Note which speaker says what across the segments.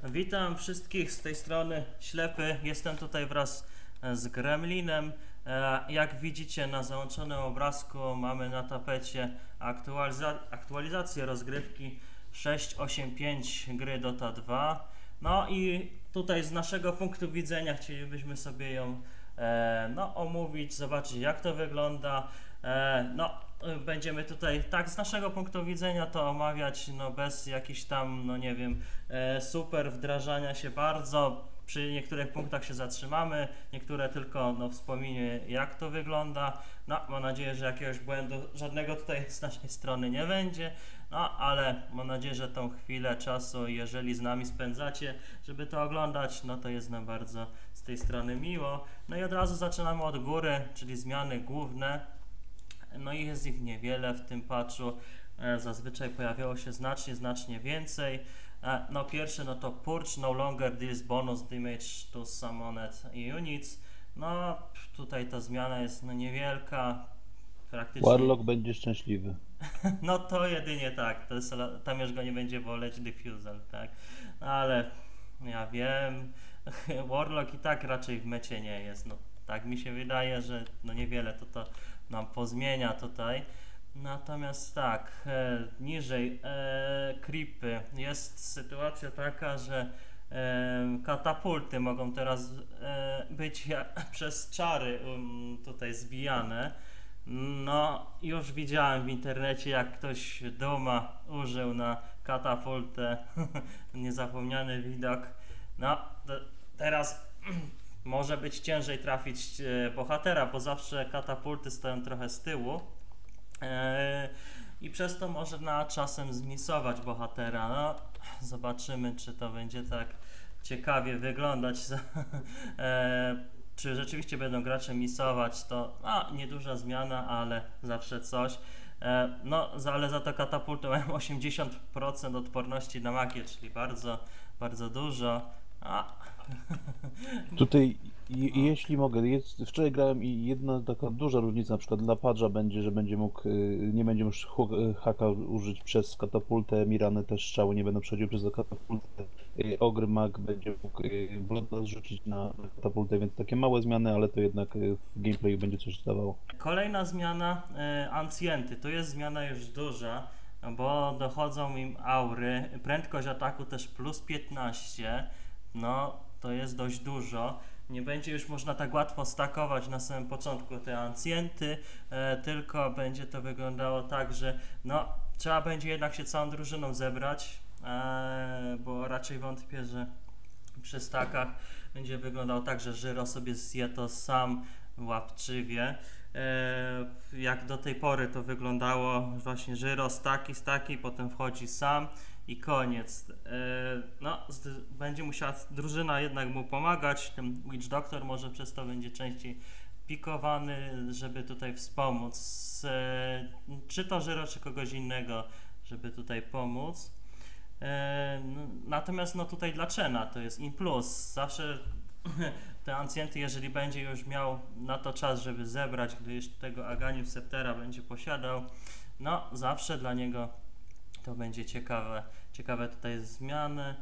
Speaker 1: Witam wszystkich z tej strony Ślepy. Jestem tutaj wraz z Gremlinem. Jak widzicie na załączonym obrazku mamy na tapecie aktualizację rozgrywki 6.8.5 gry Dota 2. No i tutaj z naszego punktu widzenia chcielibyśmy sobie ją omówić, zobaczyć jak to wygląda. Będziemy tutaj tak z naszego punktu widzenia to omawiać, bez jakichś tam, nie wiem, super wdrażania się bardzo. Przy niektórych punktach się zatrzymamy, niektóre tylko wspomnimy jak to wygląda. Mam nadzieję, że jakiegoś błędu żadnego tutaj z naszej strony nie będzie. Ale mam nadzieję, że tą chwilę czasu, jeżeli z nami spędzacie, żeby to oglądać, to jest nam bardzo z tej strony miło. I od razu zaczynamy od góry, czyli zmiany główne. I jest ich niewiele w tym patchu. Zazwyczaj pojawiało się znacznie więcej. Pierwszy to Purge no longer deals bonus damage to summoned units. Tutaj ta zmiana jest niewielka. Praktycznie.
Speaker 2: Warlock będzie szczęśliwy.
Speaker 1: To jedynie tak. Tam już go nie będzie boleć diffusal, tak? Ale ja wiem, Warlock i tak raczej w mecie nie jest. Tak mi się wydaje, że niewiele to nam pozmienia tutaj. Natomiast tak, niżej creepy. Jest sytuacja taka, że katapulty mogą teraz być przez czary tutaj zbijane. Już widziałem w internecie, jak ktoś doma użył na katapultę. Niezapomniany widok. Teraz może być ciężej trafić bohatera, bo zawsze katapulty stoją trochę z tyłu. I przez to można czasem zmisować bohatera. Zobaczymy, czy to będzie tak ciekawie wyglądać. Czy rzeczywiście będą gracze misować, to nieduża zmiana, ale zawsze coś. Ale za to katapulty mają 80% odporności na magię, czyli bardzo dużo.
Speaker 2: Tutaj, jeśli mogę, wczoraj grałem i jedna taka duża różnica, na przykład dla Padża będzie, że nie będzie już haka użyć przez katapultę, Mirany też strzały nie będą przechodziły przez katapultę, Ogr Mag będzie mógł Bloodlust rzucić na katapultę, więc takie małe zmiany, ale to jednak w gameplayu będzie coś dawało.
Speaker 1: Kolejna zmiana, Ancjenty, to jest zmiana już duża, bo dochodzą im aury, prędkość ataku też plus 15, to jest dość dużo. Nie będzie już można tak łatwo stakować na samym początku te ancjenty, tylko będzie to wyglądało tak, że trzeba będzie jednak się całą drużyną zebrać, bo raczej wątpię, że przy stakach będzie wyglądało tak, że Żyro sobie zje to sam łapczywie. Jak do tej pory to wyglądało, właśnie Żyro staki, potem wchodzi sam i koniec. Będzie musiała drużyna jednak mu pomagać. Ten Witch Doctor może przez to będzie częściej pikowany, żeby tutaj wspomóc. Czy to Żyro, czy kogoś innego, żeby tutaj pomóc. Natomiast tutaj dla Chena to jest in plus. Zawsze te ancjenty, jeżeli będzie już miał na to czas, żeby zebrać, gdyż tego Aganium Sceptera będzie posiadał, zawsze dla niego to będzie ciekawe tutaj zmiany.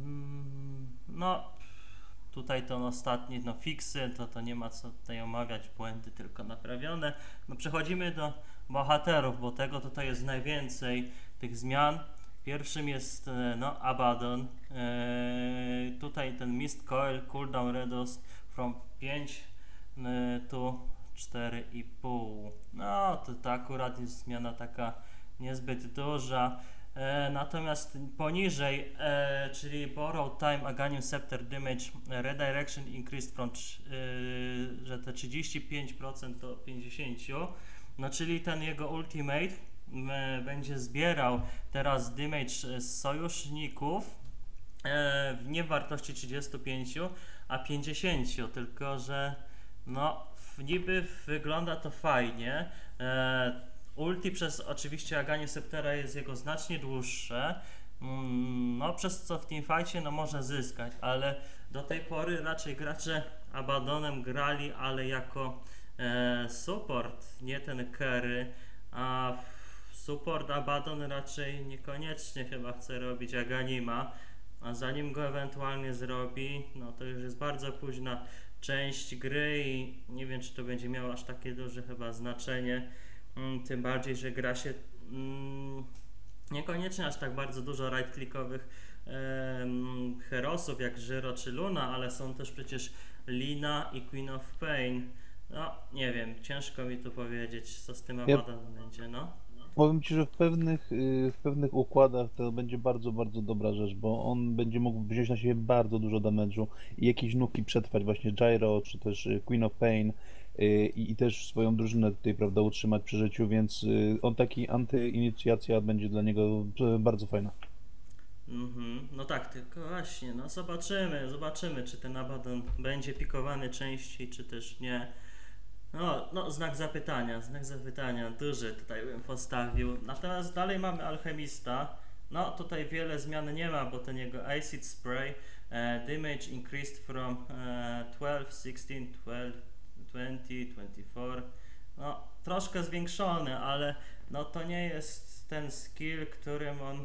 Speaker 1: Tutaj to ostatnie, fiksy, to nie ma co tutaj omawiać, błędy tylko naprawione. Przechodzimy do bohaterów, bo tego tutaj jest najwięcej tych zmian. Pierwszym jest Abaddon. Tutaj ten Mist Coil, cooldown reduced from 5 to 4,5. To akurat jest zmiana taka niezbyt duża. Natomiast poniżej, czyli Borrow Time Aganium Scepter Damage Redirection increased from że te 35% do 50%, czyli ten jego ultimate będzie zbierał teraz damage z sojuszników nie w wartości 35, a 50, tylko że niby wygląda to fajnie. Ulti przez oczywiście Aganium Sceptera jest jego znacznie dłuższe, przez co w teamfightie może zyskać, ale do tej pory raczej gracze Abaddonem grali, ale jako support, nie ten carry, a support Abaddon raczej niekoniecznie chyba chce robić Aganima. a zanim go ewentualnie zrobi, no to już jest bardzo późna część gry i nie wiem, czy to będzie miało aż takie duże chyba znaczenie, tym bardziej, że gra się niekoniecznie aż tak bardzo dużo right-clickowych herosów jak Żyro czy Luna, ale są też przecież Lina i Queen of Pain. No, nie wiem, ciężko mi tu powiedzieć, co z tym
Speaker 2: Ja
Speaker 1: Abaddon będzie, no.
Speaker 2: powiem Ci, że w pewnych układach to będzie bardzo, bardzo dobra rzecz, bo on będzie mógł wziąć na siebie bardzo dużo damage'u i jakieś nuki przetrwać, właśnie Gyro, czy też Queen of Pain i też swoją drużynę tutaj, prawda, utrzymać przy życiu, więc on taki anty-inicjacja będzie dla niego bardzo fajna.
Speaker 1: No tak, tylko właśnie, no zobaczymy, czy ten Abaddon będzie pikowany częściej, czy też nie. No, znak zapytania, duży tutaj bym postawił. Natomiast dalej mamy Alchemista. No, tutaj wiele zmian nie ma, bo ten jego Acid Spray damage increased from 12, 16, 12, 20, 24. No, troszkę zwiększony, ale no to nie jest ten skill, którym on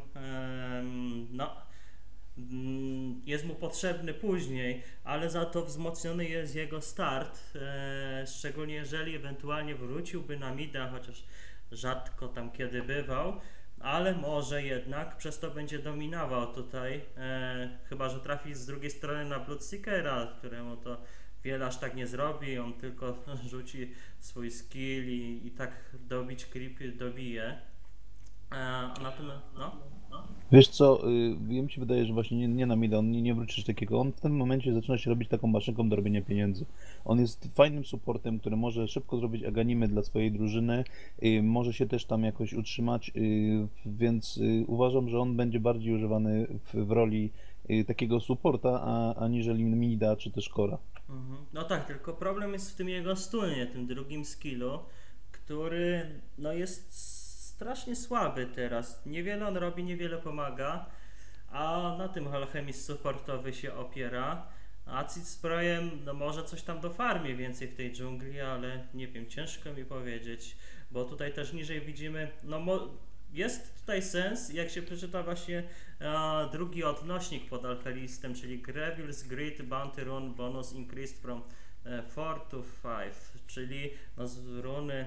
Speaker 1: jest mu potrzebny później, ale za to wzmocniony jest jego start, szczególnie jeżeli ewentualnie wróciłby na mida, chociaż rzadko tam kiedy bywał, ale może jednak przez to będzie dominował tutaj, chyba że trafi z drugiej strony na Bloodseekera, któremu to wiele aż tak nie zrobi, on tylko rzuci swój skill i tak dobić creepy dobije. Natomiast,
Speaker 2: Wiesz co, mi się wydaje, że właśnie nie na mida, on nie wrócisz takiego. On w tym momencie zaczyna się robić taką maszynką do robienia pieniędzy. On jest fajnym supportem, który może szybko zrobić aganimy dla swojej drużyny, może się też tam jakoś utrzymać, więc uważam, że on będzie bardziej używany w roli takiego supporta, aniżeli mida czy też cora.
Speaker 1: No tak, tylko problem jest w tym jego stunie, tym drugim skillu, który no jest strasznie słaby teraz. Niewiele on robi, niewiele pomaga, a na tym alchemist supportowy się opiera. Acid Sprayem, no może coś tam do farmie więcej w tej dżungli, ale nie wiem, ciężko mi powiedzieć, bo tutaj też niżej widzimy, jest tutaj sens, jak się przeczyta właśnie drugi odnośnik pod alchemistem, czyli Grevil's Grid Bounty Rune Bonus Increased from 4 to 5, czyli no z runy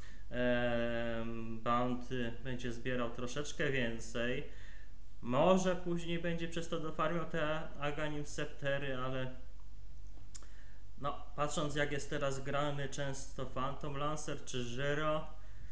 Speaker 1: bounty będzie zbierał troszeczkę więcej. Może później będzie przez to dofarmiał te Aghanim Sceptery, ale no patrząc jak jest teraz grany często Phantom Lancer czy Żyro,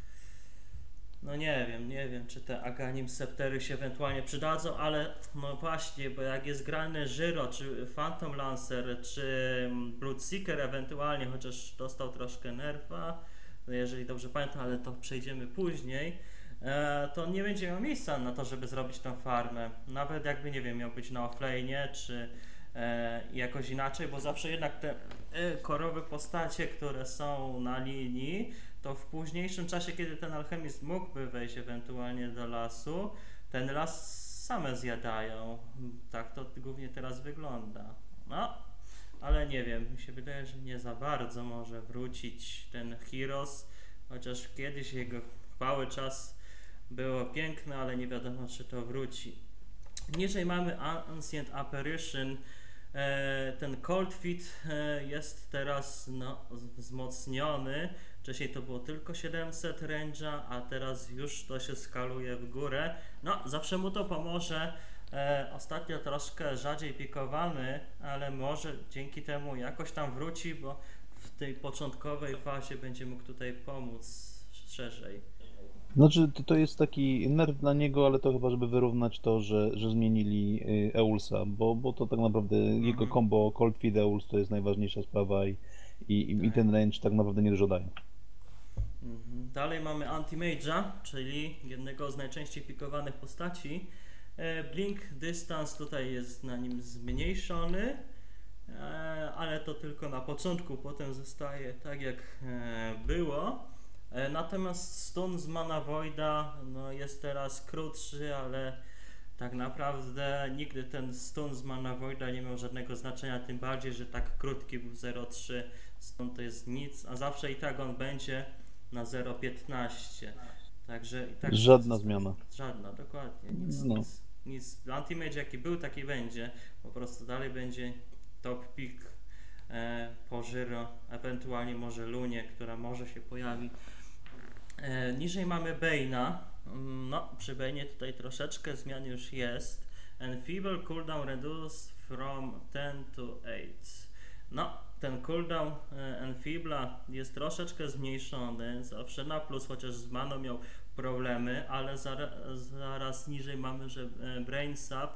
Speaker 1: no nie wiem czy te Aghanim Sceptery się ewentualnie przydadzą, ale no właśnie, bo jak jest grany Żyro, czy Phantom Lancer, czy Bloodseeker ewentualnie, chociaż dostał troszkę nerfa, no jeżeli dobrze pamiętam, ale to przejdziemy później, to nie będzie miał miejsca na to, żeby zrobić tą farmę. Nawet jakby, nie wiem, miał być na offlane'ie, czy jakoś inaczej, bo zawsze jednak te korowe postacie, które są na linii, to w późniejszym czasie, kiedy ten alchemist mógłby wejść ewentualnie do lasu, ten las same zjadają. Tak to głównie teraz wygląda. No, ale nie wiem, mi się wydaje, że nie za bardzo może wrócić ten Heroes, chociaż kiedyś jego chwały czas było piękne, ale nie wiadomo, czy to wróci. Niżej mamy Ancient Apparition. Ten Cold Feet jest teraz wzmocniony. Wcześniej to było tylko 700 range'a, a teraz już to się skaluje w górę. No, zawsze mu to pomoże. Ostatnio troszkę rzadziej pikowany, ale może dzięki temu jakoś tam wróci, bo w tej początkowej fazie będzie mógł tutaj pomóc szerzej.
Speaker 2: Znaczy, to jest taki nerw dla niego, ale to chyba, żeby wyrównać to, że zmienili Eulsa, bo to tak naprawdę jego combo Cold Feed Euls to jest najważniejsza sprawa i ten range tak naprawdę nie dużo daje.
Speaker 1: Dalej mamy Anti-Mage'a, czyli jednego z najczęściej pikowanych postaci. Blink Distance tutaj jest na nim zmniejszony, ale to tylko na początku, potem zostaje tak jak było. Natomiast stun z Mana Voida jest teraz krótszy, ale tak naprawdę nigdy ten stun z Mana Voida nie miał żadnego znaczenia, tym bardziej, że tak krótki był 0,3, stun to jest nic, a zawsze i tak on będzie na 0,15. Także i tak
Speaker 2: Żadna zmiana.
Speaker 1: żadna, dokładnie, nic,
Speaker 2: No.
Speaker 1: nic. nic, Anti-Mage jaki był, taki będzie, po prostu dalej będzie top pick po Żyro, ewentualnie może Lunie, która może się pojawi. Niżej mamy Bane'a. No, przy Bane'ie tutaj troszeczkę zmian już jest. Enfeeble cooldown reduced from 10 to 8. No, ten cooldown Enfeeble'a jest troszeczkę zmniejszony. Zawsze na plus, chociaż z maną miał problemy, ale zaraz niżej mamy, że Brain Sap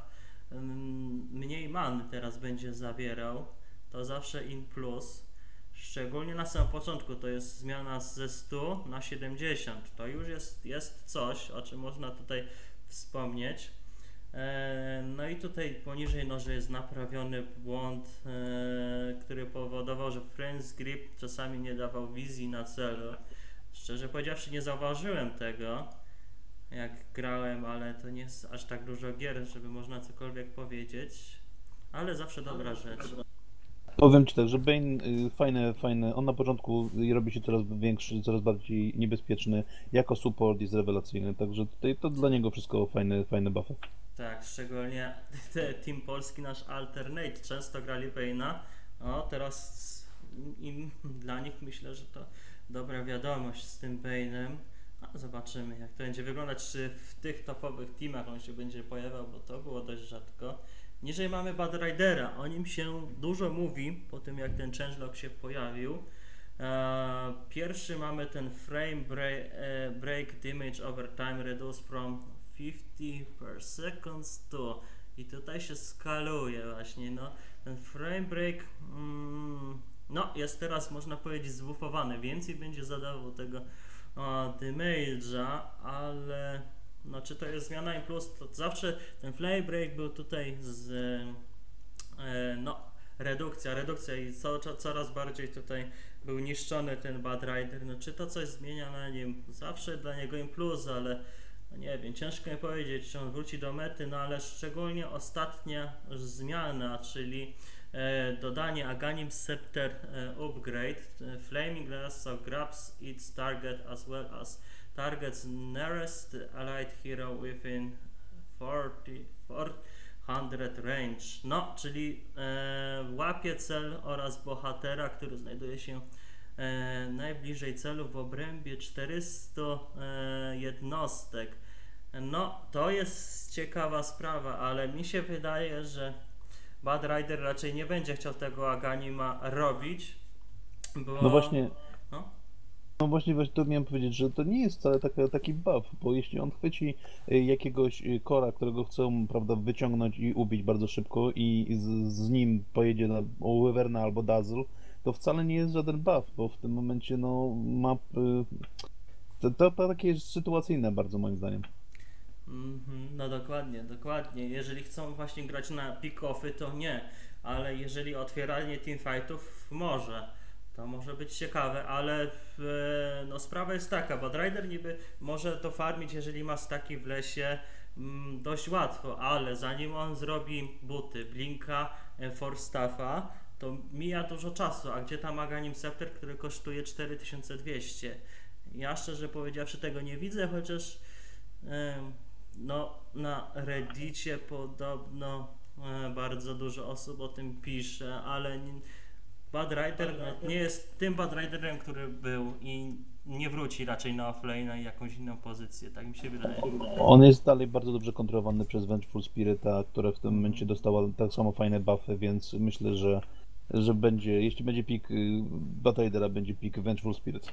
Speaker 1: mniej many teraz będzie zabierał. To zawsze in plus. Szczególnie na samym początku to jest zmiana ze 100 na 70. To już jest coś, o czym można tutaj wspomnieć. No i tutaj poniżej że jest naprawiony błąd, który powodował, że Friend's Grip czasami nie dawał wizji na celu. Szczerze powiedziawszy nie zauważyłem tego, jak grałem, ale to nie jest aż tak dużo gier, żeby można cokolwiek powiedzieć. Ale zawsze dobra rzecz.
Speaker 2: Powiem Ci tak, że Bane fajne, on na początku robi się coraz większy, coraz bardziej niebezpieczny, jako support jest rewelacyjny, także tutaj to dla niego wszystko fajne buffy.
Speaker 1: Tak, szczególnie Team Polski, nasz Alternate, często grali Bane'a, teraz dla nich myślę, że to dobra wiadomość z tym Bane'em. Zobaczymy jak to będzie wyglądać, czy w tych topowych teamach on się będzie pojawiał, bo to było dość rzadko. Niżej mamy Bad Ridera, o nim się dużo mówi po tym jak ten changelog się pojawił. Pierwszy mamy ten frame break damage over time reduced from 50 per second to i tutaj się skaluje właśnie, no ten frame break jest teraz można powiedzieć zbufowany, więcej będzie zadawał tego damage'a, ale no czy to jest zmiana in plus, to zawsze ten frame break był tutaj z redukcja i coraz bardziej tutaj był niszczony ten Bad Rider, no czy to coś zmienia na nim, zawsze dla niego in plus, ale no nie wiem, ciężko mi powiedzieć, czy on wróci do mety, no ale szczególnie ostatnia zmiana, czyli dodanie Aghanim Scepter upgrade, Flaming Lasso grabs its target as well as targets nearest allied hero within 400 range. No, czyli łapie cel oraz bohatera, który znajduje się najbliżej celu w obrębie 400 jednostek. No, to jest ciekawa sprawa, ale mi się wydaje, że Bad Rider raczej nie będzie chciał tego Aghanima robić, bo...
Speaker 2: No właśnie to miałem powiedzieć, że to nie jest wcale taki buff, bo jeśli on chwyci jakiegoś kora, którego chcą, prawda, wyciągnąć i ubić bardzo szybko i z nim pojedzie na Wyverna albo Dazzle, to wcale nie jest żaden buff, bo w tym momencie ma... To takie jest sytuacyjne bardzo moim zdaniem.
Speaker 1: No dokładnie. Jeżeli chcą właśnie grać na pick-offy, to nie, ale jeżeli otwieranie teamfightów to może być ciekawe, ale sprawa jest taka, Bad Rider niby może to farmić, jeżeli ma staki w lesie dość łatwo, ale zanim on zrobi buty, Blinka, Forstaffa, to mija dużo czasu, a gdzie tam Aghanim Scepter, który kosztuje 4200? Ja szczerze powiedziawszy tego nie widzę, chociaż na Reddicie podobno bardzo dużo osób o tym pisze, ale Bad Rider nie jest tym Bad Riderem, który był i nie wróci raczej na offlane na jakąś inną pozycję, tak mi się wydaje.
Speaker 2: On jest dalej bardzo dobrze kontrolowany przez Vengeful Spirita, która w tym momencie dostała tak samo fajne buffy, więc myślę, że będzie, jeśli będzie pick Bad Ridera, będzie pick Vengeful Spirit.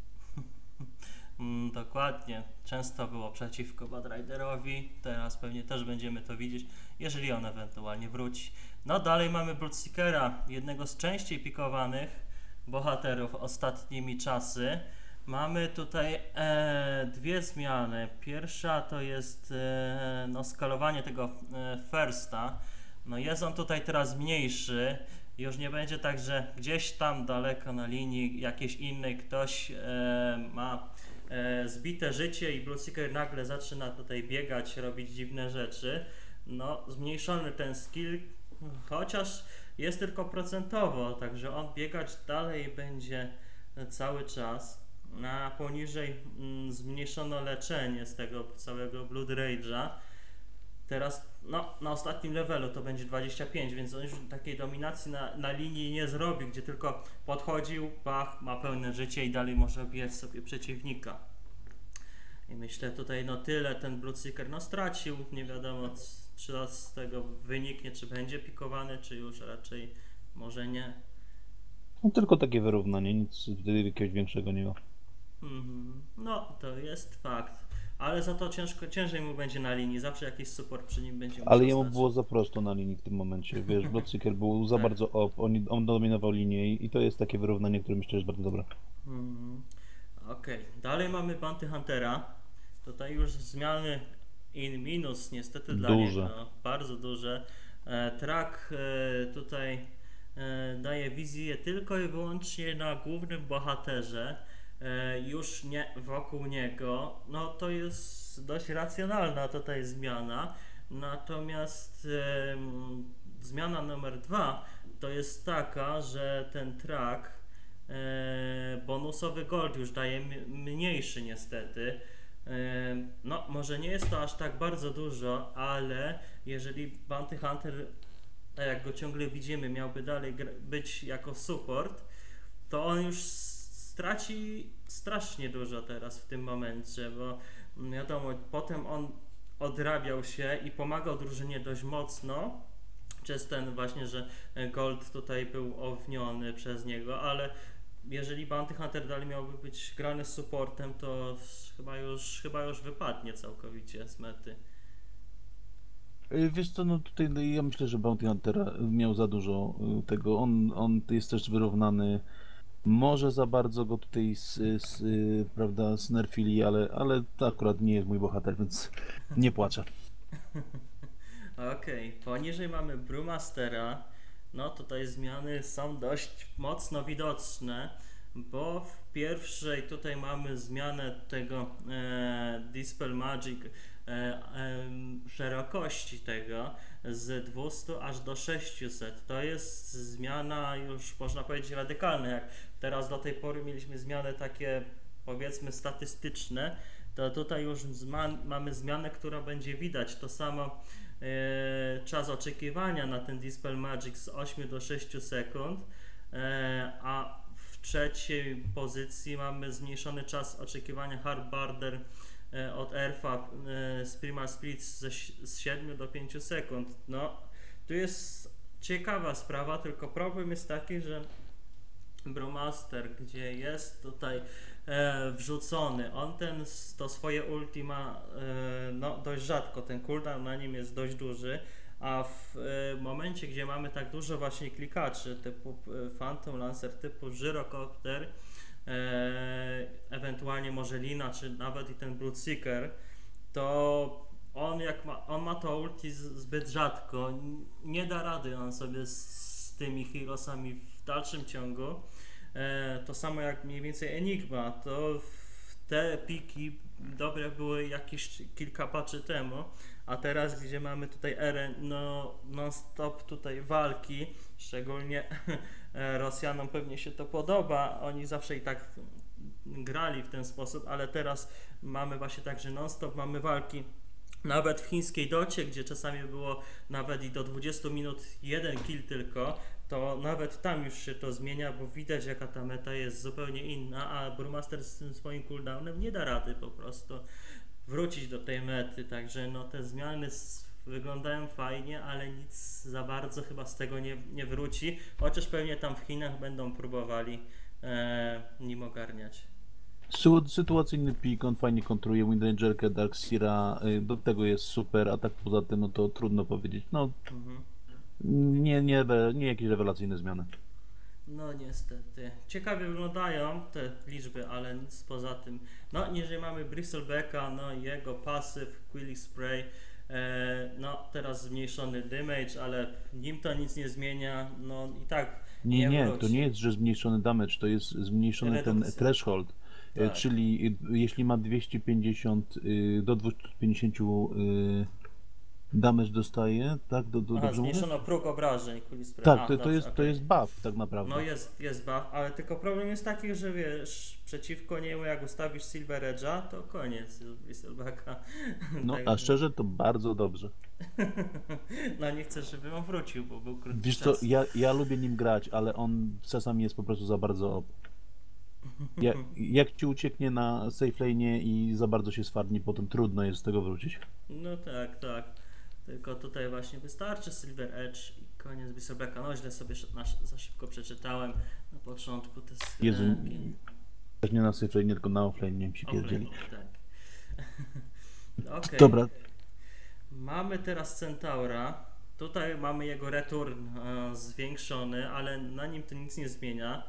Speaker 1: Dokładnie. Często było przeciwko Bad Riderowi, teraz pewnie też będziemy to widzieć, jeżeli on ewentualnie wróci. No dalej mamy Bloodseekera, jednego z częściej pikowanych bohaterów ostatnimi czasy. Mamy tutaj dwie zmiany. Pierwsza to jest skalowanie tego firsta. No jest on tutaj teraz mniejszy. Już nie będzie tak, że gdzieś tam daleko na linii jakiejś innej ktoś ma zbite życie i Bloodseeker nagle zaczyna tutaj biegać, robić dziwne rzeczy. No, zmniejszony ten skill, chociaż jest tylko procentowo, także on biegać dalej będzie cały czas. A poniżej zmniejszono leczenie z tego całego Blood Rage'a. Teraz, no, na ostatnim levelu to będzie 25, więc on już takiej dominacji na linii nie zrobi, gdzie tylko podchodził, pach, ma pełne życie i dalej może obijać sobie przeciwnika. I myślę tutaj no tyle ten Bloodseeker no stracił, nie wiadomo czy z tego wyniknie, czy będzie pikowany, czy już raczej może nie.
Speaker 2: No tylko takie wyrównanie, nic jakiegoś większego nie ma.
Speaker 1: No to jest fakt, ale za to ciężej mu będzie na linii, zawsze jakiś support przy nim będzie
Speaker 2: Ale
Speaker 1: musiał
Speaker 2: jemu
Speaker 1: stać.
Speaker 2: było za prosto na linii w tym momencie, wiesz, Bloodseeker był za
Speaker 1: Tak.
Speaker 2: bardzo on dominował linię i to jest takie wyrównanie, które myślę, że jest bardzo dobre.
Speaker 1: Okej, dalej mamy Bounty Huntera. Tutaj już zmiany in minus niestety dla
Speaker 2: Duże.
Speaker 1: niego, bardzo duże. Track tutaj daje wizję tylko i wyłącznie na głównym bohaterze, już nie wokół niego. No to jest dość racjonalna tutaj zmiana. Natomiast zmiana numer 2 to jest taka, że ten track bonusowy gold już daje mniejszy niestety. No, może nie jest to aż tak bardzo dużo, ale jeżeli Bounty Hunter, tak jak go ciągle widzimy, miałby dalej być jako support, to on już straci strasznie dużo teraz w tym momencie, bo wiadomo, potem on odrabiał się i pomagał drużynie dość mocno przez ten właśnie, że gold tutaj był owniony przez niego, ale jeżeli Bounty Hunter dalej miałby być grany z supportem, to chyba już wypadnie całkowicie z mety.
Speaker 2: Wiesz co, no tutaj no ja myślę, że Bounty Hunter miał za dużo tego, on jest też wyrównany, może za bardzo go tutaj prawda, snerfili, ale to akurat nie jest mój bohater, więc nie płaczę.
Speaker 1: Okej, poniżej mamy Brewmastera. No tutaj zmiany są dość mocno widoczne, bo w pierwszej tutaj mamy zmianę tego Dispel Magic szerokości tego z 200 aż do 600. To jest zmiana już można powiedzieć radykalna. Jak teraz do tej pory mieliśmy zmiany takie powiedzmy statystyczne, to tutaj już mamy zmianę, która będzie widać. To samo czas oczekiwania na ten Dispel Magic z 8 do 6 sekund, a w trzeciej pozycji mamy zmniejszony czas oczekiwania Hard Barter od Erfa z Primal Split z 7 do 5 sekund. No, tu jest ciekawa sprawa, tylko problem jest taki, że Brewmaster, gdzie jest tutaj wrzucony, on to swoje ulti ma no, dość rzadko, ten cooldown na nim jest dość duży, a w momencie, gdzie mamy tak dużo właśnie klikaczy typu Phantom Lancer, typu Gyrocopter, ewentualnie może Lina, czy nawet i ten Bloodseeker, to on ma to ulti zbyt rzadko, nie da rady on sobie z tymi heroesami w dalszym ciągu. To samo jak mniej więcej Enigma, to te piki dobre były jakieś kilka patchy temu, a teraz gdzie mamy tutaj erę no non-stop tutaj walki, szczególnie Rosjanom pewnie się to podoba, oni zawsze i tak grali w ten sposób, ale teraz mamy właśnie tak, że non-stop mamy walki. Nawet w chińskiej docie, gdzie czasami było nawet i do 20 minut jeden kill tylko, to nawet tam już się to zmienia, bo widać jaka ta meta jest zupełnie inna, a Brewmaster z tym swoim cooldownem nie da rady po prostu wrócić do tej mety, także no te zmiany wyglądają fajnie, ale nic za bardzo chyba z tego nie wróci, chociaż pewnie tam w Chinach będą próbowali nim ogarniać.
Speaker 2: Sytuacyjny pik, on fajnie kontruje Windangerkę, Darkseera, do tego jest super, a tak poza tym, no to trudno powiedzieć. No, nie jakieś rewelacyjne zmiany.
Speaker 1: No niestety. Ciekawie wyglądają te liczby, ale nic poza tym. No niżej mamy Bristlebacka, no i jego pasyw, Quilly Spray. No teraz zmniejszony damage, ale nim to nic nie zmienia, no i tak
Speaker 2: Nie,
Speaker 1: wróci.
Speaker 2: to nie jest, że zmniejszony damage, to jest zmniejszony ten
Speaker 1: Redukcja.
Speaker 2: threshold.
Speaker 1: Tak.
Speaker 2: Czyli jeśli ma 250 do 250 damage dostaje, tak?
Speaker 1: Aha,
Speaker 2: Dobrze mówię?
Speaker 1: zmniejszono próg obrażeń kuli spray.
Speaker 2: Tak,
Speaker 1: A,
Speaker 2: to
Speaker 1: dobrze,
Speaker 2: jest, to
Speaker 1: okej.
Speaker 2: jest buff tak
Speaker 1: No
Speaker 2: naprawdę.
Speaker 1: jest buff, ale tylko problem jest taki, że wiesz, przeciwko niemu jak ustawisz Silver Edge'a, to koniec Whistleblacka.
Speaker 2: No, a
Speaker 1: Także,
Speaker 2: szczerze to bardzo dobrze.
Speaker 1: no nie chcę, żeby on wrócił, bo był krótki
Speaker 2: Wiesz co,
Speaker 1: czas.
Speaker 2: ja lubię nim grać, ale on czasami jest po prostu za bardzo OP. Jak ci ucieknie na safe lane i za bardzo się sfarni, potem trudno jest z tego wrócić.
Speaker 1: No tak, tak. Tylko tutaj właśnie wystarczy Silver Edge i koniec Whistleblacka. No źle sobie za szybko przeczytałem na początku te
Speaker 2: Jezu,
Speaker 1: syrenki.
Speaker 2: też nie na safe lane, tylko na offlane, nie wiem, ci pierdzieli.
Speaker 1: Tak. Okej.
Speaker 2: Dobra,
Speaker 1: Mamy teraz Centaura. Tutaj mamy jego return zwiększony, ale na nim to nic nie zmienia.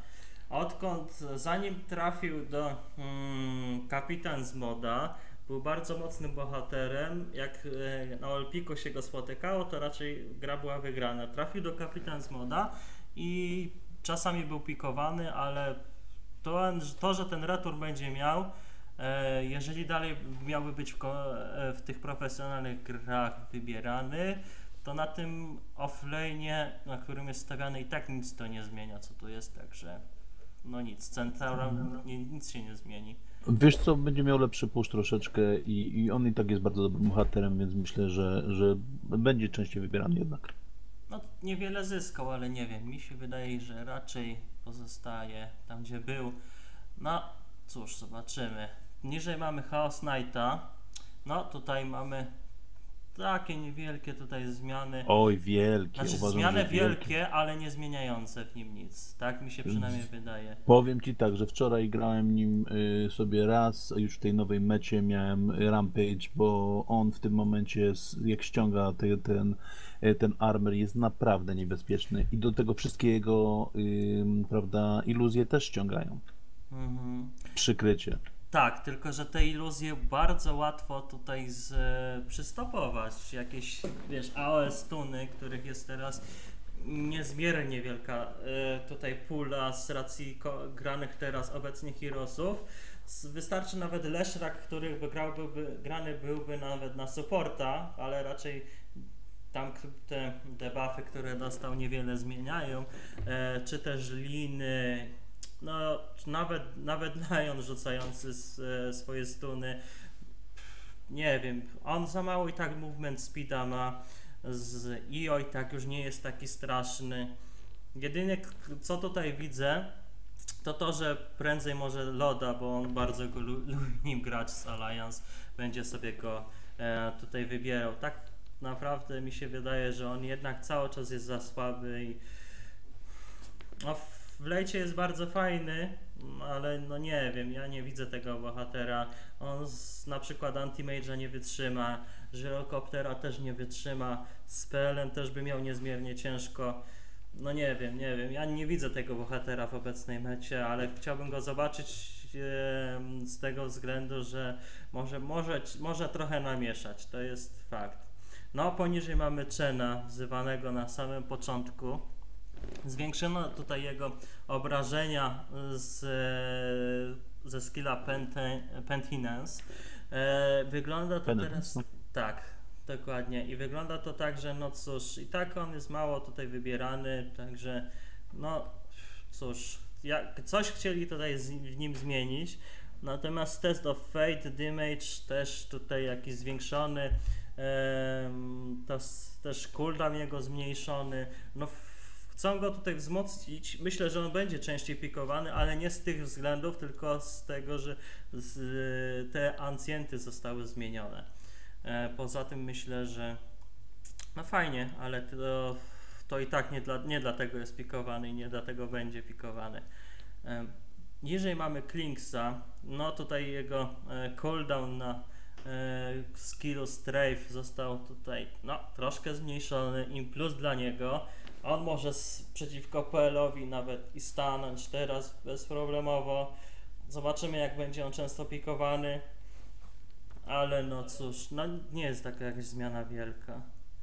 Speaker 1: Zanim trafił do kapitan z moda, był bardzo mocnym bohaterem. Jak na Olpiku się go spotykało, to raczej gra była wygrana. Trafił do kapitan z moda i czasami był pikowany, ale to że ten return będzie miał, jeżeli dalej miałby być w tych profesjonalnych grach wybierany, to na tym offlane'ie, na którym jest stawiany, i tak nic to nie zmienia, co tu jest, także no nic, Centaura nic się nie zmieni.
Speaker 2: wiesz co, będzie miał lepszy push troszeczkę i on i tak jest bardzo dobrym bohaterem, więc myślę, że będzie częściej wybierany jednak.
Speaker 1: No niewiele zyskał, ale nie wiem, mi się wydaje, że raczej pozostaje tam, gdzie był. No cóż, zobaczymy. Niżej mamy Chaos Knighta. No tutaj mamy takie niewielkie tutaj zmiany.
Speaker 2: Oj, wielkie,
Speaker 1: Znaczy
Speaker 2: uważam,
Speaker 1: zmiany
Speaker 2: że wielkie.
Speaker 1: wielkie, ale nie zmieniające w nim nic. Tak mi się przynajmniej wydaje.
Speaker 2: Powiem ci tak, że wczoraj grałem nim sobie raz, a już w tej nowej mecie miałem Rampage, bo on w tym momencie, jak ściąga ten armor, jest naprawdę niebezpieczny i do tego wszystkie jego prawda, iluzje też ściągają.
Speaker 1: Mhm.
Speaker 2: Przykrycie.
Speaker 1: Tak, tylko że te iluzje bardzo łatwo tutaj przystopować. Jakieś, wiesz, AOS stuny, których jest teraz niezmiernie wielka tutaj pula z racji granych teraz obecnie heroesów. Wystarczy nawet Leshrac, który grany byłby nawet na supporta, ale raczej tam te debuffy, które dostał, niewiele zmieniają, czy też liny. No, nawet Lion rzucający swoje stuny, nie wiem, on za mało i tak movement speeda ma, z IO i tak już nie jest taki straszny. Jedynie co tutaj widzę, to, że prędzej może Loda, bo on bardzo go lubi nim grać z Alliance, będzie sobie go tutaj wybierał. Tak naprawdę mi się wydaje, że on jednak cały czas jest za słaby i no, w lejcie jest bardzo fajny, ale no nie wiem, ja nie widzę tego bohatera. On na przykład Anti-Mage'a nie wytrzyma, Gyrocoptera też nie wytrzyma, z PL-em też by miał niezmiernie ciężko. No nie wiem, ja nie widzę tego bohatera w obecnej mecie, ale chciałbym go zobaczyć z tego względu, że może trochę namieszać, to jest fakt. No poniżej mamy Chena, wzywanego na samym początku. Zwiększono tutaj jego obrażenia ze skilla Pentinence. Wygląda to teraz tak, dokładnie. I wygląda to tak, że no cóż, i tak on jest mało tutaj wybierany, także no cóż, coś chcieli tutaj w nim zmienić. Natomiast Test of Fate, Damage też tutaj jakiś zwiększony, to też cooldown jego zmniejszony. No chcą go tutaj wzmocnić. Myślę, że on będzie częściej pikowany, ale nie z tych względów, tylko z tego, że te ancjenty zostały zmienione. Poza tym myślę, że no fajnie, ale to i tak nie dlatego jest pikowany i nie dlatego będzie pikowany. Niżej mamy Klinksa. No tutaj jego cooldown na skillu Strafe został tutaj no troszkę zmniejszony. Im plus dla niego. On może przeciwko PL-owi nawet i stanąć teraz bezproblemowo. Zobaczymy, jak będzie on często pikowany. Ale no cóż, no nie jest taka jakaś zmiana wielka.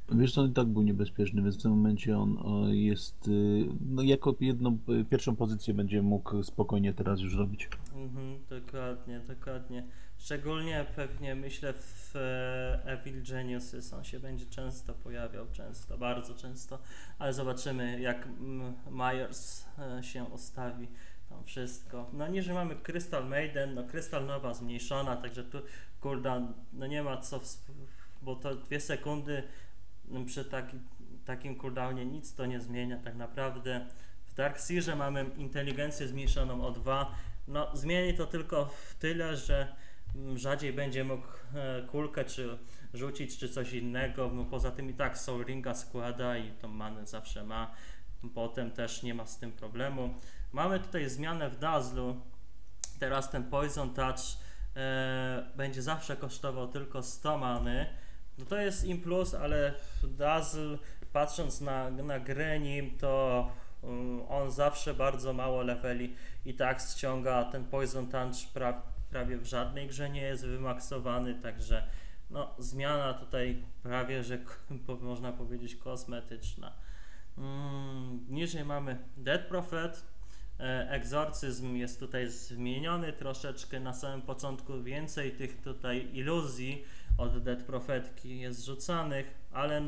Speaker 2: Wiesz co, on i tak był niebezpieczny, więc w tym momencie on jest, no jako pierwszą pozycję będzie mógł spokojnie teraz już robić.
Speaker 1: Dokładnie, dokładnie. Szczególnie pewnie myślę w Evil Geniuses on się będzie często pojawiał, często, bardzo często, ale zobaczymy jak Myers się ustawi tam wszystko. No niżej mamy Crystal Maiden, no Crystal Nowa zmniejszona, także tu cooldown, no nie ma co, bo to 2 sekundy przy takim cooldownie nic to nie zmienia tak naprawdę. W Darkseerze mamy inteligencję zmniejszoną o 2. No, zmieni to tylko w tyle, że rzadziej będzie mógł kulkę czy rzucić, czy coś innego. No, poza tym i tak Soul Ringa składa i tą manę zawsze ma. Potem też nie ma z tym problemu. Mamy tutaj zmianę w Dazzlu. Teraz ten Poison Touch będzie zawsze kosztował tylko 100 many. No to jest im plus, ale Dazzle, patrząc na grę nim, to on zawsze bardzo mało leveli i tak ściąga. Ten Poison Touch prawie w żadnej grze nie jest wymaksowany, także no, zmiana tutaj prawie, że można powiedzieć kosmetyczna. Niżej mamy Dead Prophet. Egzorcyzm jest tutaj zmieniony troszeczkę na samym początku, więcej tych tutaj iluzji od Dead Prophetki jest rzucanych, ale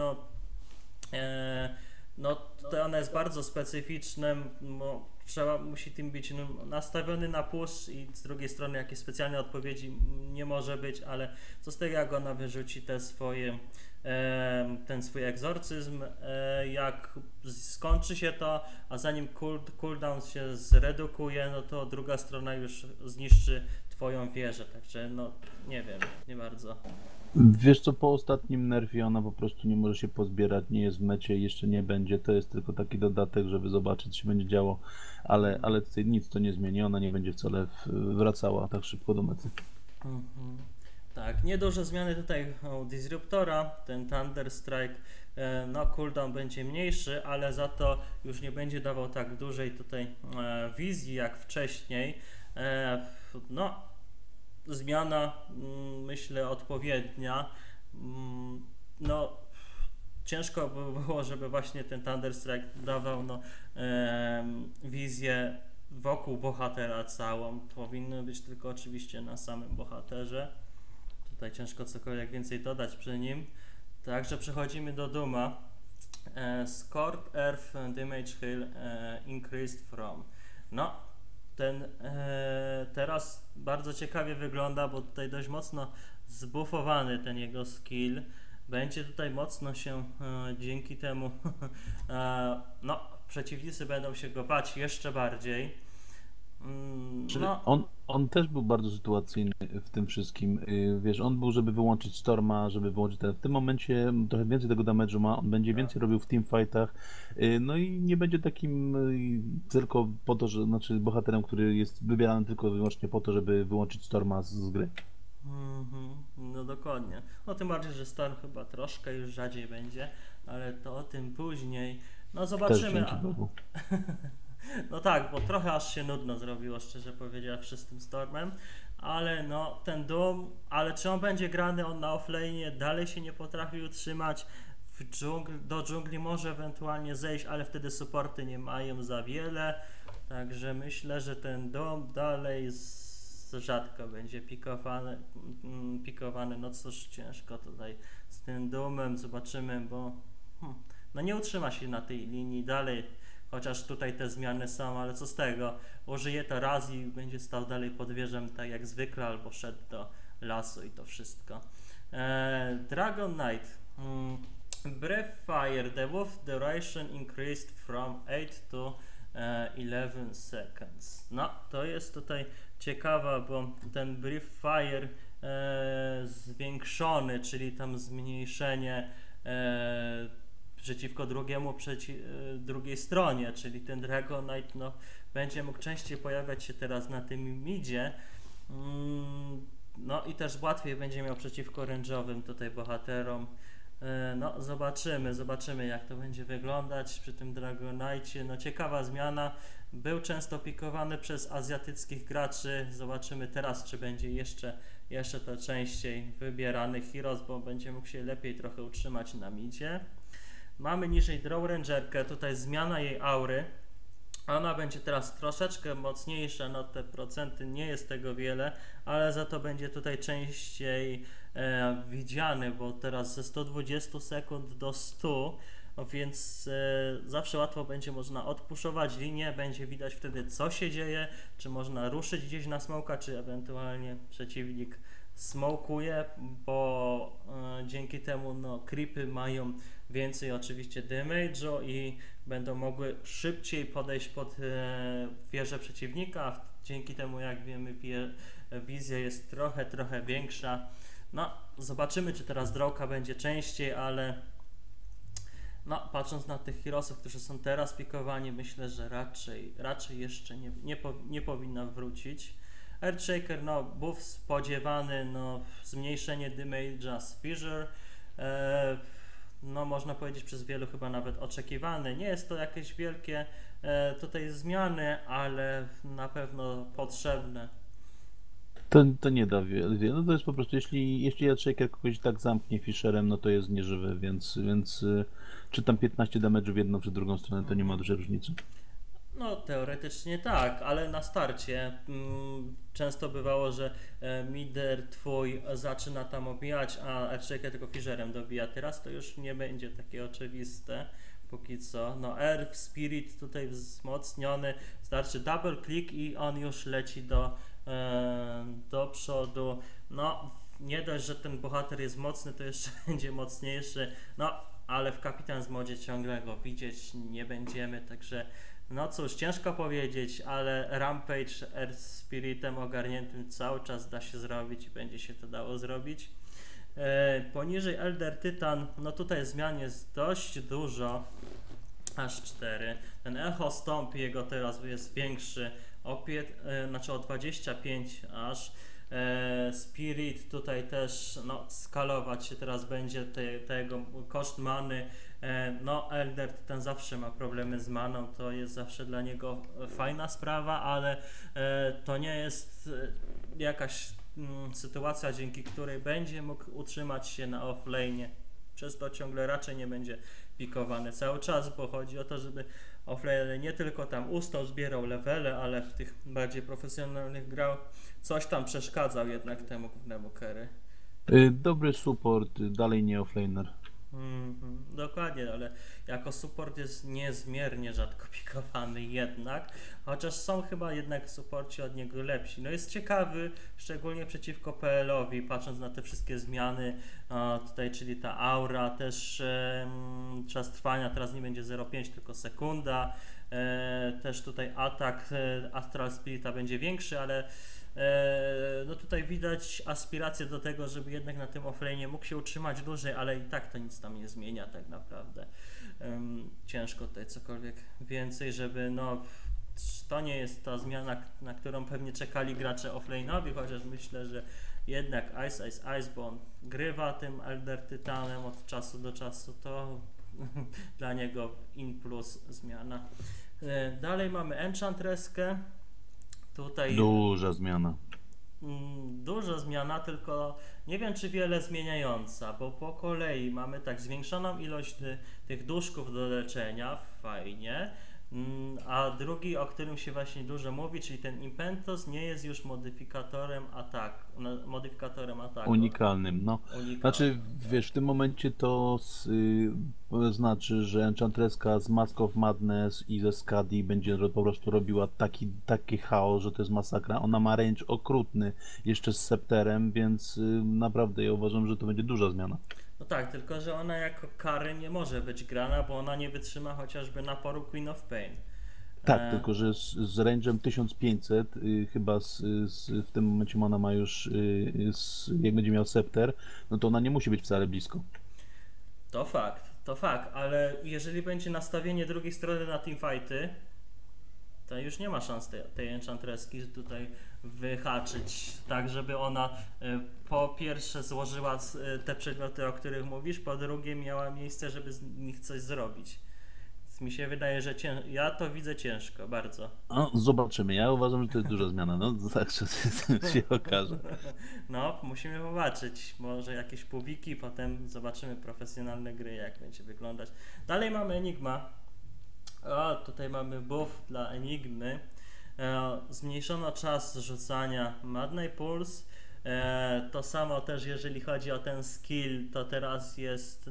Speaker 1: no to ona jest bardzo specyficzne, bo musi tym być nastawiony na push i z drugiej strony jakieś specjalne odpowiedzi nie może być, ale co z tego jak ona wyrzuci ten swój egzorcyzm, jak skończy się to, a zanim cooldown się zredukuje, no to druga strona już zniszczy twoją wieżę, także no nie wiem, nie bardzo.
Speaker 2: Wiesz co, po ostatnim nerfie ona po prostu nie może się pozbierać, nie jest w mecie, jeszcze nie będzie, to jest tylko taki dodatek, żeby zobaczyć, co się będzie działo, ale tutaj nic to nie zmieni, ona nie będzie wcale wracała tak szybko do mety.
Speaker 1: Tak, nieduże zmiany tutaj u Disruptora, ten Thunder Strike, no cooldown będzie mniejszy, ale za to już nie będzie dawał tak dużej tutaj wizji jak wcześniej. No, zmiana myślę odpowiednia. No, ciężko by było, żeby właśnie ten Thunder Strike dawał wizję wokół bohatera całą. Powinno być tylko oczywiście na samym bohaterze. Tutaj ciężko cokolwiek więcej dodać przy nim. Także przechodzimy do Duma. Scorp Earth Damage Heal Increased from. No, ten teraz bardzo ciekawie wygląda, bo tutaj dość mocno zbufowany ten jego skill. Będzie tutaj mocno się dzięki temu no, przeciwnicy będą się go bać jeszcze bardziej. No,
Speaker 2: On też był bardzo sytuacyjny w tym wszystkim. Wiesz, on był, żeby wyłączyć Storma, żeby wyłączyć ten. W tym momencie trochę więcej tego damage'u ma, on będzie więcej robił w teamfightach, no i nie będzie takim tylko po to, że, znaczy bohaterem, który jest wybierany tylko i wyłącznie po to, żeby wyłączyć Storma z gry.
Speaker 1: No dokładnie. No tym bardziej, że Storm chyba troszkę już rzadziej będzie, ale to o tym później. No zobaczymy.
Speaker 2: Też dzięki Bogu.
Speaker 1: No tak, bo trochę aż się nudno zrobiło, szczerze powiedziawszy, z tym Stormem, ale no ten Doom, ale czy on będzie grany na offlane, dalej się nie potrafi utrzymać, do dżungli może ewentualnie zejść, ale wtedy supporty nie mają za wiele, także myślę, że ten Doom dalej rzadko będzie pikowany, no cóż, ciężko tutaj z tym Doomem, zobaczymy, bo no nie utrzyma się na tej linii dalej. Chociaż tutaj te zmiany są, ale co z tego? Użyje to raz i będzie stał dalej pod wieżą tak jak zwykle, albo szedł do lasu i to wszystko. Dragon Knight. Breath Fire. The wolf duration increased from 8 to 11 seconds. No, to jest tutaj ciekawa, bo ten Breath Fire zwiększony, czyli tam zmniejszenie przeciwko drugiej stronie, czyli ten Dragon Knight no, będzie mógł częściej pojawiać się teraz na tym midzie, no i też łatwiej będzie miał przeciwko range'owym tutaj bohaterom. No zobaczymy jak to będzie wyglądać przy tym Dragon Knightie. No ciekawa zmiana, był często pikowany przez azjatyckich graczy, zobaczymy teraz czy będzie jeszcze to częściej wybierany Heroes, bo będzie mógł się lepiej trochę utrzymać na midzie. Mamy niżej Draw Rangerkę, tutaj zmiana jej aury. Ona będzie teraz troszeczkę mocniejsza, no te procenty nie jest tego wiele, ale za to będzie tutaj częściej widziany, bo teraz ze 120 sekund do 100, więc zawsze łatwo będzie można odpuszować linię, będzie widać wtedy co się dzieje, czy można ruszyć gdzieś na smoka, czy ewentualnie przeciwnik smokuje, bo dzięki temu no, creepy mają więcej oczywiście damage'u i będą mogły szybciej podejść pod wieżę przeciwnika. Dzięki temu, jak wiemy, wizja jest trochę większa. No, zobaczymy, czy teraz drawka będzie częściej, ale no, patrząc na tych heroesów, którzy są teraz pikowani, myślę, że raczej jeszcze nie powinna wrócić. Earthshaker, no, buff spodziewany, no, zmniejszenie damage'a z Fissure. No można powiedzieć przez wielu chyba nawet oczekiwany. Nie jest to jakieś wielkie tutaj zmiany, ale na pewno potrzebne.
Speaker 2: To nie da wiele. No to jest po prostu, jeśli Earthshaker kogoś tak zamknie Fisherem, no to jest nieżywy, więc czy tam 15 damage'u w jedną czy drugą stronę, to nie ma dużej różnicy.
Speaker 1: No teoretycznie tak, ale na starcie często bywało, że mider twój zaczyna tam obijać, a Earthshaker tylko Fisherem dobija. Teraz to już nie będzie takie oczywiste póki co. No Earth Spirit tutaj wzmocniony, starczy double click i on już leci do przodu. No nie dość, że ten bohater jest mocny, to jeszcze będzie mocniejszy. No ale w Kapitans modzie ciągle go widzieć nie będziemy, także no cóż, ciężko powiedzieć, ale Rampage Earth Spiritem ogarniętym cały czas da się zrobić i będzie się to dało zrobić. Poniżej Elder Titan, no tutaj zmian jest dość dużo, aż 4. Ten Echo Stomp jego teraz jest większy, znaczy o 25 aż. Spirit tutaj też no, skalować się teraz będzie tego koszt many. No Elder ten zawsze ma problemy z maną, to jest zawsze dla niego fajna sprawa, ale to nie jest jakaś sytuacja, dzięki której będzie mógł utrzymać się na offlane. Przez to ciągle raczej nie będzie pikowany cały czas, bo chodzi o to, żeby offlane nie tylko tam ustał, zbierał levele, ale w tych bardziej profesjonalnych grał, coś tam przeszkadzał jednak temu głównemu carry.
Speaker 2: Dobry support, dalej nie offlaner.
Speaker 1: Dokładnie, ale jako support jest niezmiernie rzadko pikowany jednak, chociaż są chyba jednak supporci od niego lepsi. No jest ciekawy, szczególnie przeciwko PL-owi, patrząc na te wszystkie zmiany tutaj, czyli ta aura, też czas trwania teraz nie będzie 0,5 tylko sekunda, też tutaj atak Astral Spirita będzie większy, ale no tutaj widać aspiracje do tego, żeby jednak na tym offlane'ie mógł się utrzymać dłużej, ale i tak to nic tam nie zmienia tak naprawdę. Ciężko tutaj cokolwiek więcej, żeby no to nie jest ta zmiana, na którą pewnie czekali gracze offlane'owi, chociaż myślę, że jednak Ice, bo on grywa tym Elder Titanem od czasu do czasu, to dla niego in plus zmiana. Dalej mamy Enchantreskę. Tutaj
Speaker 2: Duża zmiana.
Speaker 1: Duża zmiana, tylko nie wiem czy wiele zmieniająca, bo po kolei mamy tak zwiększoną ilość tych duszków do leczenia, fajnie, a drugi, o którym się właśnie dużo mówi, czyli ten Impetus nie jest już modyfikatorem ataku.
Speaker 2: Unikalnym, no.
Speaker 1: Unikalnym.
Speaker 2: Znaczy, wiesz, w tym momencie to znaczy, że Enchantreska z Mask of Madness i ze Skadi będzie po prostu robiła taki chaos, że to jest masakra. Ona ma range okrutny jeszcze z Scepterem, więc naprawdę ja uważam, że to będzie duża zmiana.
Speaker 1: No tak, tylko że ona jako kary nie może być grana, bo ona nie wytrzyma chociażby naporu Queen of Pain.
Speaker 2: Tak, tylko że z range'em 1500 chyba w tym momencie ona ma już, jak będzie miał Scepter, no to ona nie musi być wcale blisko.
Speaker 1: To fakt, ale jeżeli będzie nastawienie drugiej strony na teamfighty, to już nie ma szans tej Enchantreski tutaj wyhaczyć, tak żeby ona po pierwsze złożyła te przedmioty, o których mówisz, po drugie miała miejsce, żeby z nich coś zrobić. Mi się wydaje, że ja to widzę ciężko, bardzo.
Speaker 2: No, zobaczymy. Ja uważam, że to jest duża zmiana. No, także się okaże.
Speaker 1: No, musimy zobaczyć. Może jakieś pubiki, potem zobaczymy profesjonalne gry, jak będzie wyglądać. Dalej mamy Enigma. O, tutaj mamy buff dla Enigmy. Zmniejszono czas rzucania Madness Pulse. To samo też jeżeli chodzi o ten skill, to teraz jest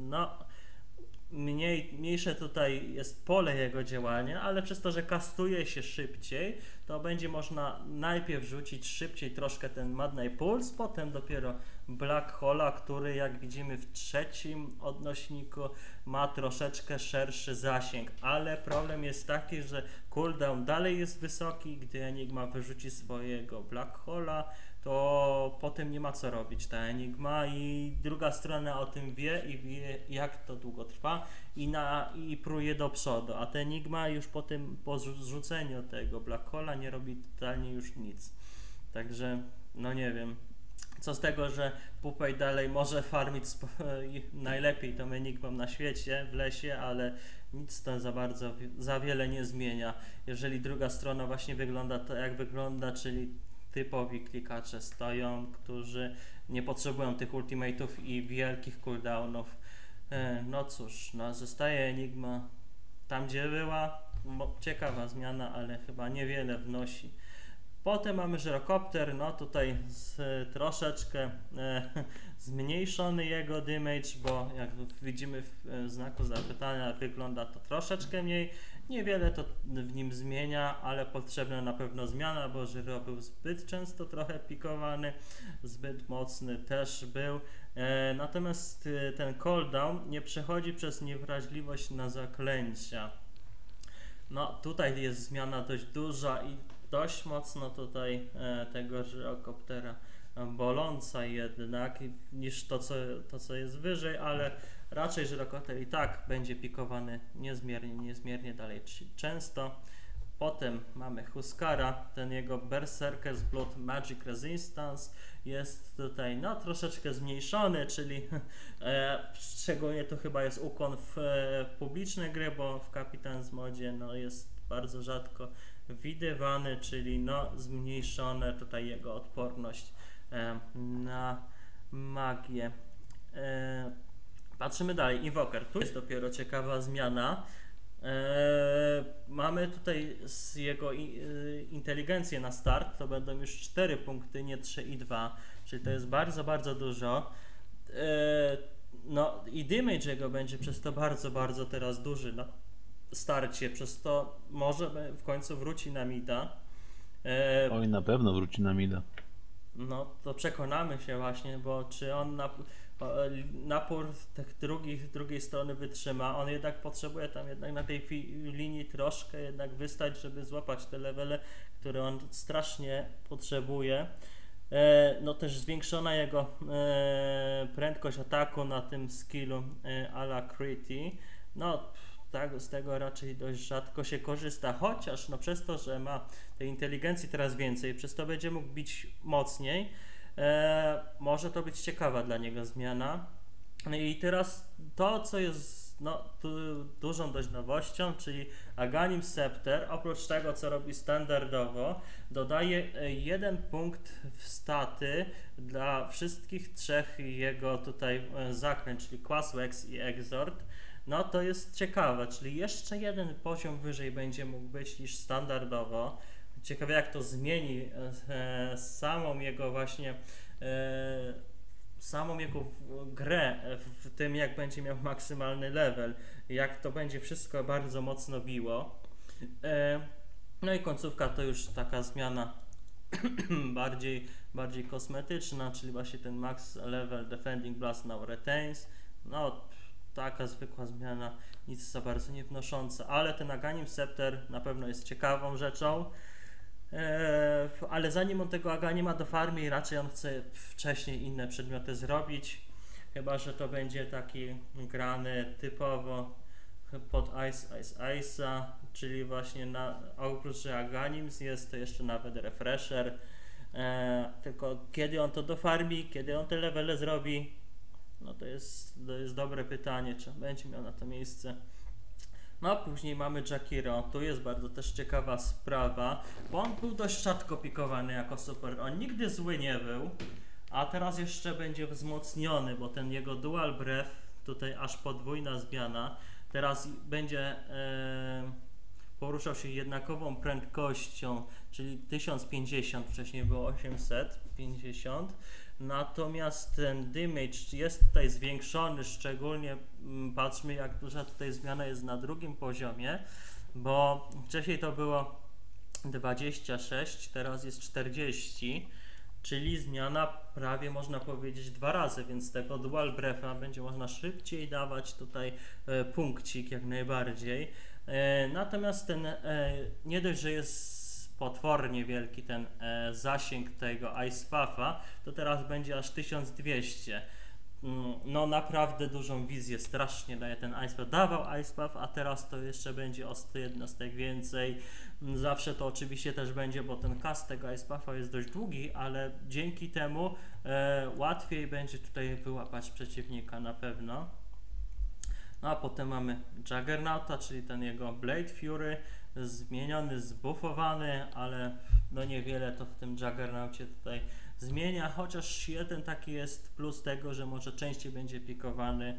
Speaker 1: mniejsze tutaj jest pole jego działania, ale przez to, że kastuje się szybciej, to będzie można najpierw rzucić szybciej troszkę ten Madness Pulse, potem dopiero Black Hole'a, który jak widzimy w trzecim odnośniku ma troszeczkę szerszy zasięg, ale problem jest taki, że cooldown dalej jest wysoki, gdy Enigma wyrzuci swojego Black Hole'a, to potem nie ma co robić ta Enigma i druga strona o tym wie i wie jak to długo trwa i pruje do przodu, a ta Enigma już po zrzuceniu tego Black Hole'a nie robi totalnie już nic. Także no nie wiem, co z tego, że Pupej dalej może farmić najlepiej tą Enigmą na świecie, w lesie, ale nic to za wiele nie zmienia. Jeżeli druga strona właśnie wygląda tak jak wygląda, czyli typowi klikacze stoją, którzy nie potrzebują tych ultimate'ów i wielkich cooldownów. No cóż, no zostaje Enigma tam gdzie była, ciekawa zmiana, ale chyba niewiele wnosi. Potem mamy żyrokopter, no tutaj troszeczkę zmniejszony jego damage, bo jak widzimy w znaku zapytania wygląda to troszeczkę mniej. Niewiele to w nim zmienia, ale potrzebna na pewno zmiana, bo Żyro był zbyt często trochę pikowany, zbyt mocny też był. Natomiast ten cooldown nie przechodzi przez niewrażliwość na zaklęcia. No tutaj jest zmiana dość duża i dość mocno tutaj tego żyrokoptera boląca jednak niż to co jest wyżej, ale raczej żyrokopter i tak będzie pikowany niezmiernie dalej często. Potem mamy Huskara, ten jego Berserker's Blood Magic Resistance jest tutaj no troszeczkę zmniejszony, czyli szczególnie to chyba jest ukłon w publiczne gry, bo w Captain's Modzie no jest bardzo rzadko widywany, czyli no zmniejszone tutaj jego odporność na magię. Patrzymy dalej, Invoker, tu jest dopiero ciekawa zmiana. Mamy tutaj z jego inteligencję na start, to będą już 4 punkty, nie 3 i 2, czyli to jest bardzo dużo. No i damage jego będzie przez to bardzo teraz duży na starcie, przez to może w końcu wróci na mida.
Speaker 2: Oj, na pewno wróci na mida.
Speaker 1: No to przekonamy się właśnie, bo czy on napór tych drugiej strony wytrzyma, on jednak potrzebuje tam jednak na tej linii troszkę jednak wystać, żeby złapać te levele, które on strasznie potrzebuje. No też zwiększona jego prędkość ataku na tym skillu a la Criti. No tak, z tego raczej dość rzadko się korzysta, chociaż no przez to, że ma tej inteligencji teraz więcej, przez to będzie mógł bić mocniej, może to być ciekawa dla niego zmiana. I teraz to, co jest no, dużą dość nowością, czyli Aghanim Scepter, oprócz tego, co robi standardowo, dodaje 1 punkt w staty dla wszystkich 3 jego tutaj zaklęć, czyli Quaswex i Exort. No to jest ciekawe, czyli jeszcze jeden poziom wyżej będzie mógł być niż standardowo. Ciekawe jak to zmieni samą jego właśnie samą jego grę w tym jak będzie miał maksymalny level, jak to będzie wszystko bardzo mocno biło. No i końcówka to już taka zmiana bardziej kosmetyczna, czyli właśnie ten max level Defending Blast now retains. No taka zwykła zmiana, nic za bardzo nie wnosząca, ale ten Aghanim Scepter na pewno jest ciekawą rzeczą. Ale zanim on tego Aghanima dofarmi, raczej on chce wcześniej inne przedmioty zrobić, chyba że to będzie taki grany typowo pod Ice'a, czyli właśnie oprócz że Aghanim jest to jeszcze nawet Refresher, tylko kiedy on to dofarmi, kiedy on te levele zrobi, no to jest dobre pytanie, czy będzie miał na to miejsce. No, później mamy Jakiro, tu jest bardzo też ciekawa sprawa, bo on był dość rzadko pikowany jako super, on nigdy zły nie był, a teraz jeszcze będzie wzmocniony, bo ten jego dual breath, tutaj aż podwójna zmiana, teraz będzie poruszał się jednakową prędkością, czyli 1050, wcześniej było 850, natomiast ten damage jest tutaj zwiększony, szczególnie patrzmy jak duża tutaj zmiana jest na drugim poziomie, bo wcześniej to było 26, teraz jest 40, czyli zmiana prawie można powiedzieć 2 razy, więc tego dual breatha będzie można szybciej dawać tutaj punkcik jak najbardziej. Natomiast ten nie dość, że jest potwornie wielki ten zasięg tego Ice Puffa, to teraz będzie aż 1200. No naprawdę dużą wizję, strasznie daje ten Ice Puff. Dawał Ice Puff, a teraz to jeszcze będzie o 100 jednostek więcej. Zawsze to oczywiście też będzie, bo ten cast tego Ice Puffa jest dość długi, ale dzięki temu łatwiej będzie tutaj wyłapać przeciwnika na pewno. No a potem mamy Juggernauta, czyli ten jego Blade Fury, zmieniony, zbuffowany, ale no niewiele to w tym Juggernaucie tutaj zmienia, chociaż jeden taki jest plus tego, że może częściej będzie pikowany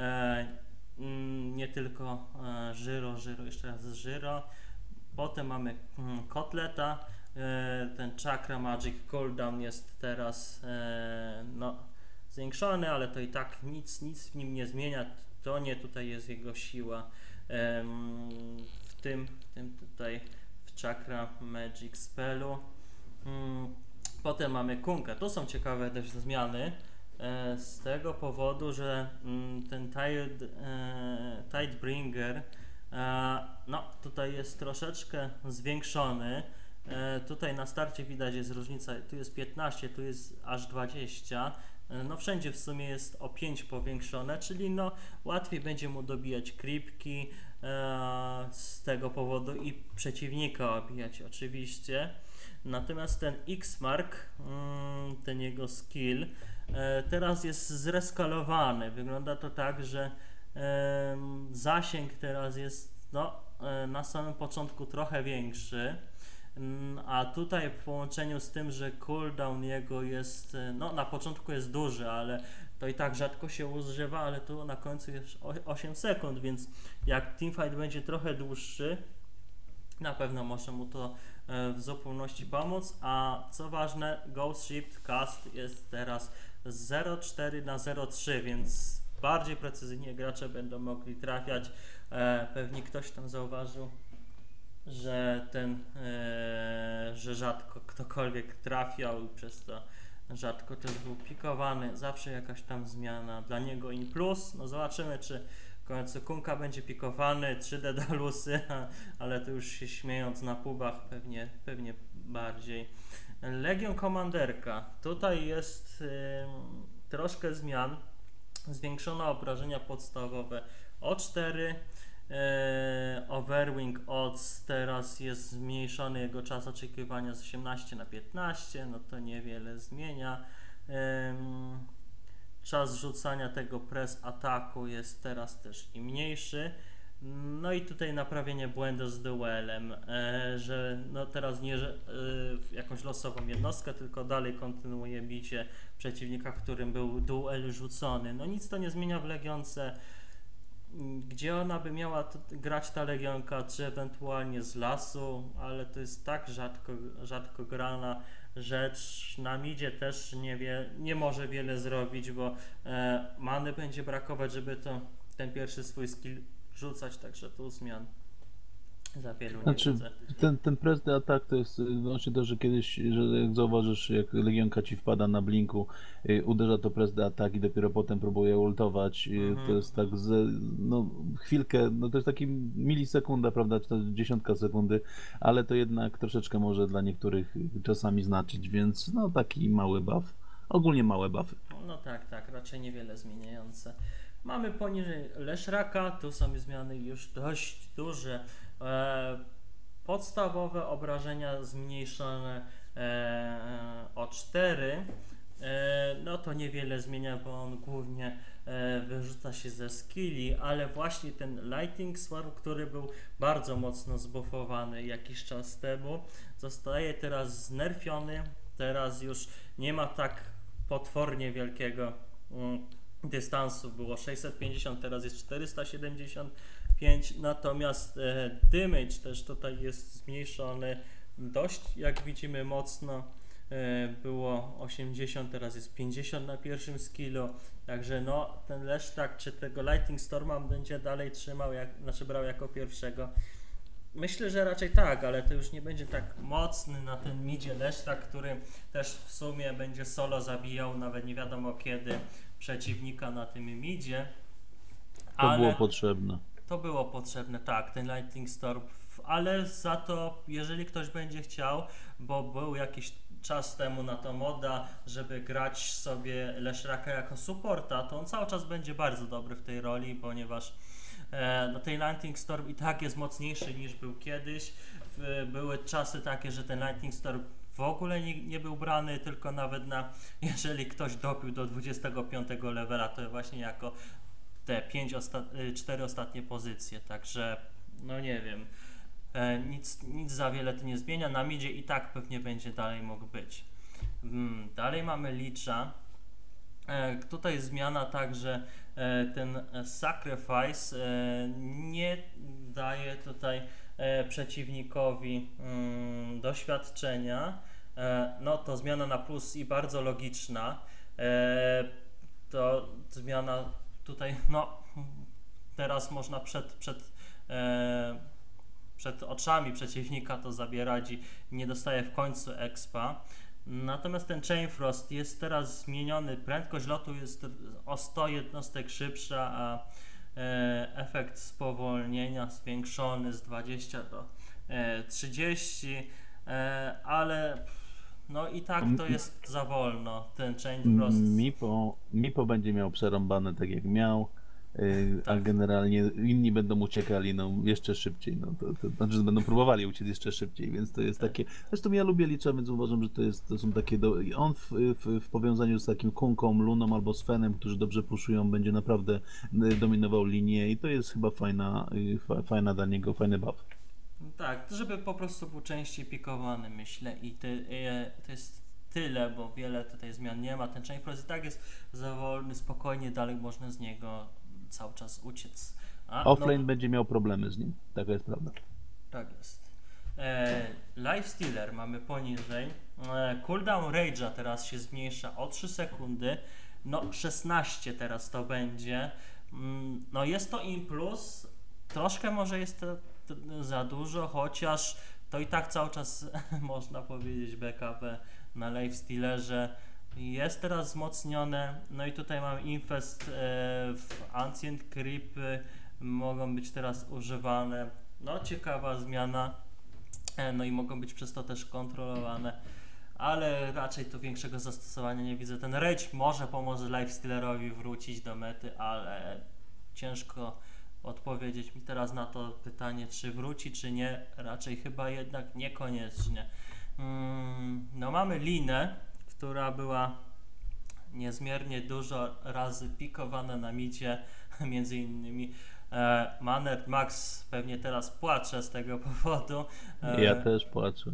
Speaker 1: nie tylko Żyro, jeszcze raz Żyro. Potem mamy Kotleta, ten Chakra Magic cooldown jest teraz no, zwiększony, ale to i tak nic w nim nie zmienia, to nie tutaj jest jego siła w tym tutaj w Chakra Magic spellu. Potem mamy Kunkę, to są ciekawe też zmiany z tego powodu, że ten Tidebringer no tutaj jest troszeczkę zwiększony. Tutaj na starcie widać jest różnica, tu jest 15, tu jest aż 20. No wszędzie w sumie jest o 5 powiększone, czyli no łatwiej będzie mu dobijać creepki z tego powodu i przeciwnika obijać oczywiście. Natomiast ten X-Mark, ten jego skill, teraz jest zreskalowany. Wygląda to tak, że zasięg teraz jest no, na samym początku trochę większy. A tutaj w połączeniu z tym, że cooldown jego jest, no na początku jest duży, ale to i tak rzadko się używa, ale tu na końcu jest 8 sekund, więc jak teamfight będzie trochę dłuższy, na pewno może mu to w zupełności pomóc, a co ważne, Ghost Shift Cast jest teraz 0,4 na 0,3, więc bardziej precyzyjnie gracze będą mogli trafiać. Pewnie ktoś tam zauważył, że że rzadko ktokolwiek trafiał i przez to rzadko też był pikowany, zawsze jakaś tam zmiana dla niego in plus. No zobaczymy, czy w końcu Kunka będzie pikowany, 3D Dalusy, ale to już się śmiejąc na pubach pewnie bardziej. Legion Commanderka, tutaj jest troszkę zmian, zwiększone obrażenia podstawowe o 4, Overwing Odds teraz jest zmniejszony jego czas oczekiwania z 18 na 15, no to niewiele zmienia. Czas rzucania tego press ataku jest teraz też i mniejszy. No i tutaj naprawienie błędu z duelem, że no teraz nie jakąś losową jednostkę, tylko dalej kontynuuje bicie przeciwnika, którym był duel rzucony. No nic to nie zmienia w Legionce. Gdzie ona by miała grać ta Legionka, czy ewentualnie z lasu, ale to jest tak rzadko grana rzecz. Na midzie też nie może wiele zrobić, bo many będzie brakować, żeby ten pierwszy swój skill rzucać, także tu zmian za wielu nie widzę.
Speaker 2: Ten press the attack to jest właśnie to, że kiedyś, że jak zauważysz, jak Legionka ci wpada na blinku, uderza to press the attack i dopiero potem próbuje ultować, to jest tak no chwilkę, no to jest taki milisekunda, prawda, czy to dziesiątka sekundy, ale to jednak troszeczkę może dla niektórych czasami znaczyć, więc no taki mały buff, ogólnie małe buffy.
Speaker 1: No tak, raczej niewiele zmieniające. Mamy poniżej Leshraka, tu są zmiany już dość duże. Podstawowe obrażenia zmniejszone o 4, No to niewiele zmienia, bo on głównie wyrzuca się ze skilli, ale właśnie ten Lightning Swarm, który był bardzo mocno zbuffowany jakiś czas temu, zostaje teraz znerfiony, teraz już nie ma tak potwornie wielkiego dystansu, było 650, teraz jest 475, natomiast damage też tutaj jest zmniejszony dość, jak widzimy, mocno. Było 80, teraz jest 50 na pierwszym skillu, także no ten Leszczak czy tego Lightning Storma będzie dalej trzymał, znaczy brał jako pierwszego. Myślę, że raczej tak, ale to już nie będzie tak mocny na ten midzie Leszczak, który też w sumie będzie solo zabijał, nawet nie wiadomo kiedy, przeciwnika na tym midzie.
Speaker 2: To było potrzebne.
Speaker 1: To było potrzebne, tak, ten Lightning Storm, ale za to, jeżeli ktoś będzie chciał, bo był jakiś czas temu na to moda, żeby grać sobie Leszraka jako supporta, to on cały czas będzie bardzo dobry w tej roli, ponieważ no, ten Lightning Storm i tak jest mocniejszy niż był kiedyś. Były czasy takie, że ten Lightning Storm w ogóle nie był brany, tylko nawet jeżeli ktoś dobił do 25 levela, to właśnie jako te 4 ostatnie pozycje, także no nie wiem, nic za wiele to nie zmienia, na midzie i tak pewnie będzie dalej mógł być. Dalej mamy Licha, tutaj zmiana także ten Sacrifice nie daje tutaj przeciwnikowi doświadczenia, no to zmiana na plus i bardzo logiczna, to zmiana tutaj, no teraz można przed oczami przeciwnika to zabierać i nie dostaje w końcu expa. Natomiast ten Chain Frost jest teraz zmieniony, prędkość lotu jest o 100 jednostek szybsza, a efekt spowolnienia zwiększony z 20 do 30, ale no i tak to jest za wolno, ten Chain Frost.
Speaker 2: Mipo będzie miał przerąbane tak jak miał, a
Speaker 1: Tak.
Speaker 2: generalnie inni będą uciekali no, jeszcze szybciej, no, to znaczy, że będą próbowali uciec jeszcze szybciej, więc to jest takie, zresztą ja lubię Licha, więc uważam, że to są takie, on w powiązaniu z takim Kunką, Luną albo Svenem, którzy dobrze puszują, będzie naprawdę dominował linię i to jest chyba fajna dla niego, fajny buff.
Speaker 1: Tak, żeby po prostu był częściej pikowany, myślę, i to jest tyle, bo wiele tutaj zmian nie ma. Ten Chain Frost i tak jest za wolny, spokojnie dalej można z niego cały czas uciec.
Speaker 2: Offlane będzie miał problemy z nim, taka jest prawda.
Speaker 1: Tak jest. Lifestealer mamy poniżej. Cooldown Rage'a teraz się zmniejsza o 3 sekundy. No 16 teraz to będzie. No jest to in plus. Troszkę może jest to za dużo, chociaż to i tak cały czas można powiedzieć BKB na Lifestealerze jest teraz wzmocnione. No i tutaj mam Infest w Ancient Creepy mogą być teraz używane. No ciekawa zmiana. No i mogą być przez to też kontrolowane, ale raczej tu większego zastosowania nie widzę. Ten Rage może pomoże Lifestealerowi wrócić do mety, ale ciężko odpowiedzieć mi teraz na to pytanie, czy wróci, czy nie. Raczej chyba jednak niekoniecznie. No mamy Linę, która była niezmiernie dużo razy pikowana na midzie, między innymi Manert Max pewnie teraz płacze z tego powodu.
Speaker 2: Ja też płaczę.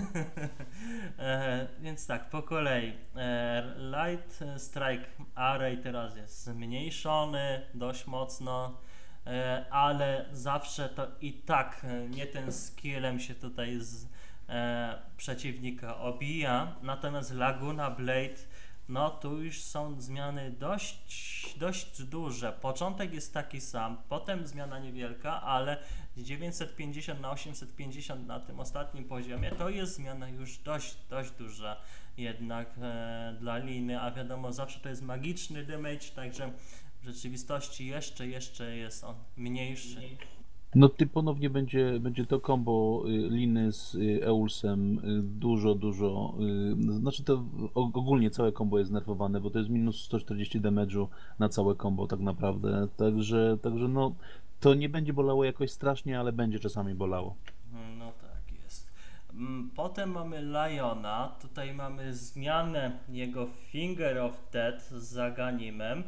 Speaker 1: Więc tak, po kolei. Light Strike Array teraz jest zmniejszony dość mocno, ale zawsze to i tak nie ten skillem się tutaj z przeciwnika obija. Natomiast Laguna Blade, no tu już są zmiany dość duże. Początek jest taki sam, potem zmiana niewielka, ale z 950 na 850 na tym ostatnim poziomie to jest zmiana już dość duża jednak dla Liny, a wiadomo zawsze to jest magiczny damage, także w rzeczywistości jeszcze jest on mniejszy.
Speaker 2: No ty ponownie będzie to combo Liny z Eulsem dużo, znaczy to ogólnie całe combo jest nerfowane, bo to jest minus 140 damage'u na całe combo tak naprawdę, także no to nie będzie bolało jakoś strasznie, ale będzie czasami bolało.
Speaker 1: No tak jest. Potem mamy Liona, tutaj mamy zmianę jego Finger of Death z Zaganimem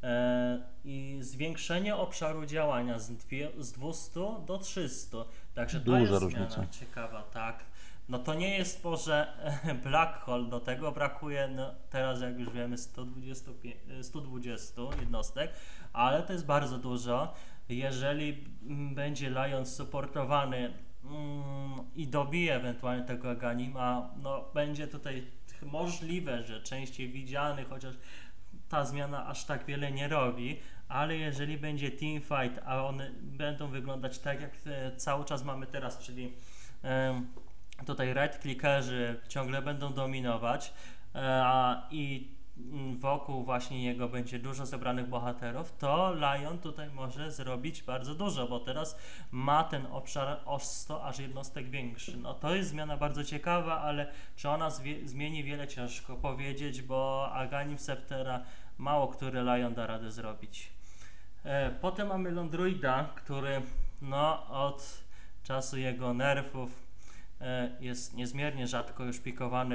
Speaker 1: i zwiększenie obszaru działania z 200 do 300. Także to
Speaker 2: Duża
Speaker 1: jest
Speaker 2: różnica.
Speaker 1: zmiana ciekawa, tak. No to nie jest może Black Hole, do tego brakuje no, teraz jak już wiemy 120 jednostek, ale to jest bardzo dużo. Jeżeli będzie Lion supportowany i dobije ewentualnie tego Aganima, no będzie tutaj możliwe, że częściej widziany, chociaż ta zmiana aż tak wiele nie robi, ale jeżeli będzie teamfight, a one będą wyglądać tak jak cały czas mamy teraz, czyli tutaj right clickerzy ciągle będą dominować i wokół właśnie jego będzie dużo zebranych bohaterów, to Lion tutaj może zrobić bardzo dużo, bo teraz ma ten obszar o 100 aż jednostek większy. No to jest zmiana bardzo ciekawa, ale czy ona zmieni wiele, ciężko powiedzieć, bo Aghanim Sceptera mało który Lion da radę zrobić. Potem mamy Londruida, który no od czasu jego nerfów jest niezmiernie rzadko już pikowany,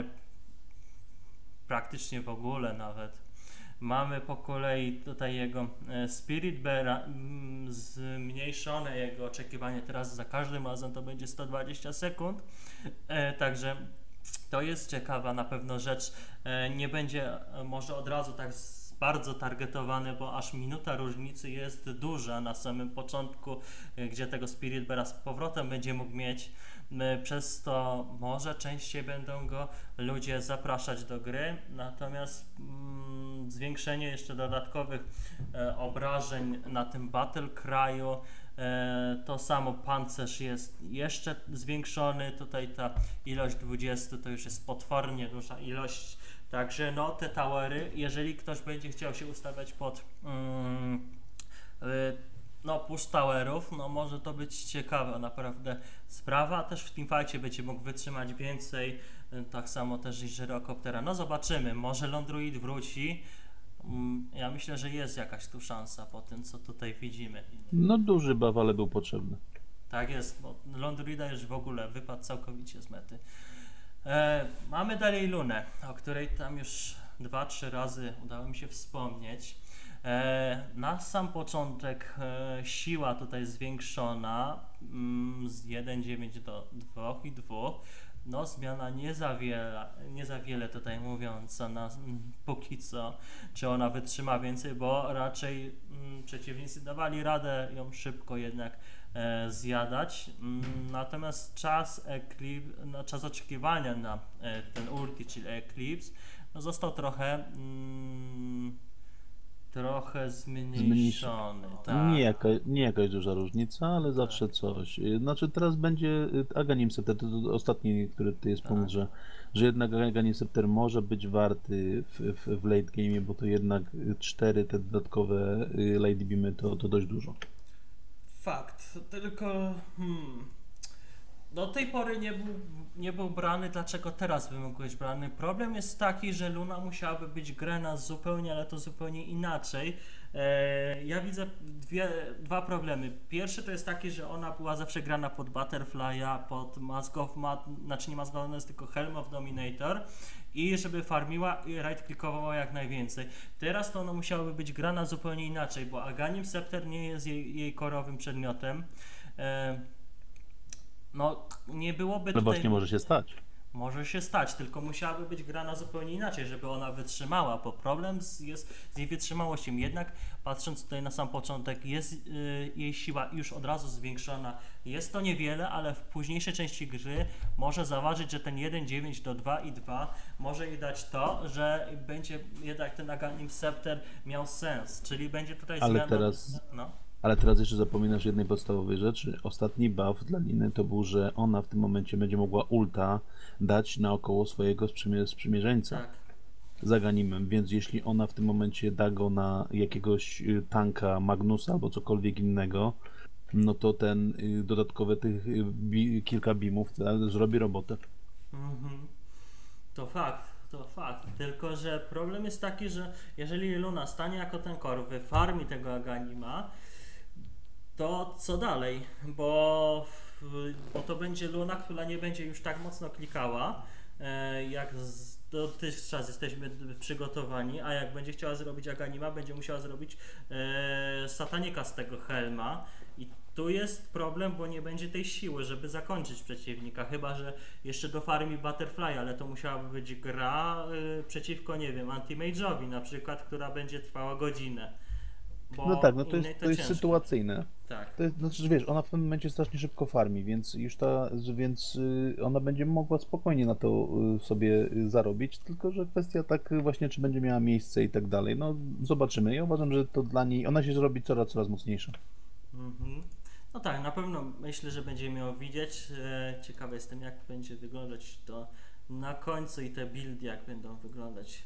Speaker 1: praktycznie w ogóle nawet. Mamy po kolei tutaj jego Spirit Beara, zmniejszone jego oczekiwanie teraz za każdym razem to będzie 120 sekund, także to jest ciekawa na pewno rzecz, nie będzie może od razu tak bardzo targetowany, bo aż minuta różnicy jest duża na samym początku, gdzie tego Spirit Beara z powrotem będzie mógł mieć. Przez to może częściej będą go ludzie zapraszać do gry, natomiast zwiększenie jeszcze dodatkowych obrażeń na tym Battle Cry'u, to samo pancerz jest jeszcze zwiększony, tutaj ta ilość 20 to już jest potwornie duża ilość, także no te towery, jeżeli ktoś będzie chciał się ustawiać pod no push towerów, no może to być ciekawa naprawdę sprawa, też w teamfightie będzie mógł wytrzymać więcej, tak samo też i Gyrocoptera, no zobaczymy, może Londruid wróci, ja myślę, że jest jakaś tu szansa po tym, co tutaj widzimy.
Speaker 2: No duży buff, ale był potrzebny.
Speaker 1: Tak jest, bo Londruida już w ogóle wypadł całkowicie z mety. Mamy dalej Lunę, o której tam już 2-3 razy udało mi się wspomnieć. Na sam początek siła tutaj zwiększona z 1,9 do 2,2. No zmiana nie za wiele tutaj mówiąca póki co, czy ona wytrzyma więcej, bo raczej przeciwnicy dawali radę ją szybko jednak zjadać. Natomiast czas oczekiwania na ten ulti, czyli Eclipse, no został trochę zmniejszony. Tak.
Speaker 2: Nie jakaś duża różnica, ale zawsze coś. Znaczy teraz będzie Aghanim Scepter, to ostatni, który tutaj jest punkt, że jednak Aghanim Scepter może być warty w late game, bo to jednak 4 te dodatkowe late beamy to dość dużo.
Speaker 1: Fakt, tylko do tej pory nie był brany, dlaczego teraz by mógł być brany? Problem jest taki, że Luna musiałaby być grana zupełnie, ale to zupełnie inaczej. Ja widzę dwa problemy. Pierwszy to jest taki, że ona była zawsze grana pod Butterfly'a, pod Mask of znaczy nie Mask of Madness, tylko Helm of Dominator i żeby farmiła i right-clickowała jak najwięcej. Teraz to ona musiałaby być grana zupełnie inaczej, bo Aghanim Scepter nie jest jej korowym przedmiotem. No nie byłoby
Speaker 2: No
Speaker 1: tutaj...
Speaker 2: właśnie może się stać.
Speaker 1: Może się stać, tylko musiałaby być grana zupełnie inaczej, żeby ona wytrzymała, bo problem jest z jej wytrzymałością. Jednak patrząc tutaj na sam początek, jest jej siła już od razu zwiększona. Jest to niewiele, ale w późniejszej części gry może zauważyć, że ten 1,9 do 2,2 może jej dać to, że będzie jednak ten Aghanim Scepter miał sens, czyli będzie tutaj zmiana...
Speaker 2: Ale teraz jeszcze zapominasz jednej podstawowej rzeczy. Ostatni buff dla Liny to był, że ona w tym momencie będzie mogła ulta dać naokoło swojego sprzymierzeńca.
Speaker 1: Tak.
Speaker 2: Z Aghanimem, więc jeśli ona w tym momencie da go na jakiegoś tanka, Magnusa albo cokolwiek innego, no to ten dodatkowe tych kilka beamów zrobi robotę.
Speaker 1: To fakt, tylko że problem jest taki, że jeżeli Luna stanie jako ten core, wyfarmi tego Aghanima, to co dalej? Bo bo to będzie Luna, która nie będzie już tak mocno klikała, jak dotychczas jesteśmy przygotowani, a jak będzie chciała zrobić Aganima, będzie musiała zrobić Satanika z tego Helma i tu jest problem, bo nie będzie tej siły, żeby zakończyć przeciwnika, chyba że jeszcze do farmi Butterfly, ale to musiałaby być gra przeciwko, nie wiem, Anti-Mage'owi na przykład, która będzie trwała godzinę. Bo
Speaker 2: No tak, no to
Speaker 1: innej
Speaker 2: to jest
Speaker 1: ciężko.
Speaker 2: sytuacyjne.
Speaker 1: Tak.
Speaker 2: To jest, znaczy, że wiesz, ona w tym momencie strasznie szybko farmi, więc ona będzie mogła spokojnie na to sobie zarobić, tylko że kwestia tak właśnie, czy będzie miała miejsce i tak dalej. No zobaczymy. Ja uważam, że to dla niej, ona się zrobi coraz mocniejsza.
Speaker 1: Mhm. No tak, na pewno myślę, że będziemy ją widzieć. Ciekawy jestem, jak będzie wyglądać to na końcu i te buildy, jak będą wyglądać.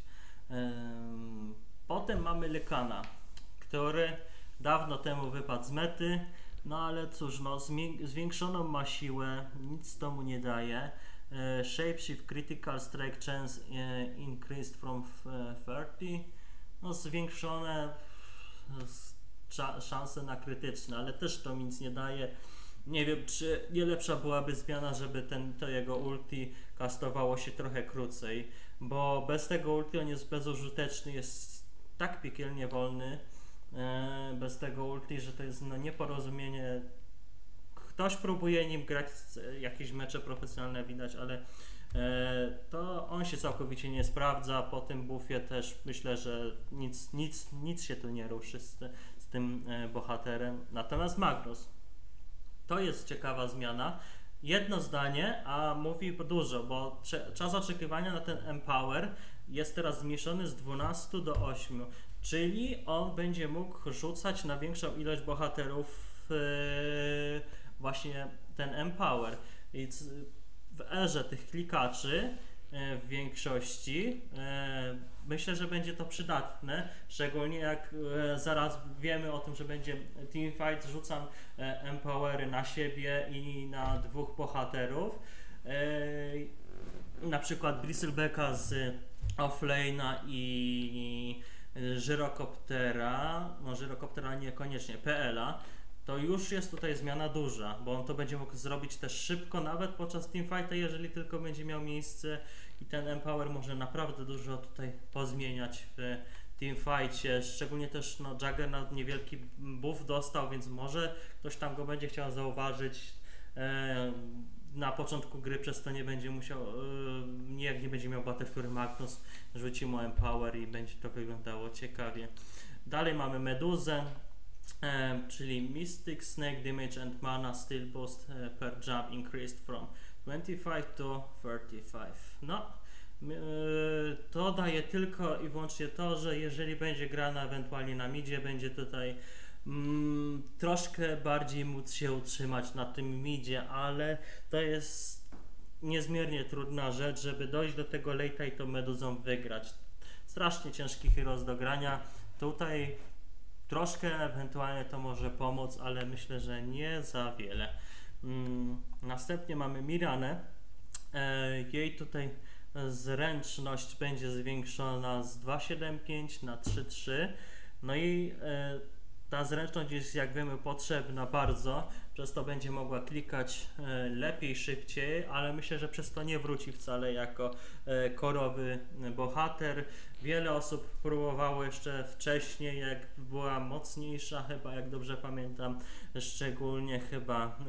Speaker 1: Potem mamy Lykana, który dawno temu wypadł z mety, no ale cóż, no, zwiększoną ma siłę, nic tomu nie daje. Shapeshift Critical Strike Chance increased from 30. No zwiększone szanse na krytyczne, ale też to nic nie daje. Nie wiem, czy nie lepsza byłaby zmiana, żeby to jego ulti kastowało się trochę krócej, bo bez tego ulti on jest bezużyteczny, jest tak piekielnie wolny bez tego ulti, że to jest no, nieporozumienie. Ktoś próbuje nim grać, jakieś mecze profesjonalne widać, ale to on się całkowicie nie sprawdza. Po tym buffie też myślę, że nic się tu nie ruszy z tym bohaterem. Natomiast Magnus, to jest ciekawa zmiana. Jedno zdanie, a mówi dużo, bo czas oczekiwania na ten Empower jest teraz zmniejszony z 12 do 8, czyli on będzie mógł rzucać na większą ilość bohaterów właśnie ten Empower. I w erze tych klikaczy w większości myślę, że będzie to przydatne, szczególnie jak zaraz wiemy o tym, że będzie teamfight, rzucam empowery na siebie i na dwóch bohaterów, na przykład Bristlebecka z offlane'a i Żyrokoptera, no Żyrokoptera niekoniecznie, PL-a, to już jest tutaj zmiana duża, bo on to będzie mógł zrobić też szybko, nawet podczas teamfighta, jeżeli tylko będzie miał miejsce i ten Empower może naprawdę dużo tutaj pozmieniać w teamfightie, szczególnie też no, Juggernaut niewielki buff dostał, więc może ktoś tam go będzie chciał zauważyć na początku gry, przez to nie będzie musiał, jak nie będzie miał Battlefury Magnus, rzuci mu Empower i będzie to wyglądało ciekawie. Dalej mamy Meduzę, czyli Mystic, Snake Damage and Mana Still Boost per Jump increased from 25 to 35. No, to daje tylko i wyłącznie to, że jeżeli będzie grana ewentualnie na midzie, będzie tutaj troszkę bardziej móc się utrzymać na tym midzie, ale to jest niezmiernie trudna rzecz, żeby dojść do tego late'a i tą Meduzą wygrać. Strasznie ciężki heroes do grania. Tutaj troszkę ewentualnie to może pomóc, ale myślę, że nie za wiele. Następnie mamy Miranę. Jej tutaj zręczność będzie zwiększona z 2,75 na 3,3. No i ta zręczność jest, jak wiemy, potrzebna bardzo, przez to będzie mogła klikać lepiej, szybciej, ale myślę, że przez to nie wróci wcale jako korowy bohater. Wiele osób próbowało jeszcze wcześniej, jak była mocniejsza, chyba jak dobrze pamiętam, szczególnie chyba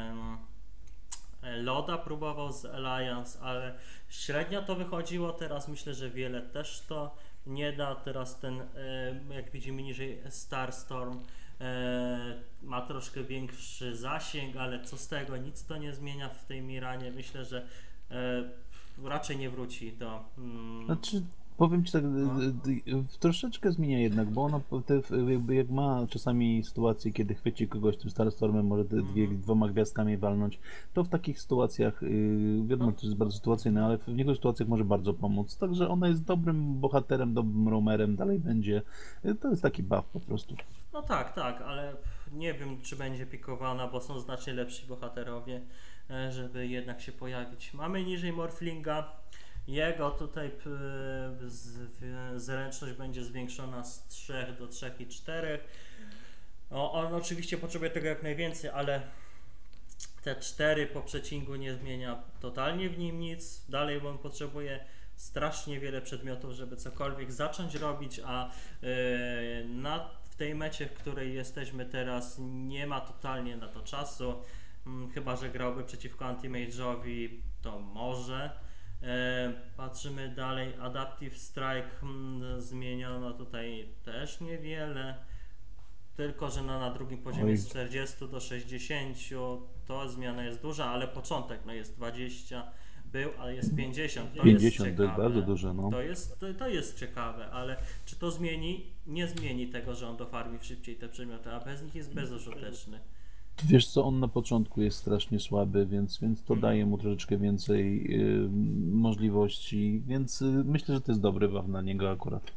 Speaker 1: Loda próbował z Alliance, ale średnio to wychodziło. Teraz myślę, że wiele też to nie da. Teraz ten, jak widzimy niżej, Starstorm ma troszkę większy zasięg, ale co z tego, nic to nie zmienia w tej Miranie. Myślę, że raczej nie wróci do...
Speaker 2: Znaczy, powiem Ci tak, troszeczkę zmienia jednak, bo ona jakby jak ma czasami sytuacje, kiedy chwyci kogoś tym Starstormem, może dwoma gwiazdkami walnąć, to w takich sytuacjach, wiadomo, to jest bardzo sytuacyjne, ale w niektórych sytuacjach może bardzo pomóc. Także ona jest dobrym bohaterem, dobrym roamerem, dalej będzie. To jest taki buff po prostu.
Speaker 1: No tak, ale nie wiem, czy będzie pikowana, bo są znacznie lepsi bohaterowie, żeby jednak się pojawić. Mamy niżej Morphlinga. Jego tutaj zręczność będzie zwiększona z 3 do 3,4. On oczywiście potrzebuje tego jak najwięcej, ale T4 po przecingu nie zmienia totalnie w nim nic. Dalej on potrzebuje strasznie wiele przedmiotów, żeby cokolwiek zacząć robić, a w tej mecie, w której jesteśmy teraz, nie ma totalnie na to czasu. Chyba że grałby przeciwko Anti-Mage'owi, to może. Patrzymy dalej, Adaptive Strike zmieniono tutaj też niewiele, tylko że na drugim poziomie z 40 do 60 to zmiana jest duża, ale początek no jest 20 był, ale jest 50, to
Speaker 2: 50
Speaker 1: jest
Speaker 2: to jest
Speaker 1: ciekawe.
Speaker 2: bardzo duże, no.
Speaker 1: To jest ciekawe, ale czy to zmieni? Nie zmieni tego, że on dofarmi szybciej te przedmioty, a bez nich jest bezużyteczny.
Speaker 2: Wiesz co, on na początku jest strasznie słaby, więc to daje mu troszeczkę więcej możliwości, więc myślę, że to jest dobry buff na niego akurat.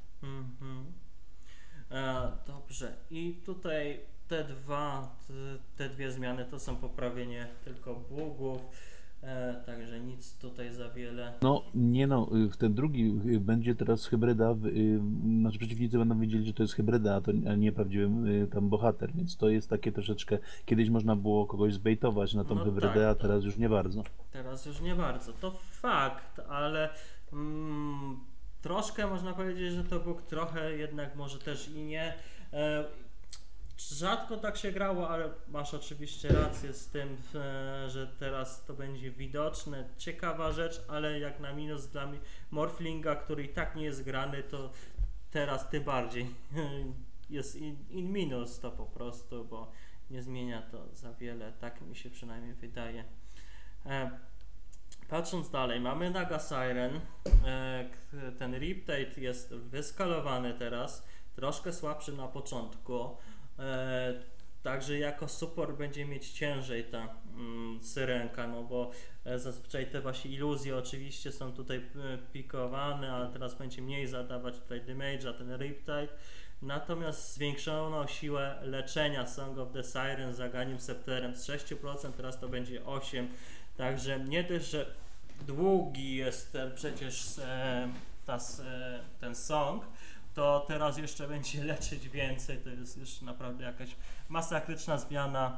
Speaker 1: Dobrze, i tutaj te dwie zmiany to są poprawienie tylko bugów, także nic tutaj za wiele.
Speaker 2: No, nie no, w ten drugi będzie teraz hybryda, znaczy przeciwnicy będą wiedzieli, że to jest hybryda, a nie prawdziwy tam bohater, więc to jest takie troszeczkę, kiedyś można było kogoś zbejtować na tą
Speaker 1: No
Speaker 2: hybrydę,
Speaker 1: tak,
Speaker 2: a teraz już nie bardzo.
Speaker 1: Teraz już nie bardzo, to fakt, ale troszkę można powiedzieć, że to bóg trochę jednak może też i nie. Rzadko tak się grało, ale masz oczywiście rację z tym, że teraz to będzie widoczne. Ciekawa rzecz, ale jak na minus dla Morphlinga, który i tak nie jest grany, to teraz tym bardziej jest in minus to po prostu, bo nie zmienia to za wiele, tak mi się przynajmniej wydaje. Patrząc dalej, mamy Naga Siren, ten Riptide jest wyskalowany teraz, troszkę słabszy na początku, także jako support będzie mieć ciężej ta syrenka, no bo zazwyczaj te właśnie iluzje oczywiście są tutaj pikowane, a teraz będzie mniej zadawać tutaj damage'a ten Riptide. Natomiast zwiększono siłę leczenia Song of the Siren Aganim Scepterem z 6%, teraz to będzie 8%. Także nie dość, że długi jest przecież ten song, to teraz jeszcze będzie leczyć więcej. To jest już naprawdę jakaś masakryczna zmiana.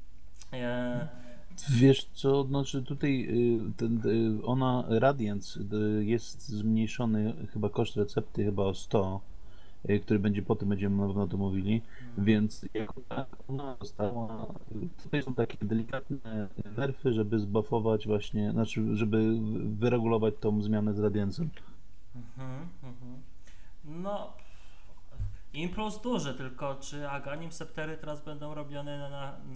Speaker 2: Wiesz co, znaczy tutaj ona Radiance jest zmniejszony chyba koszt recepty chyba o 100, który będzie potem, będziemy na pewno to mówili, więc jako tak ona została, tutaj są takie delikatne nerfy, żeby zbuffować właśnie, znaczy żeby wyregulować tą zmianę z Radiancem.
Speaker 1: No, impuls duży, tylko czy Aganim Sceptery teraz będą robione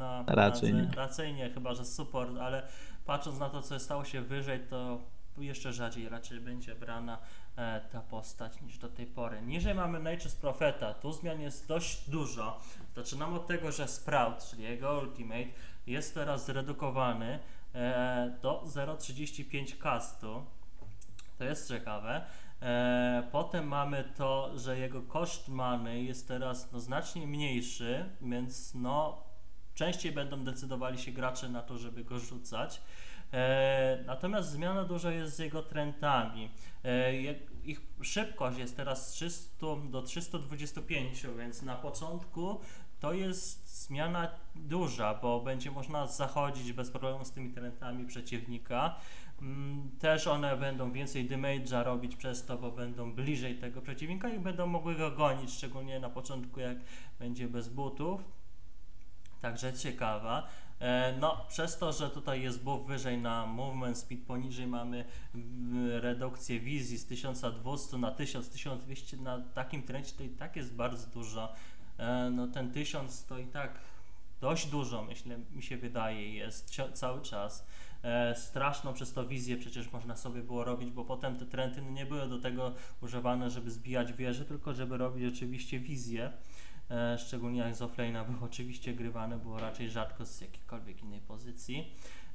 Speaker 1: raczej nie, chyba że support, ale patrząc na to, co stało się wyżej, to jeszcze rzadziej raczej będzie brana ta postać niż do tej pory. Niżej mamy Nature's Propheta, tu zmian jest dość dużo. Zaczynamy od tego, że Sprout, czyli jego ultimate, jest teraz zredukowany do 0,35 castu. To jest ciekawe. Potem mamy to, że jego koszt many jest teraz znacznie mniejszy, więc częściej będą decydowali się gracze na to, żeby go rzucać. Natomiast zmiana duża jest z jego trendami. Ich szybkość jest teraz z 300 do 325, więc na początku to jest zmiana duża, bo będzie można zachodzić bez problemu z tymi trendami przeciwnika. Też one będą więcej damage'a robić przez to, bo będą bliżej tego przeciwnika i będą mogły go gonić, szczególnie na początku, jak będzie bez butów. Także ciekawa. Przez to, że tutaj jest buff wyżej na movement speed, poniżej mamy redukcję wizji z 1200 na 1000, 1200 na takim trendzie to i tak jest bardzo dużo. Ten 1000 to i tak dość dużo, myślę, mi się wydaje, jest cały czas. Straszną przez to wizję przecież można sobie było robić, bo potem te trendy nie były do tego używane, żeby zbijać wieże, tylko żeby robić oczywiście wizję. Szczególnie jak z offlane'a był oczywiście grywany, było raczej rzadko z jakiejkolwiek innej pozycji.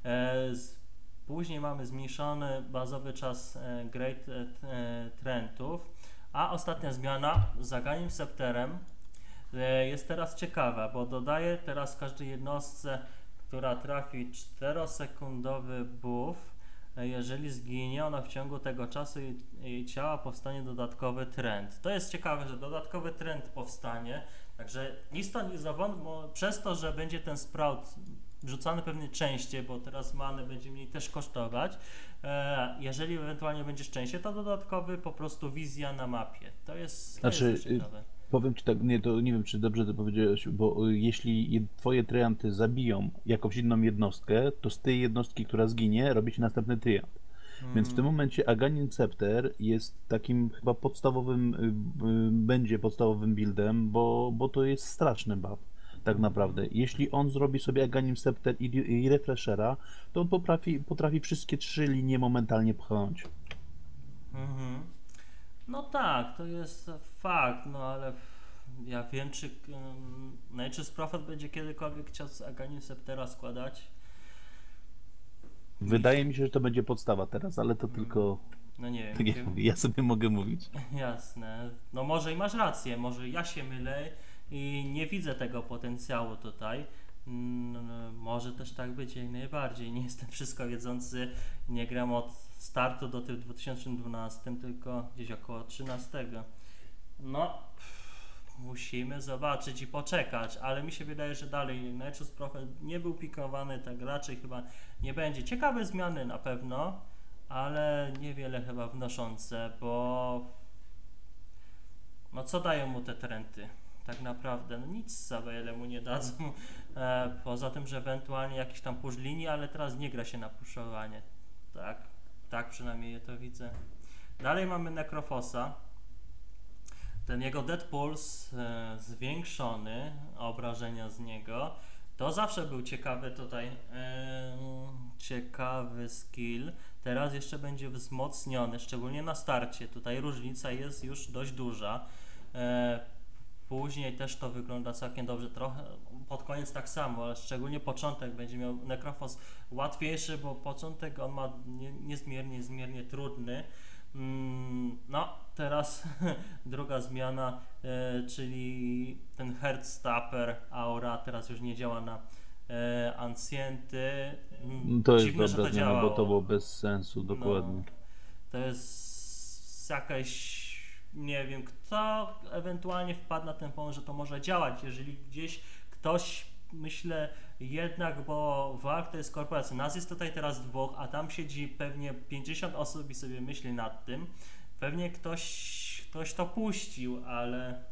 Speaker 1: Później mamy zmniejszony bazowy czas Great Trendów, a ostatnia zmiana z Aganim Scepterem jest teraz ciekawa, bo dodaje teraz każdej jednostce, która trafi 4-sekundowy buff, jeżeli zginie ona w ciągu tego czasu jej ciała, powstanie dodatkowy trend. To jest ciekawe, że dodatkowy trend powstanie, także nic to nie zawodzi, bo przez to, że będzie ten sprout rzucany pewnie częściej, bo teraz manę będzie mniej też kosztować. Jeżeli ewentualnie będziesz częściej, to dodatkowy po prostu wizja na mapie. To jest
Speaker 2: Znaczy,
Speaker 1: też ciekawe.
Speaker 2: powiem ci tak, nie, to nie wiem, czy dobrze to powiedziałeś, bo jeśli twoje tryjanty zabiją jakąś inną jednostkę, to z tej jednostki, która zginie, robi się następny tryjant. Więc w tym momencie Aghanim Scepter jest takim chyba podstawowym, będzie podstawowym buildem, bo to jest straszny buff, tak naprawdę. Jeśli on zrobi sobie Aghanim Scepter i Refreshera, to on potrafi wszystkie 3 linie momentalnie pchnąć.
Speaker 1: Mhm. No tak, to jest fakt, no ale ja wiem, czy Nature's Prophet będzie kiedykolwiek chciał z Aghanim Sceptera składać.
Speaker 2: Wydaje mi się, że to będzie podstawa teraz, ale to tylko,
Speaker 1: No nie wiem.
Speaker 2: tak jak mówię, ja sobie mogę mówić.
Speaker 1: Jasne. No może i masz rację, może ja się mylę i nie widzę tego potencjału tutaj. Może też tak być jak najbardziej. Nie jestem wszystko wiedzący, nie gram od startu do tych 2012, tylko gdzieś około 13. No, musimy zobaczyć i poczekać, ale mi się wydaje, że dalej Nature's Prophet nie był pikowany, tak raczej chyba nie będzie. Ciekawe zmiany na pewno, ale niewiele chyba wnoszące, bo no co dają mu te trendy? Tak naprawdę no nic za wiele mu nie dadzą, poza tym, że ewentualnie jakiś tam push linii, ale teraz nie gra się na puszowanie. Tak przynajmniej ja to widzę. Dalej mamy Necrofosa. Ten jego Dead Pulse zwiększony, obrażenia z niego, to zawsze był ciekawy tutaj, ciekawy skill. Teraz jeszcze będzie wzmocniony, szczególnie na starcie. Tutaj różnica jest już dość duża. Później też to wygląda całkiem dobrze, trochę pod koniec tak samo, ale szczególnie początek będzie miał Necrofos łatwiejszy, bo początek on ma niezmiernie trudny. No, teraz druga zmiana, czyli ten Heartstopper Aura teraz już nie działa na Ancienty.
Speaker 2: To jest
Speaker 1: Dziwne, że
Speaker 2: dobra
Speaker 1: to
Speaker 2: zmiana, bo
Speaker 1: działało.
Speaker 2: to było bez sensu, dokładnie.
Speaker 1: No, to jest jakaś, nie wiem, kto ewentualnie wpadł na ten pomysł, że to może działać, jeżeli gdzieś ktoś, myślę jednak, bo Valve to jest korporacja, nas jest tutaj teraz 2, a tam siedzi pewnie 50 osób i sobie myśli nad tym, pewnie ktoś to puścił, ale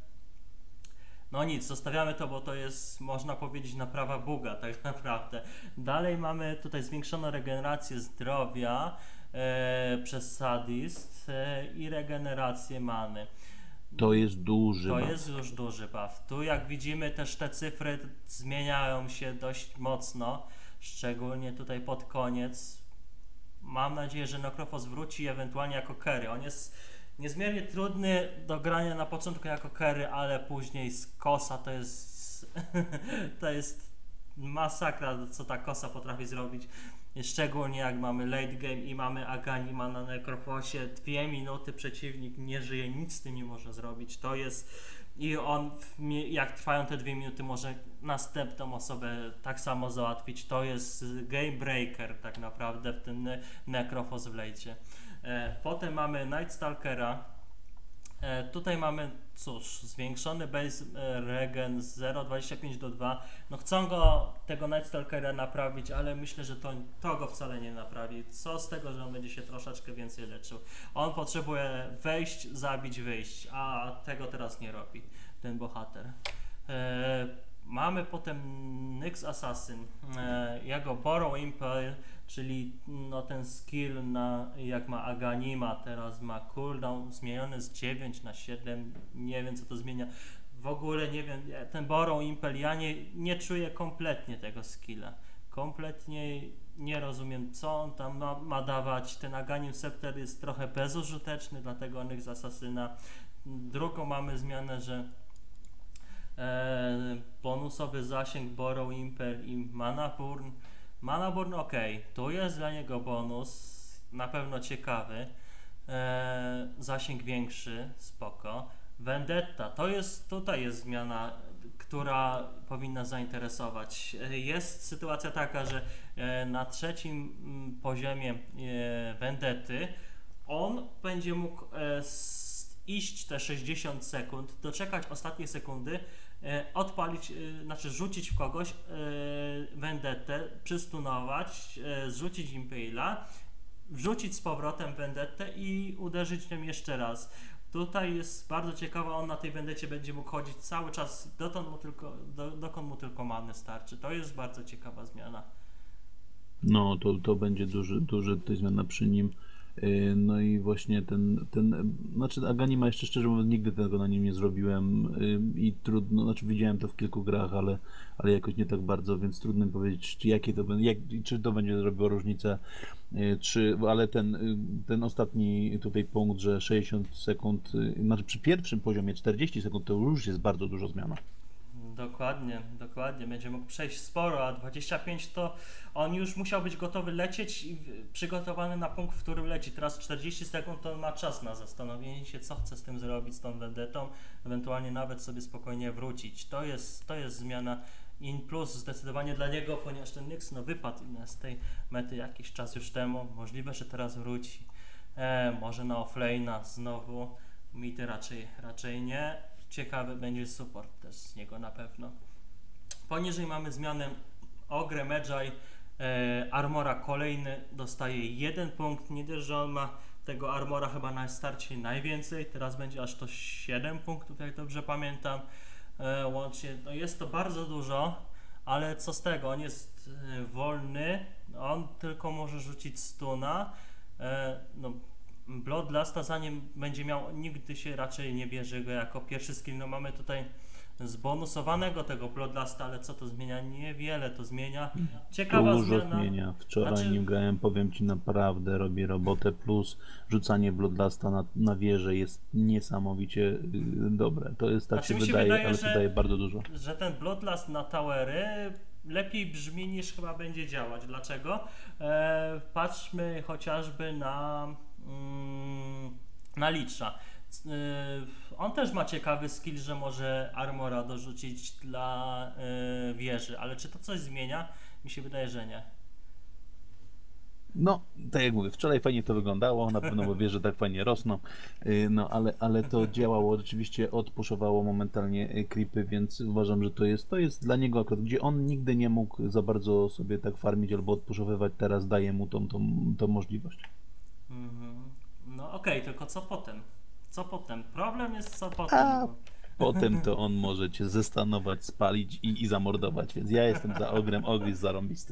Speaker 1: no nic, zostawiamy to, bo to jest, można powiedzieć, naprawa buga tak naprawdę. Dalej mamy tutaj zwiększoną regenerację zdrowia przez Sadist i regenerację many.
Speaker 2: To jest duży
Speaker 1: To
Speaker 2: buff.
Speaker 1: jest już duży buff. Tu jak widzimy też te cyfry zmieniają się dość mocno, szczególnie tutaj pod koniec. Mam nadzieję, że Necrofos wróci ewentualnie jako carry. On jest niezmiernie trudny do grania na początku jako carry, ale później z kosa to jest to jest masakra, co ta kosa potrafi zrobić. Szczególnie jak mamy late game i mamy Aghanima na Necrofosie, 2 minuty przeciwnik nie żyje, nic z tym nie może zrobić. To jest i on jak trwają te 2 minuty może następną osobę tak samo załatwić. To jest game breaker tak naprawdę w tym Necrofos w lejcie. Potem mamy Night Stalkera. Tutaj mamy, cóż, zwiększony base regen z 0,25 do 2. No chcą tego Night Stalkera naprawić, ale myślę, że to go wcale nie naprawi. Co z tego, że on będzie się troszeczkę więcej leczył. On potrzebuje wejść, zabić, wyjść, a tego teraz nie robi ten bohater. Mamy potem Nyx Assassin, jego Borrow Impel, czyli no ten skill jak ma Aghanima, teraz ma cooldown zmieniony z 9 na 7, nie wiem co to zmienia, w ogóle nie wiem, ten Borrow Impel, ja nie czuję kompletnie tego skilla, kompletnie nie rozumiem co on tam ma dawać, ten Aghanim Scepter jest trochę bezużyteczny, dlatego Nyx Assassina. Drugą mamy zmianę, że bonusowy zasięg Borrow Impel i Mana Burn. Mana Burn ok, tu jest dla niego bonus, na pewno ciekawy, zasięg większy, spoko. Vendetta, tutaj jest zmiana, która powinna zainteresować. Jest sytuacja taka, że na 3. poziomie Vendetty on będzie mógł iść te 60 sekund, doczekać ostatniej sekundy odpalić, znaczy rzucić w kogoś vendettę, przystunować, zrzucić Impale'a, wrzucić z powrotem vendettę i uderzyć nią jeszcze raz. Tutaj jest bardzo ciekawe, on na tej vendecie będzie mógł chodzić cały czas, dokąd mu tylko many starczy. To jest bardzo ciekawa zmiana.
Speaker 2: No, to będzie duży tutaj zmiana przy nim. No i właśnie znaczy Aganima jeszcze szczerze mówiąc nigdy tego na nim nie zrobiłem i trudno, znaczy widziałem to w kilku grach, ale jakoś nie tak bardzo, więc trudno mi powiedzieć, czy to będzie robiło różnicę, ale ten ostatni tutaj punkt, że 60 sekund, znaczy przy pierwszym poziomie 40 sekund to już jest bardzo duża zmiana.
Speaker 1: Dokładnie. Będzie mógł przejść sporo, a 25 to on już musiał być gotowy lecieć i przygotowany na punkt, w którym leci. Teraz 40 sekund to on ma czas na zastanowienie się, co chce z tym zrobić, z tą vendetą, ewentualnie nawet sobie spokojnie wrócić. To jest zmiana in plus zdecydowanie dla niego, ponieważ ten Nyx wypadł z tej mety jakiś czas już temu. Możliwe, że teraz wróci. Może na offlane'a znowu. Mity raczej nie. Ciekawy będzie support też z niego na pewno. Poniżej mamy zmianę Ogre Magi, Armora kolejny, dostaje 1 punkt. Nie dość, że on ma tego Armora chyba na starcie najwięcej, teraz będzie aż to 7 punktów, jak dobrze pamiętam. Łącznie, no jest to bardzo dużo, ale co z tego, on jest wolny, on tylko może rzucić stuna. No, Bloodlasta zanim będzie miał, nigdy się raczej nie bierze go jako pierwszy skill. No mamy tutaj zbonusowanego tego Bloodlasta, ale co to zmienia? Niewiele to zmienia. Ciekawa
Speaker 2: Dużo
Speaker 1: zmiana.
Speaker 2: zmienia. Wczoraj nim grałem, powiem ci naprawdę, robi robotę, plus rzucanie Bloodlasta na wieżę jest niesamowicie dobre. To jest tak się wydaje, ale to daje bardzo dużo.
Speaker 1: Że ten Bloodlust na towery lepiej brzmi niż chyba będzie działać. Dlaczego? Patrzmy chociażby na Licza. On też ma ciekawy skill, że może Armora dorzucić dla wieży, ale czy to coś zmienia? Mi się wydaje, że nie.
Speaker 2: No, tak jak mówię, wczoraj fajnie to wyglądało, na pewno bo wieże tak fajnie rosną, no ale to działało, rzeczywiście odpuszowało momentalnie creepy, więc uważam, że to jest dla niego akurat, gdzie on nigdy nie mógł za bardzo sobie tak farmić albo odpuszowywać, teraz daje mu tą możliwość.
Speaker 1: No okej, tylko co potem? Co potem? Problem jest co potem.
Speaker 2: Potem to on może cię zestanować, spalić i zamordować, więc ja jestem za Ogrem, Ogr jest zarąbisty.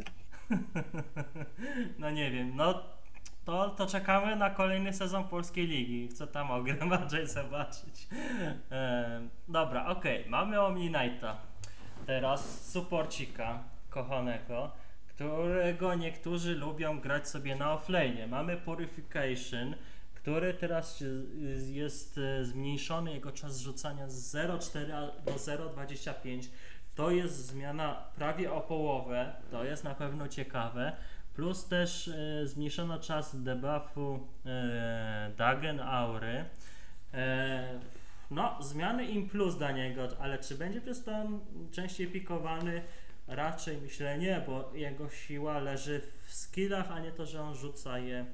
Speaker 1: No nie wiem, no to czekamy na kolejny sezon Polskiej Ligi. Chcę tam Ogrem bardziej zobaczyć. Dobra, okej, mamy Omni-Knighta. Teraz supporcika kochanego, którego niektórzy lubią grać sobie na offlane. Mamy Purification, który teraz jest zmniejszony, jego czas rzucania z 0,4 do 0,25. To jest zmiana prawie o połowę, to jest na pewno ciekawe. Plus też zmniejszono czas debuffu Dagen Aury. No, zmiany im plus dla niego, ale czy będzie przez to częściej pikowany? Raczej myślę nie, bo jego siła leży w skillach, a nie to, że on rzuca je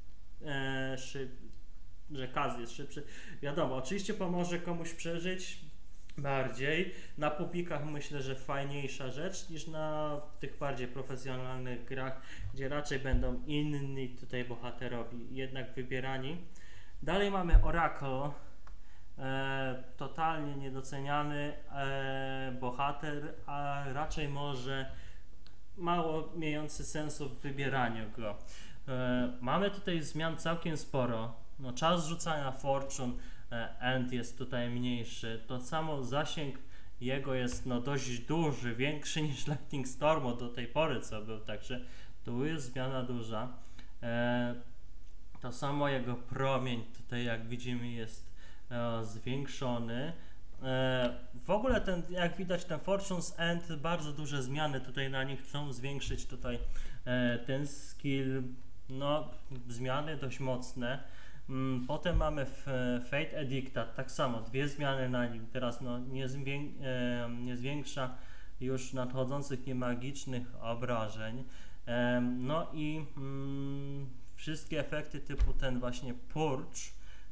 Speaker 1: że Kaz jest szybszy. Wiadomo, oczywiście pomoże komuś przeżyć bardziej. Na publikach myślę, że fajniejsza rzecz niż na tych bardziej profesjonalnych grach, gdzie raczej będą inni tutaj bohaterowie jednak wybierani. Dalej mamy Oracle. Totalnie niedoceniany bohater, a raczej może mało mający sensu w wybieraniu go. Mamy tutaj zmian całkiem sporo. No, czas rzucania Fortune End jest tutaj mniejszy. To samo zasięg jego jest no dość duży, większy niż Lightning Stormu do tej pory co był, także tu jest zmiana duża. To samo jego promień tutaj jak widzimy jest zwiększony. W ogóle ten, jak widać ten Fortune's End, bardzo duże zmiany tutaj na nich chcą zwiększyć tutaj ten skill, no zmiany dość mocne. Potem mamy Fate Edicta, tak samo, dwie zmiany na nim, teraz no, nie zwiększa już nadchodzących niemagicznych obrażeń. No i wszystkie efekty typu ten właśnie Purge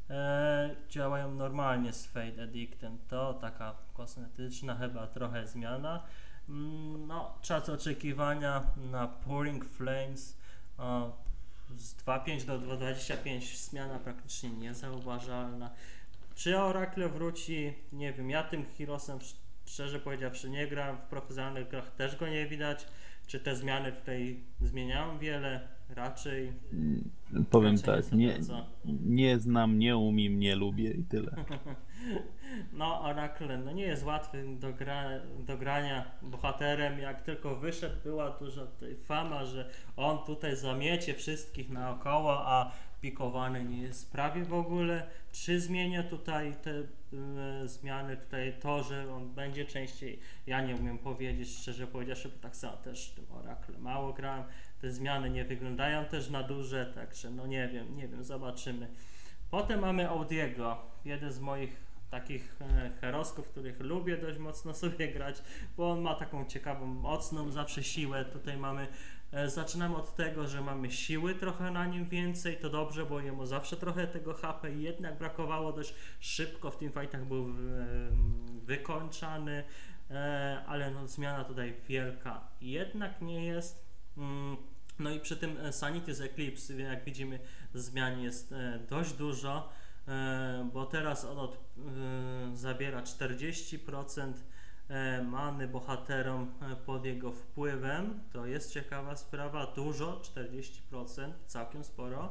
Speaker 1: działają normalnie z Fade Addictem. To taka kosmetyczna chyba trochę zmiana. No, czas oczekiwania na Pouring Flames z 2.5 do 2.25 zmiana praktycznie niezauważalna. Czy Oracle wróci? Nie wiem, ja tym Heroesem szczerze powiedziawszy nie gram, w profesjonalnych grach też go nie widać. Czy te zmiany tutaj zmieniają wiele? Raczej.
Speaker 2: Powiem
Speaker 1: Raczej
Speaker 2: tak,
Speaker 1: nie
Speaker 2: nie,
Speaker 1: za bardzo.
Speaker 2: nie znam, nie umiem, nie lubię i tyle.
Speaker 1: No, Oracle no nie jest łatwy do grania bohaterem. Jak tylko wyszedł, była duża tutaj fama, że on tutaj zamiecie wszystkich naokoło, a pikowany nie jest prawie w ogóle. Czy zmienia tutaj te zmiany, tutaj to, że on będzie częściej, ja nie umiem powiedzieć, szczerze powiedziawszy, bo tak samo też w tym Oracle mało grałem. Te zmiany nie wyglądają też na duże, także no nie wiem, zobaczymy. Potem mamy Audiego, jeden z moich takich herosków, których lubię dość mocno sobie grać, bo on ma taką ciekawą, mocną zawsze siłę. Tutaj mamy, zaczynamy od tego, że mamy siły trochę na nim więcej, to dobrze, bo jemu zawsze trochę tego HP i jednak brakowało dość szybko, w teamfightach był wykończany, ale no zmiana tutaj wielka jednak nie jest. No i przy tym Sanity z Eclipse, jak widzimy, zmian jest dość dużo, bo teraz on zabiera 40% many bohaterom pod jego wpływem. To jest ciekawa sprawa, dużo, 40%, całkiem sporo.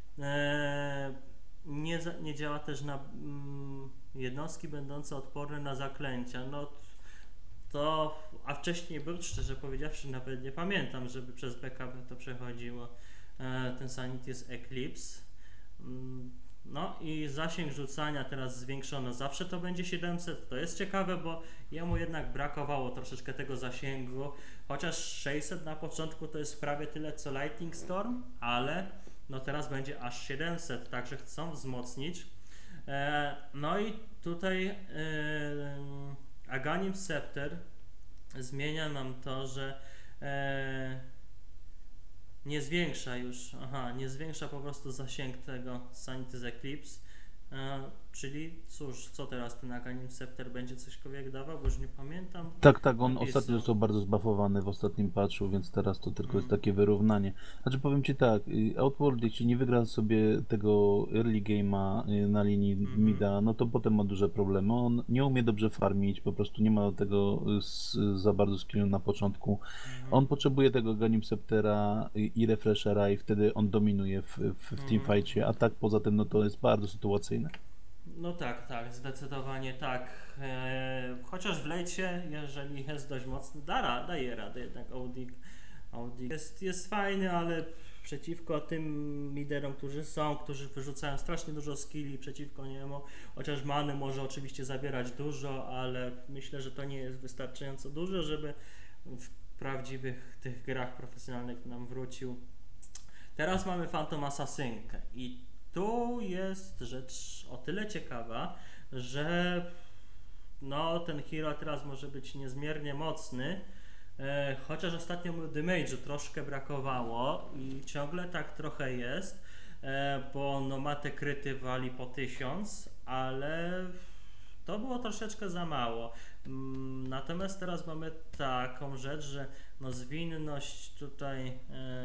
Speaker 1: Nie działa też na jednostki będące odporne na zaklęcia. No to, a wcześniej był, szczerze powiedziawszy, nawet nie pamiętam, żeby przez BKB to przechodziło, ten Sanity z Eclipse. No i zasięg rzucania teraz zwiększono, zawsze to będzie 700, to jest ciekawe, bo jemu jednak brakowało troszeczkę tego zasięgu, chociaż 600 na początku to jest prawie tyle co Lightning Storm, ale no teraz będzie aż 700, także chcą wzmocnić. No i tutaj Aghanim Scepter zmienia nam to, że nie zwiększa już, nie zwiększa po prostu zasięg tego Sanity z Eclipse, czyli cóż, co teraz ten Aghanim Scepter będzie cośkolwiek dawał, bo już nie pamiętam.
Speaker 2: Tak, on
Speaker 1: Jakie
Speaker 2: ostatnio
Speaker 1: są?
Speaker 2: został bardzo zbafowany w ostatnim patchu, więc teraz to tylko jest takie wyrównanie. Znaczy powiem Ci tak, Outworld, jeśli nie wygra sobie tego early game'a na linii mida, no to potem ma duże problemy. On nie umie dobrze farmić, po prostu nie ma do tego za bardzo skillu na początku. On potrzebuje tego Aghanim Sceptera i Refreshera i wtedy on dominuje w teamfightie, a tak poza tym no to jest bardzo sytuacyjne.
Speaker 1: No tak, zdecydowanie tak. Chociaż w lejcie, jeżeli jest dość mocny, daje radę jednak Audik jest fajny, ale przeciwko tym liderom, którzy wyrzucają strasznie dużo skilli przeciwko niemu, chociaż many może oczywiście zabierać dużo, ale myślę, że to nie jest wystarczająco dużo, żeby w prawdziwych tych grach profesjonalnych nam wrócił. Teraz mamy Phantom Assassinkę i tu jest rzecz o tyle ciekawa, że no ten hero teraz może być niezmiernie mocny, chociaż ostatnio mu damage'u troszkę brakowało i ciągle tak trochę jest, bo no ma te kryty wali po 1000, ale to było troszeczkę za mało. Natomiast teraz mamy taką rzecz, że no zwinność tutaj,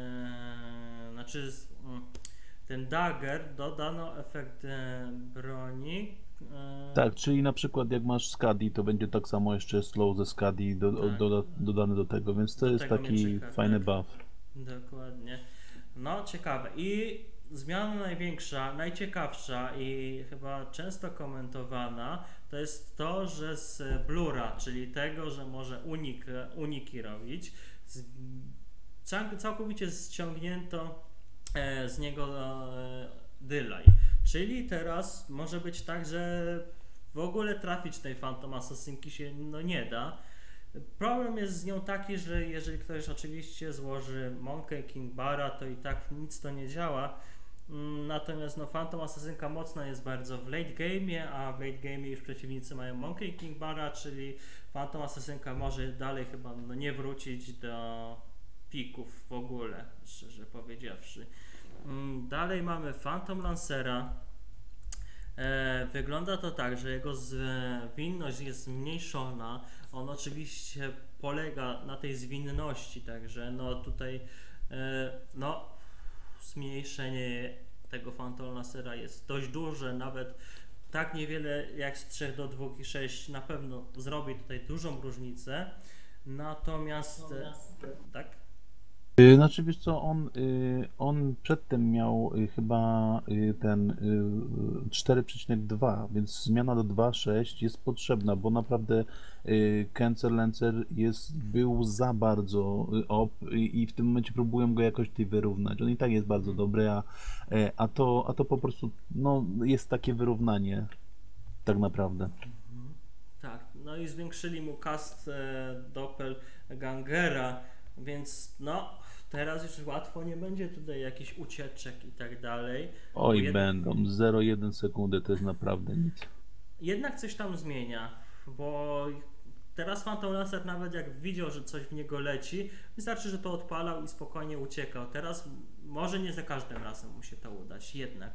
Speaker 1: ten dagger dodano efekt broni.
Speaker 2: Tak, czyli na przykład jak masz Skadi, to będzie tak samo jeszcze slow ze Skadi dodany do tego, więc to
Speaker 1: Do
Speaker 2: jest
Speaker 1: tego
Speaker 2: taki
Speaker 1: mieczyka,
Speaker 2: fajny
Speaker 1: tak.
Speaker 2: buff.
Speaker 1: Dokładnie. No ciekawe. I zmiana największa, najciekawsza i chyba często komentowana, to jest to, że z blura, czyli tego, że może uniki robić, całkowicie ściągnięto z niego delay. Czyli teraz może być tak, że w ogóle trafić tej Phantom Assassinki się no nie da. Problem jest z nią taki, że jeżeli ktoś oczywiście złoży Monkey King Bara, to i tak nic to nie działa. Natomiast no Phantom Assassinka mocna jest bardzo w late game'ie, a w late game'ie już przeciwnicy mają Monkey King Bara, czyli Phantom Assassinka może dalej chyba no nie wrócić do pików w ogóle, szczerze powiedziawszy. Dalej mamy Phantom Lancera. Wygląda to tak, że jego zwinność jest zmniejszona. On oczywiście polega na tej zwinności, także no tutaj no zmniejszenie tego Phantom Lasera jest dość duże, nawet tak niewiele jak z 3 do 2,6 na pewno zrobi tutaj dużą różnicę. Natomiast tak?
Speaker 2: Znaczy wiesz co, on przedtem miał chyba ten 4,2, więc zmiana do 2,6 jest potrzebna, bo naprawdę Cancer Lancer był za bardzo i w tym momencie próbują go jakoś tutaj wyrównać. On i tak jest bardzo dobry, a to po prostu no, jest takie wyrównanie tak naprawdę.
Speaker 1: Tak, no i zwiększyli mu cast Doppelgangera, więc no teraz już łatwo nie będzie tutaj jakichś ucieczek i tak dalej. Bo
Speaker 2: Oj, będą 0,1 sekundy, to jest naprawdę nic.
Speaker 1: jednak coś tam zmienia, bo teraz Phantom Lancer nawet jak widział, że coś w niego leci, wystarczy, że to odpalał i spokojnie uciekał. Teraz może nie za każdym razem mu się to udać, jednak.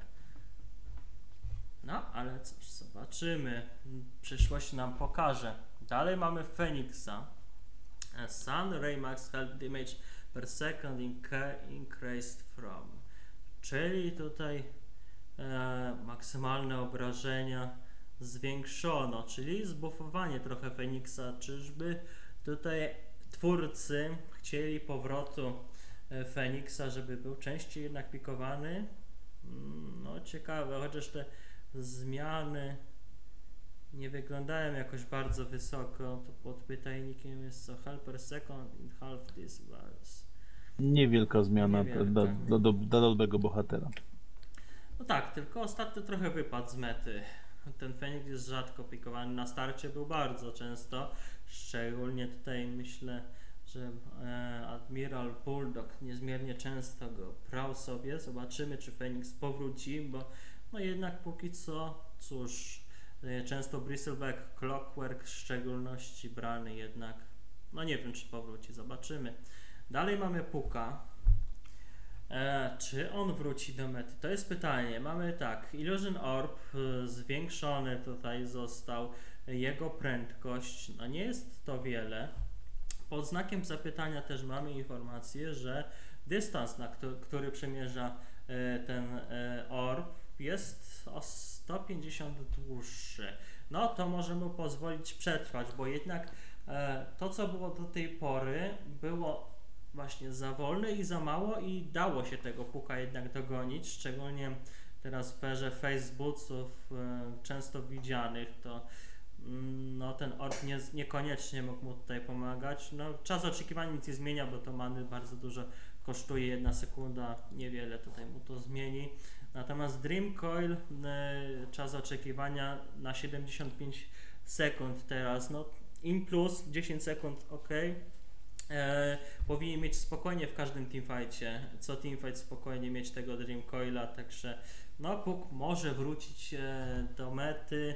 Speaker 1: No, ale cóż, zobaczymy. Przyszłość nam pokaże. Dalej mamy Phoenixa. Sun Ray Max Health Damage per second increased from. Czyli tutaj maksymalne obrażenia zwiększono, czyli zbuffowanie trochę Phoenixa. Czyżby tutaj twórcy chcieli powrotu Phoenixa, żeby był częściej jednak pikowany? No ciekawe, chociaż te zmiany nie wyglądają jakoś bardzo wysoko. To pod pytajnikiem jest co? Half per second in half this was.
Speaker 2: Niewielka zmiana
Speaker 1: Niewielka.
Speaker 2: dla dobrego bohatera.
Speaker 1: No tak, tylko ostatnio trochę wypadł z mety. Ten Feniks jest rzadko pikowany. Na starcie był bardzo często. Szczególnie tutaj myślę, że Admiral Bulldog niezmiernie często go brał sobie. Zobaczymy, czy Feniks powróci, bo no jednak póki co, cóż, często Bristleback Clockwork w szczególności brany jednak, no nie wiem, czy powróci, zobaczymy. Dalej mamy Puka. Czy on wróci do mety? To jest pytanie. Mamy tak, Illusion Orb zwiększony tutaj został, jego prędkość, no nie jest to wiele. Pod znakiem zapytania też mamy informację, że dystans, na który przemierza ten orb, jest o 150 dłuższy. No to może mu pozwolić przetrwać, bo jednak to, co było do tej pory, było właśnie za wolne i za mało i dało się tego Puka jednak dogonić, szczególnie teraz w erze Facebooków często widzianych, to no ten orb niekoniecznie mógł mu tutaj pomagać. No, czas oczekiwania nic nie zmienia, bo to many bardzo dużo kosztuje, 1 sekunda niewiele tutaj mu to zmieni. Natomiast Dream Coil czas oczekiwania na 75 sekund teraz, no im plus 10 sekund, ok. Powinien mieć spokojnie w każdym teamfightie, co teamfight spokojnie mieć tego Dream Coila, także no Puk może wrócić do mety.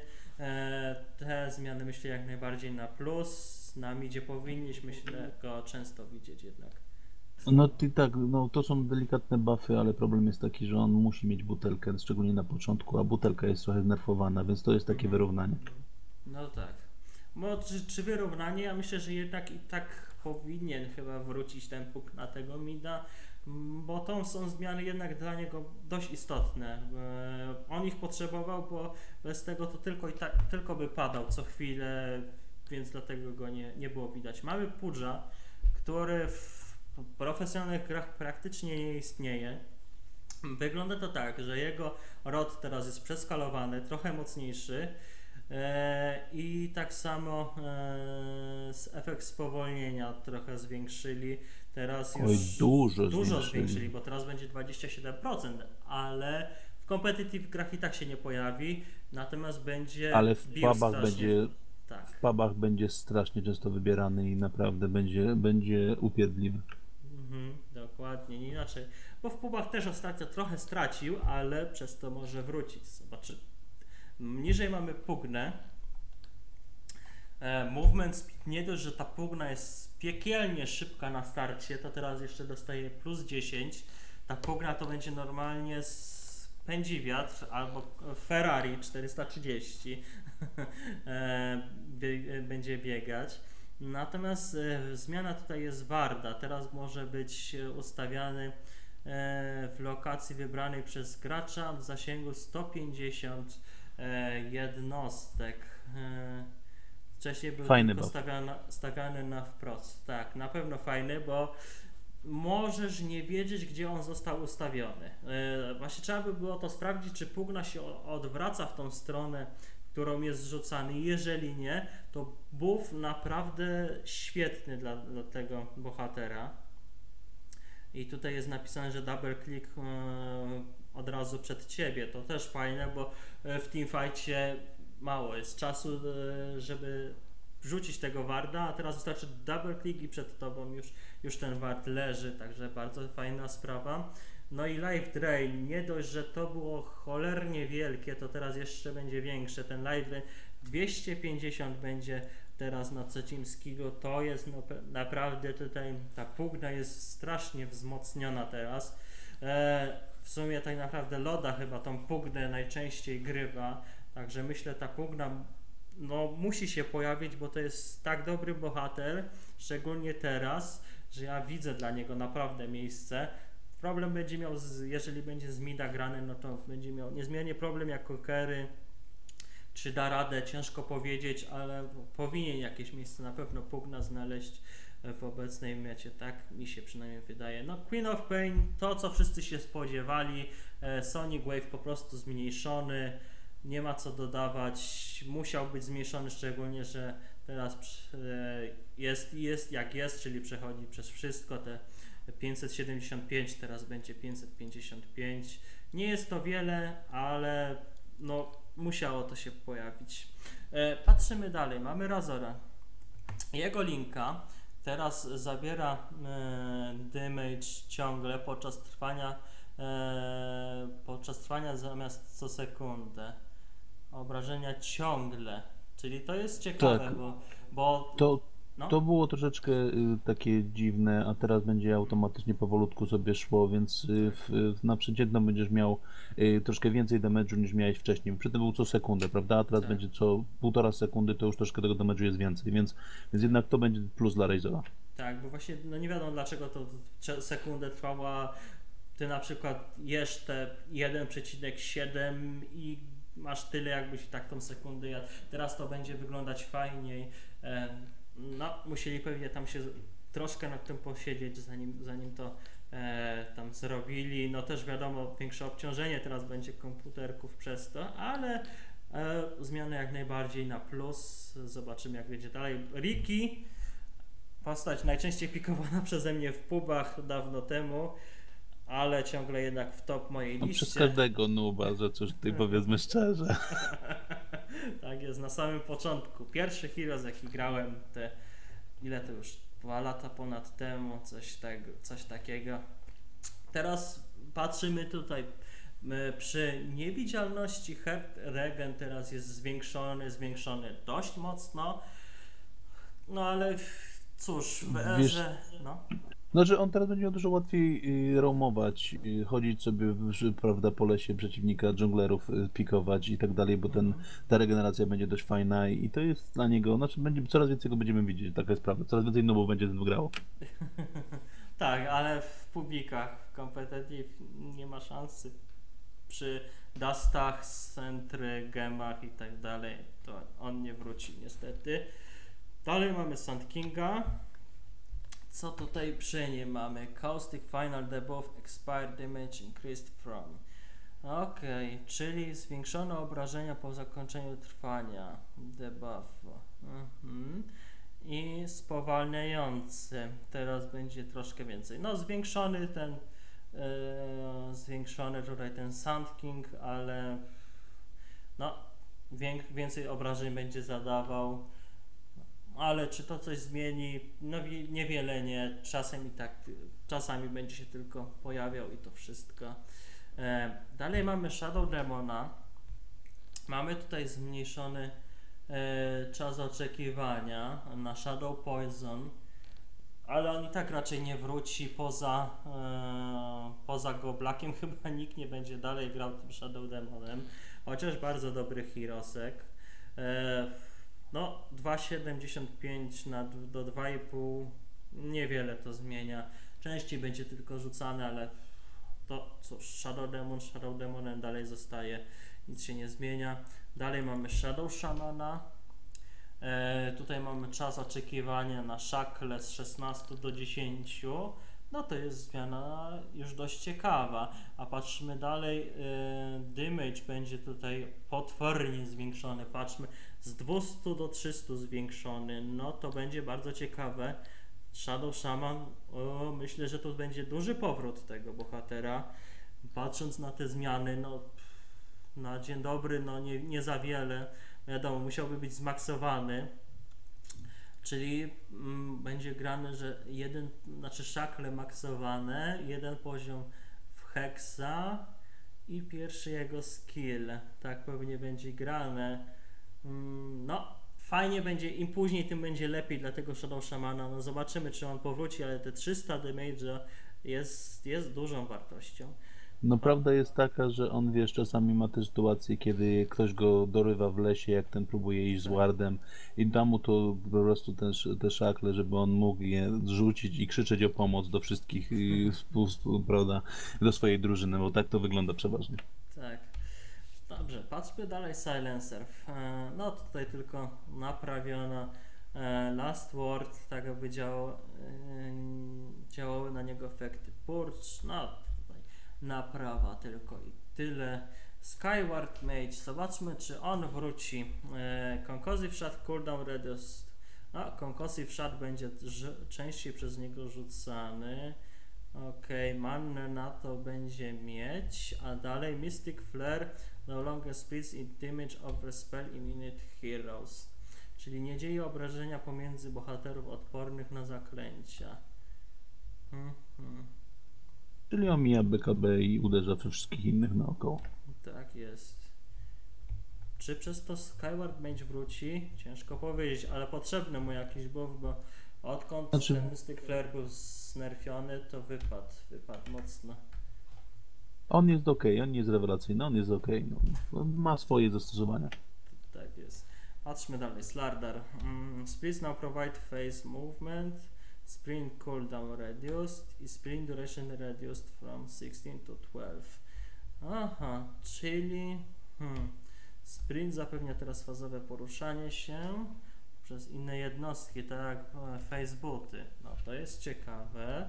Speaker 1: Te zmiany myślę jak najbardziej na plus, na midzie powinniśmy go często widzieć jednak.
Speaker 2: No tak, no to są delikatne buffy, ale problem jest taki, że on musi mieć butelkę, szczególnie na początku, a butelka jest trochę znerfowana, więc to jest takie wyrównanie.
Speaker 1: No tak. No, czy wyrównanie? Ja myślę, że jednak i tak powinien chyba wrócić ten Puk na tego mida, bo to są zmiany jednak dla niego dość istotne. On ich potrzebował, bo bez tego to tylko by padał co chwilę, więc dlatego go nie było widać. Mamy Pudża, który w profesjonalnych grach praktycznie nie istnieje. Wygląda to tak, że jego rod teraz jest przeskalowany, trochę mocniejszy i tak samo efekt spowolnienia trochę zwiększyli. Teraz już dużo zwiększyli, bo teraz będzie 27%, ale w competitive grach i tak się nie pojawi, natomiast będzie
Speaker 2: ale w pubach będzie
Speaker 1: tak.
Speaker 2: W pubach będzie strasznie często wybierany i naprawdę będzie upierdliwy.
Speaker 1: Dokładnie, nie inaczej. Bo w pubach też ostatnio trochę stracił, ale przez to może wrócić. Zobaczymy. Niżej mamy Pugnę. Movement speed, nie dość, że ta Pugna jest piekielnie szybka na starcie, to teraz jeszcze dostaje plus 10. Ta Pugna to będzie normalnie pędzi wiatr, albo Ferrari 430 będzie biegać. Natomiast zmiana tutaj jest Warda. Teraz może być ustawiany w lokacji wybranej przez gracza w zasięgu 150 jednostek. Wcześniej był
Speaker 2: Fajny
Speaker 1: tylko
Speaker 2: buff.
Speaker 1: stawiany na wprost. Tak, na pewno fajny, bo możesz nie wiedzieć, gdzie on został ustawiony. Właśnie trzeba by było to sprawdzić, czy pugna się odwraca w tą stronę, którą jest zrzucany. Jeżeli nie, to buff naprawdę świetny dla tego bohatera. I tutaj jest napisane, że double click od razu przed ciebie. To też fajne, bo w teamfightie mało jest czasu, żeby wrzucić tego warda, a teraz wystarczy double click i przed tobą już ten ward leży, także bardzo fajna sprawa. No i life drain, nie dość, że to było cholernie wielkie, to teraz jeszcze będzie większe. Ten life drain 250 będzie teraz na trzecim skillu, to jest naprawdę tutaj, ta pugna jest strasznie wzmocniona teraz. W sumie tak naprawdę Loda chyba tą pugnę najczęściej grywa, także myślę, ta pugna no musi się pojawić, bo to jest tak dobry bohater, szczególnie teraz, że ja widzę dla niego naprawdę miejsce. Problem będzie miał, jeżeli będzie z mida grany, no to będzie miał niezmiernie problem jak Kokery. Czy da radę, ciężko powiedzieć, ale powinien jakieś miejsce na pewno pugna znaleźć w obecnej mecie, tak mi się przynajmniej wydaje. No Queen of Pain, to co wszyscy się spodziewali, Sonic Wave po prostu zmniejszony, nie ma co dodawać, musiał być zmniejszony, szczególnie, że teraz jest jak jest, czyli przechodzi przez wszystko, te 575 teraz będzie 555, nie jest to wiele, ale no musiało to się pojawić. Patrzymy dalej, mamy Razora, jego linka teraz zabiera damage ciągle podczas trwania zamiast co sekundę. Obrażenia ciągle, czyli to jest ciekawe,
Speaker 2: Tak.
Speaker 1: bo no.
Speaker 2: To było troszeczkę takie dziwne, a teraz będzie automatycznie powolutku sobie szło, więc na przeciętną będziesz miał troszkę więcej damage'u niż miałeś wcześniej. Przy tym był co sekundę, prawda? A teraz
Speaker 1: Tak.
Speaker 2: będzie co 1,5 sekundy, to już troszkę tego damage'u jest więcej, więc jednak to będzie plus dla Razora.
Speaker 1: Tak, bo właśnie no nie wiadomo dlaczego to sekundę trwała. Ty na przykład jesz te 1,7 i masz tyle, jakbyś tak tą sekundę jadł. Teraz to będzie wyglądać fajniej. No, musieli pewnie tam się troszkę nad tym posiedzieć, zanim to tam zrobili. No też wiadomo, większe obciążenie teraz będzie komputerków przez to, ale zmiany jak najbardziej na plus. Zobaczymy, jak będzie dalej. Riki, postać najczęściej pikowana przeze mnie w pubach dawno temu, ale ciągle jednak w top mojej
Speaker 2: No,
Speaker 1: liście.
Speaker 2: przez każdego nuba, że coś tutaj powiedzmy szczerze.
Speaker 1: Tak jest, na samym początku. Pierwszy Heroes, jaki grałem, ile to już? 2 lata ponad temu, coś takiego. Teraz patrzymy tutaj. Przy niewidzialności Heart Regen teraz jest zwiększony dość mocno. No ale cóż, w erze... No.
Speaker 2: Znaczy on teraz będzie miał dużo łatwiej roamować, chodzić sobie, prawda, po lesie przeciwnika, dżunglerów pikować i tak dalej, bo ta regeneracja będzie dość fajna i to jest dla niego, znaczy coraz więcej go będziemy widzieć, taka jest prawda, coraz więcej nubów będzie tym grało.
Speaker 1: Tak, ale w publikach, w competitive nie ma szansy. Przy dustach, centry, gemach i tak dalej, to on nie wróci niestety. Dalej mamy Sand Kinga. Co tutaj przy nim mamy? Caustic Final Debuff Expired Damage Increased from. Okej, czyli zwiększone obrażenia po zakończeniu trwania debuffu. I spowalniający. Teraz będzie troszkę więcej. No zwiększony tutaj ten Sand King, ale no więcej obrażeń będzie zadawał. Ale czy to coś zmieni? No niewiele nie. Czasami będzie się tylko pojawiał i to wszystko. Dalej mamy Shadow Demona. Mamy tutaj zmniejszony czas oczekiwania na Shadow Poison, ale on i tak raczej nie wróci poza Goblakiem. Chyba nikt nie będzie dalej grał tym Shadow Demonem, chociaż bardzo dobry Heroesek. No 2,75 do 2,5 niewiele to zmienia. Częściej będzie tylko rzucane, ale to cóż, Shadow Demonem dalej zostaje, nic się nie zmienia. Dalej mamy Shadow Shamana. Tutaj mamy czas oczekiwania na szakle z 16 do 10. No to jest zmiana już dość ciekawa. A patrzymy dalej, damage będzie tutaj potwornie zwiększony. Patrzmy, z 200 do 300 zwiększony. No to będzie bardzo ciekawe. Shadow Shaman, myślę, że to będzie duży powrót tego bohatera. Patrząc na te zmiany, no na dzień dobry, no nie za wiele. Wiadomo, musiałby być zmaksowany, czyli będzie grane, że szakle maksowane, jeden poziom w Hexa i pierwszy jego skill. Tak pewnie będzie grane. No, fajnie będzie, im później, tym będzie lepiej dla tego Shadow Shamana. No zobaczymy, czy on powróci, ale te 300 damage'a jest dużą wartością.
Speaker 2: No prawda jest taka, że on, wiesz, czasami ma te sytuacje, kiedy ktoś go dorywa w lesie, jak ten próbuje iść z wardem i da mu to po prostu te szakle, żeby on mógł je rzucić i krzyczeć o pomoc do wszystkich, prawda, do swojej drużyny, bo tak to wygląda przeważnie.
Speaker 1: Tak. Dobrze, patrzmy dalej Silencer. No tutaj tylko naprawiono Last Word, tak aby działały na niego efekty Purge. No tutaj naprawa tylko i tyle. Skyward Mage, zobaczmy, czy on wróci. Conclusive Shot cooldown reduced. No, Conclusive Shot będzie częściej przez niego rzucany. Mannę na to będzie mieć, a dalej Mystic Flare no longer splits in damage of a spell in unit heroes, czyli nie dzieje obrażenia pomiędzy bohaterów odpornych na zaklęcia.
Speaker 2: Czyli omija BKB i uderza we wszystkich innych naokoło.
Speaker 1: Tak jest. Czy przez to Skyward Mage wróci? Ciężko powiedzieć, ale potrzebny mu jakiś buff, bo odkąd ten Mystic Flare był znerfiony, to wypadł mocno.
Speaker 2: On jest ok, on nie jest rewelacyjny, on jest ok, no, on ma swoje zastosowania.
Speaker 1: Tak jest. Patrzmy dalej. Slardar. Splits now provide phase movement, sprint cooldown reduced i sprint duration reduced from 16 to 12. Aha, czyli sprint zapewnia teraz fazowe poruszanie się przez inne jednostki, tak jak phase booty. No to jest ciekawe.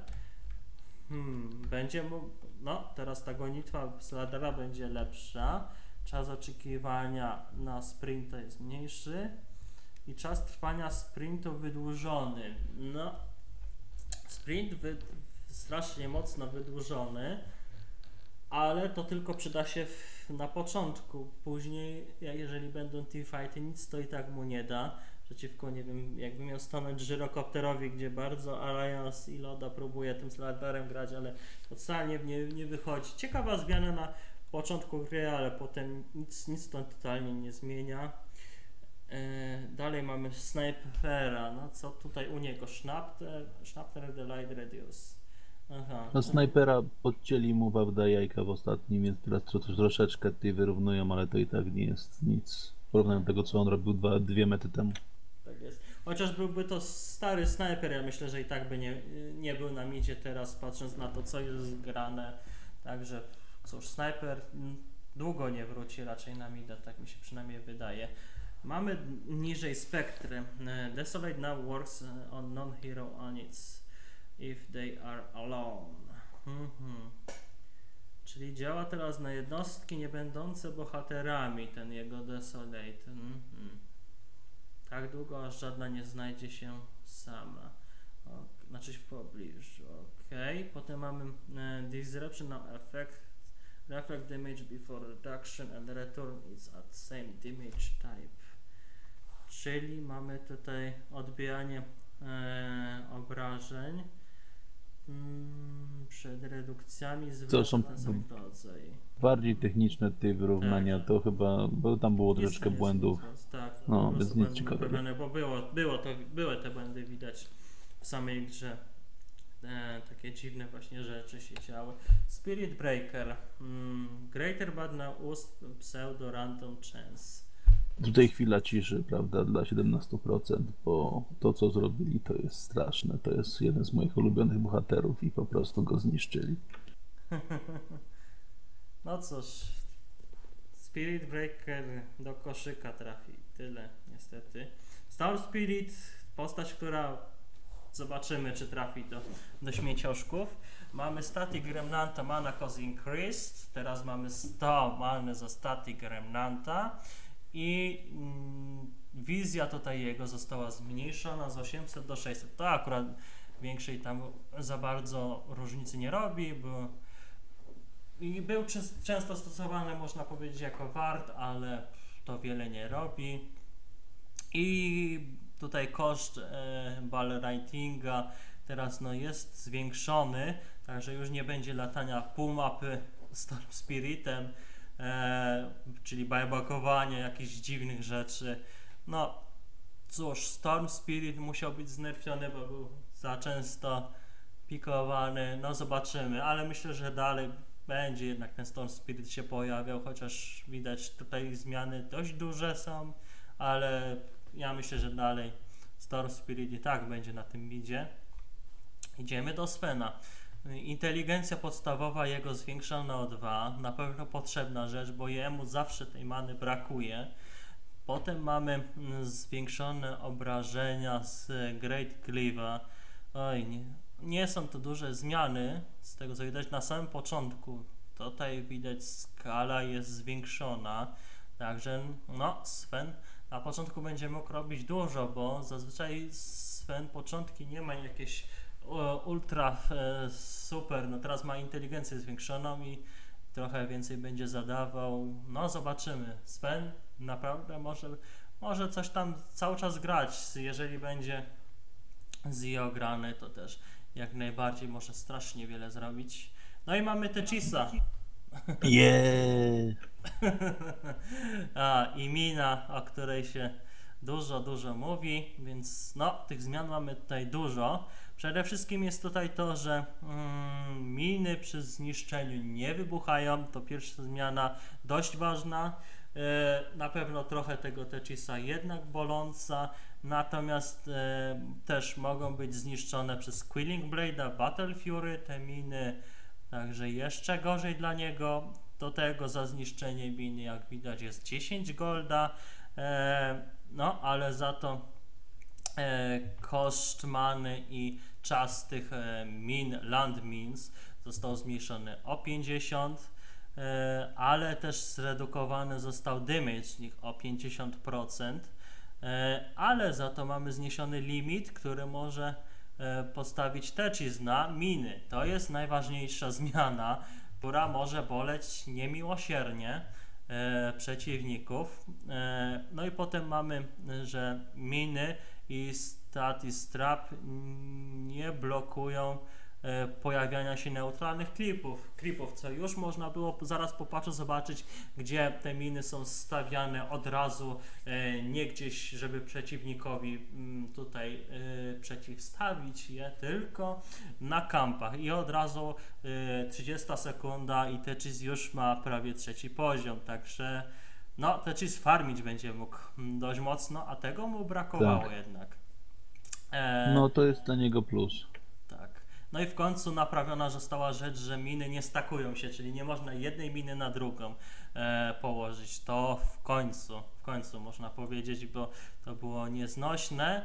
Speaker 1: Będzie mógł, no teraz ta gonitwa Slardara będzie lepsza, czas oczekiwania na sprinta jest mniejszy i czas trwania sprintu wydłużony. No, sprint strasznie mocno wydłużony, ale to tylko przyda się na początku. Później, jeżeli będą teamfighty, nic to i tak mu nie da. Przeciwko, nie wiem, jakby miał stanąć Żyrokopterowi, gdzie bardzo Alliance i Loda próbuje tym Slardarem grać, ale to wcale nie wychodzi. Ciekawa zmiana na początku gry, ale potem nic to totalnie nie zmienia. Dalej mamy Snipera, no co tutaj u niego? Schnapter the Light Reduce. Aha.
Speaker 2: No snajpera podcięli mu prawda jajka w ostatnim, więc teraz troszeczkę tutaj wyrównują, ale to i tak nie jest nic w porównaniu do tego, co on robił dwie mety temu.
Speaker 1: Tak jest. Chociaż byłby to stary snajper, ja myślę, że i tak by nie był na midzie teraz, patrząc na to, co jest grane. Także cóż, snajper długo nie wróci raczej na mida, tak mi się przynajmniej wydaje. Mamy niżej spektry. Desolate now works on non-hero units if they are alone. Czyli działa teraz na jednostki nie będące bohaterami, ten jego Desolate. Tak długo, aż żadna nie znajdzie się sama. Znaczy w pobliżu. Potem mamy Disruption now effect. Reflect damage before reduction and return is at same damage type. Czyli mamy tutaj odbijanie obrażeń przed redukcjami
Speaker 2: To są
Speaker 1: ten sam rodzaj.
Speaker 2: bardziej techniczne te wyrównania,
Speaker 1: Tak.
Speaker 2: to chyba, bo tam było troszeczkę błędów.
Speaker 1: Tak,
Speaker 2: No, więc nic ciekawego.
Speaker 1: Bo były te błędy widać w w samej grze takie dziwne właśnie rzeczy się działy. Spirit Breaker, Greater Bad Ust, Pseudo Random Chance.
Speaker 2: Tutaj chwila ciszy, prawda, dla 17%, bo to, co zrobili, to jest straszne. To jest jeden z moich ulubionych bohaterów i po prostu go zniszczyli.
Speaker 1: No cóż, Spirit Breaker do koszyka trafi. Tyle, niestety. Star Spirit, postać, która zobaczymy, czy trafi do śmiecioszków. Mamy Static Remnanta, Mana Cost Increased. Teraz mamy 100 many za Static Remnanta. I wizja tutaj jego została zmniejszona z 800 do 600. To akurat większej tam za bardzo różnicy nie robi, bo i był często stosowany, można powiedzieć, jako wart, ale to wiele nie robi. I tutaj koszt ball ratinga teraz jest zwiększony, także już nie będzie latania pół mapy Storm Spiritem, czyli buybackowanie jakichś dziwnych rzeczy. No cóż, Storm Spirit musiał być znerfiony, bo był za często pikowany. No zobaczymy, ale myślę, że dalej będzie jednak ten Storm Spirit się pojawiał, chociaż widać tutaj zmiany dość duże są, ale ja myślę, że dalej Storm Spirit i tak będzie na tym midzie. Idziemy do Svena. Inteligencja podstawowa jego zwiększona o 2, na pewno potrzebna rzecz, bo jemu zawsze tej many brakuje. Potem mamy zwiększone obrażenia z Great Cleave'a. Oj, nie są to duże zmiany, z tego co widać na samym początku. Tutaj widać skala jest zwiększona, także no Sven na początku będzie mógł robić dużo, bo zazwyczaj Sven początki nie ma jakieś ultra super, no teraz ma inteligencję zwiększoną i trochę więcej będzie zadawał, no zobaczymy. Sven naprawdę może coś tam cały czas grać, jeżeli będzie Zio grany, to też jak najbardziej może strasznie wiele zrobić. No i mamy Techisa.
Speaker 2: Yeah.
Speaker 1: I Mina, o której się dużo mówi, więc no, tych zmian mamy tutaj dużo. Przede wszystkim jest tutaj to, że miny przy zniszczeniu nie wybuchają, to pierwsza zmiana dość ważna. Na pewno trochę tego Techisa jednak boląca, natomiast też mogą być zniszczone przez Quilling Blade'a, Battle Fury, te miny, także jeszcze gorzej dla niego. Do tego za zniszczenie miny, jak widać, jest 10 golda, no ale za to koszt many i czas tych min, land mins został zmniejszony o 50, ale też zredukowany został damage z nich o 50%, ale za to mamy zniesiony limit, który może postawić Techis na miny. To jest najważniejsza zmiana, która może boleć niemiłosiernie przeciwników. No i potem mamy, że miny i Static Trap nie blokują pojawiania się neutralnych klipów, co już można było zaraz po patchu zobaczyć, gdzie te miny są stawiane od razu, nie gdzieś, żeby przeciwnikowi tutaj przeciwstawić je, tylko na kampach i od razu 30 sekunda i Techis już ma prawie 3. poziom, także no Techis farmić będzie mógł dość mocno, a tego mu brakowało
Speaker 2: Tak.
Speaker 1: jednak.
Speaker 2: No to jest dla niego plus.
Speaker 1: No i w końcu naprawiona została rzecz, że miny nie stakują się, czyli nie można jednej miny na drugą położyć. To w końcu można powiedzieć, bo to było nieznośne.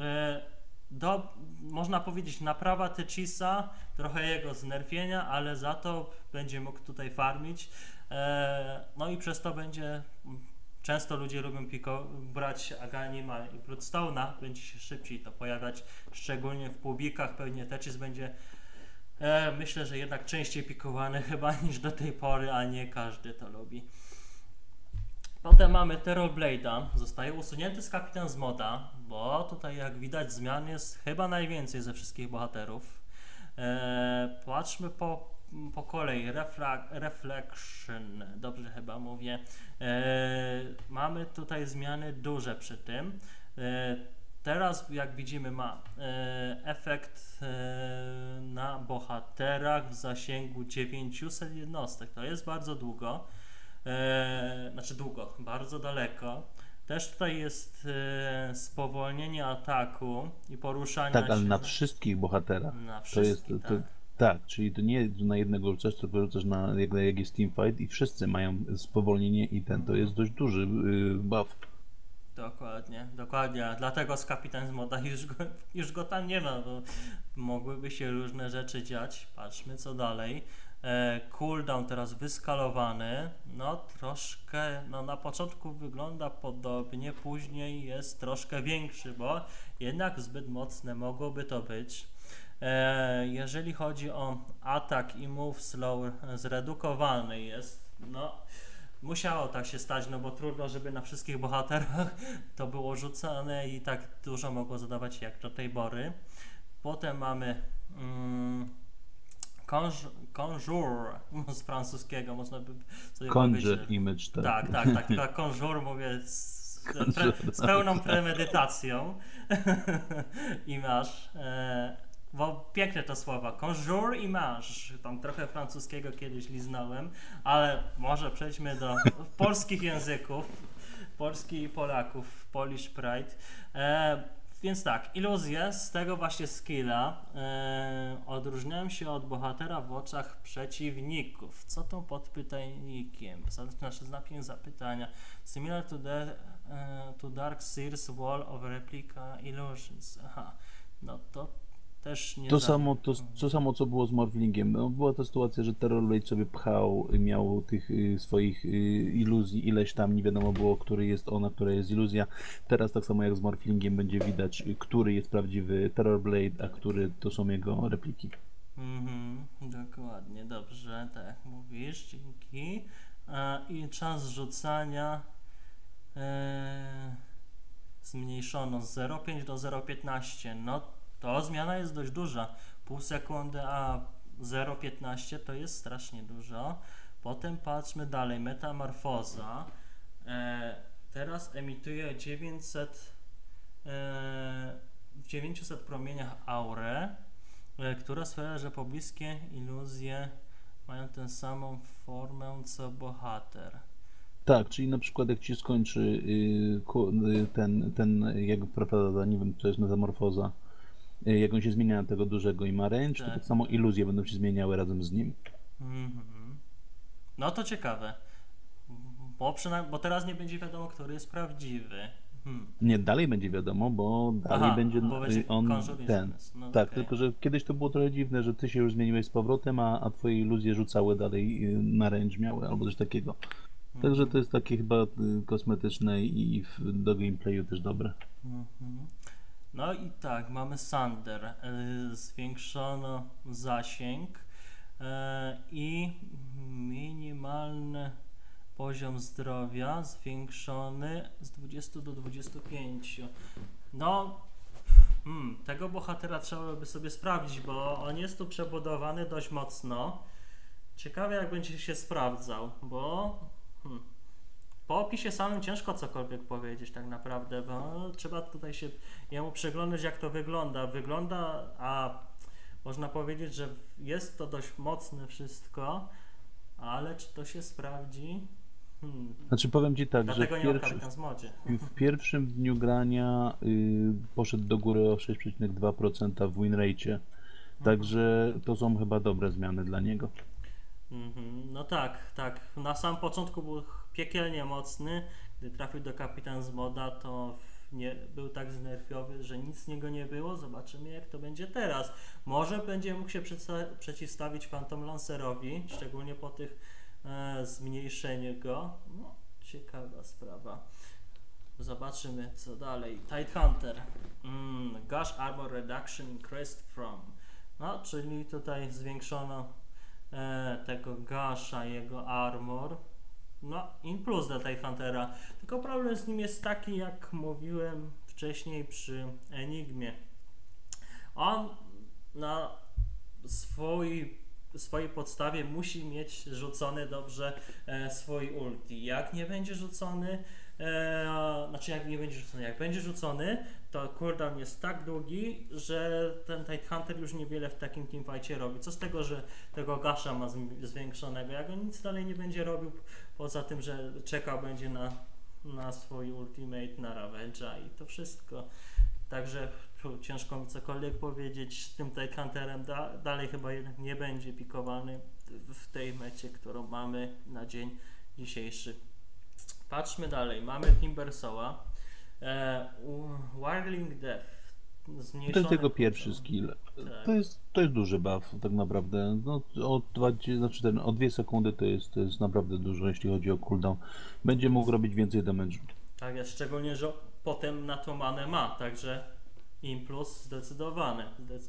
Speaker 1: Można powiedzieć naprawa Techisa, trochę jego znerfienia, ale za to będzie mógł tutaj farmić. No i przez to będzie... Często ludzie lubią brać Aghanima i Bloodstone'a, będzie się szybciej to pojawiać, szczególnie w półbikach. Pewnie Techis będzie, myślę, że jednak częściej pikowany chyba niż do tej pory, a nie każdy to lubi. Potem mamy Terrorblade'a, zostaje usunięty z Kapitan z moda, bo tutaj jak widać zmian jest chyba najwięcej ze wszystkich bohaterów. Patrzmy po kolei, Reflection, dobrze chyba mówię. Mamy tutaj zmiany duże przy tym. teraz jak widzimy ma efekt na bohaterach w zasięgu 900 jednostek. To jest bardzo długo. Znaczy długo, bardzo daleko. Też tutaj jest spowolnienie ataku i poruszania
Speaker 2: Tak, ale
Speaker 1: się
Speaker 2: na wszystkich bohaterach.
Speaker 1: na
Speaker 2: To jest,
Speaker 1: wszystkich,
Speaker 2: to,
Speaker 1: tak.
Speaker 2: tak, czyli to nie na jednego rzucasz, tylko rzucasz na jak jest teamfight i wszyscy mają spowolnienie i ten, to jest dość duży buff.
Speaker 1: Dokładnie, dokładnie. Dlatego z Kapitan z Moda już go tam nie ma, bo mogłyby się różne rzeczy dziać. Patrzmy co dalej. Cooldown teraz wyskalowany. No troszkę, no na początku wygląda podobnie, później jest troszkę większy, bo jednak zbyt mocne mogłoby to być. Jeżeli chodzi o atak i move slow, zredukowany jest, no musiało tak się stać, no bo trudno, żeby na wszystkich bohaterach to było rzucane i tak dużo mogło zadawać jak do tej pory. Potem mamy Conjure z francuskiego, można by sobie
Speaker 2: Conjure
Speaker 1: powiedzieć.
Speaker 2: image, tak.
Speaker 1: Tak, Conjure mówię z pełną premedytacją i masz bo piękne to słowa, conjure i masz, tam trochę francuskiego kiedyś liznąłem, ale może przejdźmy do polskich języków, Polski i Polaków, Polish Pride. Więc tak, iluzje z tego właśnie skilla odróżniają się od bohatera w oczach przeciwników. Co to podpytajnikiem? Znaczy znakiem zapytania. Similar to Dark Seer's Wall of Replica Illusions. Aha, no to też nie
Speaker 2: To samo co było z Morflingiem. No, była ta sytuacja, że Terrorblade sobie pchał, miał tych swoich iluzji ileś tam, nie wiadomo było, który jest ona, która jest iluzja. Teraz tak samo jak z Morflingiem będzie widać, który jest prawdziwy Terrorblade, a który to są jego repliki.
Speaker 1: Dokładnie, dobrze, tak jak mówisz, dzięki. I czas rzucania zmniejszono z 0,5 do 0,15. No to zmiana jest dość duża. Pół sekundy, a 0,15 to jest strasznie dużo. Potem patrzmy dalej. Metamorfoza. Teraz emituje 900 w 900 promieniach aurę, która sprawia, że pobliskie iluzje mają tę samą formę co bohater.
Speaker 2: Tak, czyli na przykład jak ci skończy ten jego praprawda, nie wiem, to jest metamorfoza, jak on się zmienia na tego dużego i ma range, to tak samo iluzje będą się zmieniały razem z nim.
Speaker 1: No to ciekawe, bo teraz nie będzie wiadomo, który jest prawdziwy.
Speaker 2: Nie, dalej będzie wiadomo, bo dalej będzie on ten.
Speaker 1: No,
Speaker 2: tak,
Speaker 1: okay.
Speaker 2: Tylko że kiedyś to było trochę dziwne, że ty się już zmieniłeś z powrotem, a twoje iluzje rzucały dalej na range miały, albo coś takiego. Także to jest takie chyba kosmetyczne i do gameplayu też dobre.
Speaker 1: No i tak, mamy Sander, zwiększono zasięg i minimalny poziom zdrowia zwiększony z 20 do 25. No, tego bohatera trzeba by sobie sprawdzić, bo on jest tu przebudowany dość mocno. Ciekawe jak będzie się sprawdzał, bo po opisie samym ciężko cokolwiek powiedzieć tak naprawdę, bo trzeba tutaj się jemu przyglądać jak to wygląda, a można powiedzieć, że jest to dość mocne wszystko, ale czy to się sprawdzi?
Speaker 2: Znaczy powiem ci tak,
Speaker 1: Dlatego
Speaker 2: że
Speaker 1: nie mam Kapitan z Modzie.
Speaker 2: w pierwszym dniu grania poszedł do góry o 6,2% w win rate, także to są chyba dobre zmiany dla niego.
Speaker 1: No tak. Na samym początku był piekielnie mocny. Gdy trafił do Kapitan z Moda, to nie, był tak znerfiowy, że nic z niego nie było. Zobaczymy jak to będzie teraz. Może będzie mógł się przeciwstawić Phantom Lancerowi, szczególnie po tych zmniejszeniu go. No, ciekawa sprawa. Zobaczymy co dalej. Tidehunter. Gush Armor Reduction Increased from. No, czyli tutaj zwiększono tego Gasha, jego armor. No, in plus dla Tidehuntera. Tylko problem z nim jest taki, jak mówiłem wcześniej przy Enigmie. On na swój swojej podstawie musi mieć rzucony dobrze swój ulti. Jak nie będzie rzucony, znaczy jak nie będzie rzucony, jak będzie rzucony, to cooldown jest tak długi, że ten Tidehunter już niewiele w takim teamfightie robi. Co z tego, że tego Gasha ma zwiększonego, jak on nic dalej nie będzie robił, poza tym, że czekał będzie na swój ultimate, na Ravage'a i to wszystko. Także ciężko mi cokolwiek powiedzieć, z tym Tidehunterem dalej chyba jednak nie będzie pikowany w tej mecie, którą mamy na dzień dzisiejszy. Patrzmy dalej, mamy Timbersawa, Warling Death, zmniejszone...
Speaker 2: To jest jego pierwszy skill.
Speaker 1: Tak.
Speaker 2: To jest duży buff tak naprawdę. No, o 2 sekundy to jest naprawdę dużo, jeśli chodzi o cooldown. Będzie mógł robić więcej damage'u.
Speaker 1: Tak jest, szczególnie, że potem na tą manę ma, także impuls zdecydowany.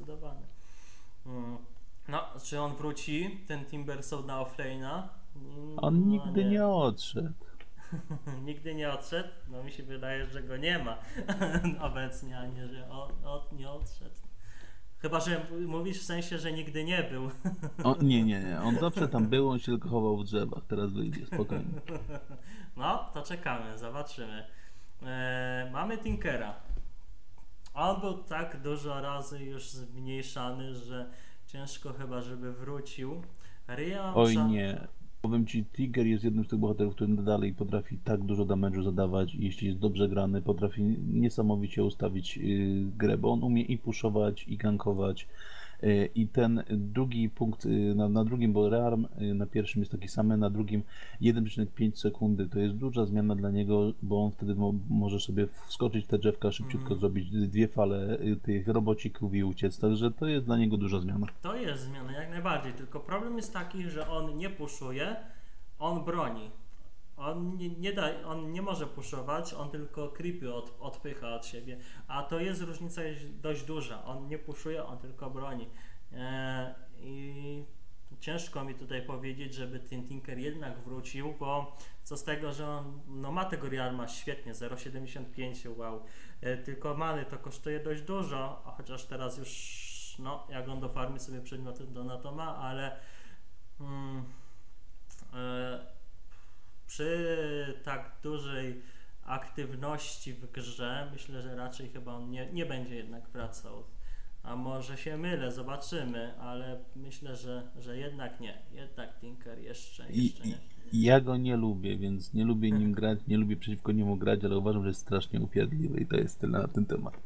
Speaker 1: No, czy on wróci, ten Timbersaw na offlane'a?
Speaker 2: On nigdy nie odszedł.
Speaker 1: Nigdy nie odszedł? No mi się wydaje, że go nie ma obecnie, a nie, że nie odszedł. Chyba, że mówisz w sensie, że nigdy nie był.
Speaker 2: Nie. On zawsze tam był, on się tylko chował w drzewach. Teraz wyjdzie, spokojnie.
Speaker 1: No, to czekamy, zobaczymy. Mamy Tinkera. On był tak dużo razy już zmniejszany, że ciężko chyba, żeby wrócił.
Speaker 2: Oj nie. Powiem ci, Tiger jest jednym z tych bohaterów, który dalej potrafi tak dużo damage'u zadawać i jeśli jest dobrze grany, potrafi niesamowicie ustawić grę, bo on umie i puszować, i gankować. I ten drugi punkt na drugim, bo rearm na pierwszym jest taki sam, na drugim 1,5 sekundy. To jest duża zmiana dla niego, bo on wtedy może sobie wskoczyć w te drzewka, szybciutko zrobić 2 fale tych robocików i uciec. Także to jest dla niego duża zmiana.
Speaker 1: To jest zmiana, jak najbardziej, tylko problem jest taki, że on nie puszuje, on broni. On nie może puszować, on tylko creepy odpycha od siebie, a to jest różnica dość duża. On nie puszuje, on tylko broni. I ciężko mi tutaj powiedzieć, żeby ten Tinker jednak wrócił, bo co z tego, że on ma tego rearma świetnie, 0,75, wow. Tylko many to kosztuje dość dużo, a chociaż teraz już jak on do farmy sobie przedmioty na to ma, ale przy tak dużej aktywności w grze myślę, że raczej chyba on nie będzie jednak wracał. A może się mylę, zobaczymy, ale myślę, że jednak nie. Jednak Tinker jeszcze nie.
Speaker 2: Ja go nie lubię, więc nie lubię nim grać, nie lubię przeciwko niemu grać, ale uważam, że jest strasznie upierdliwy i to jest tyle na ten temat.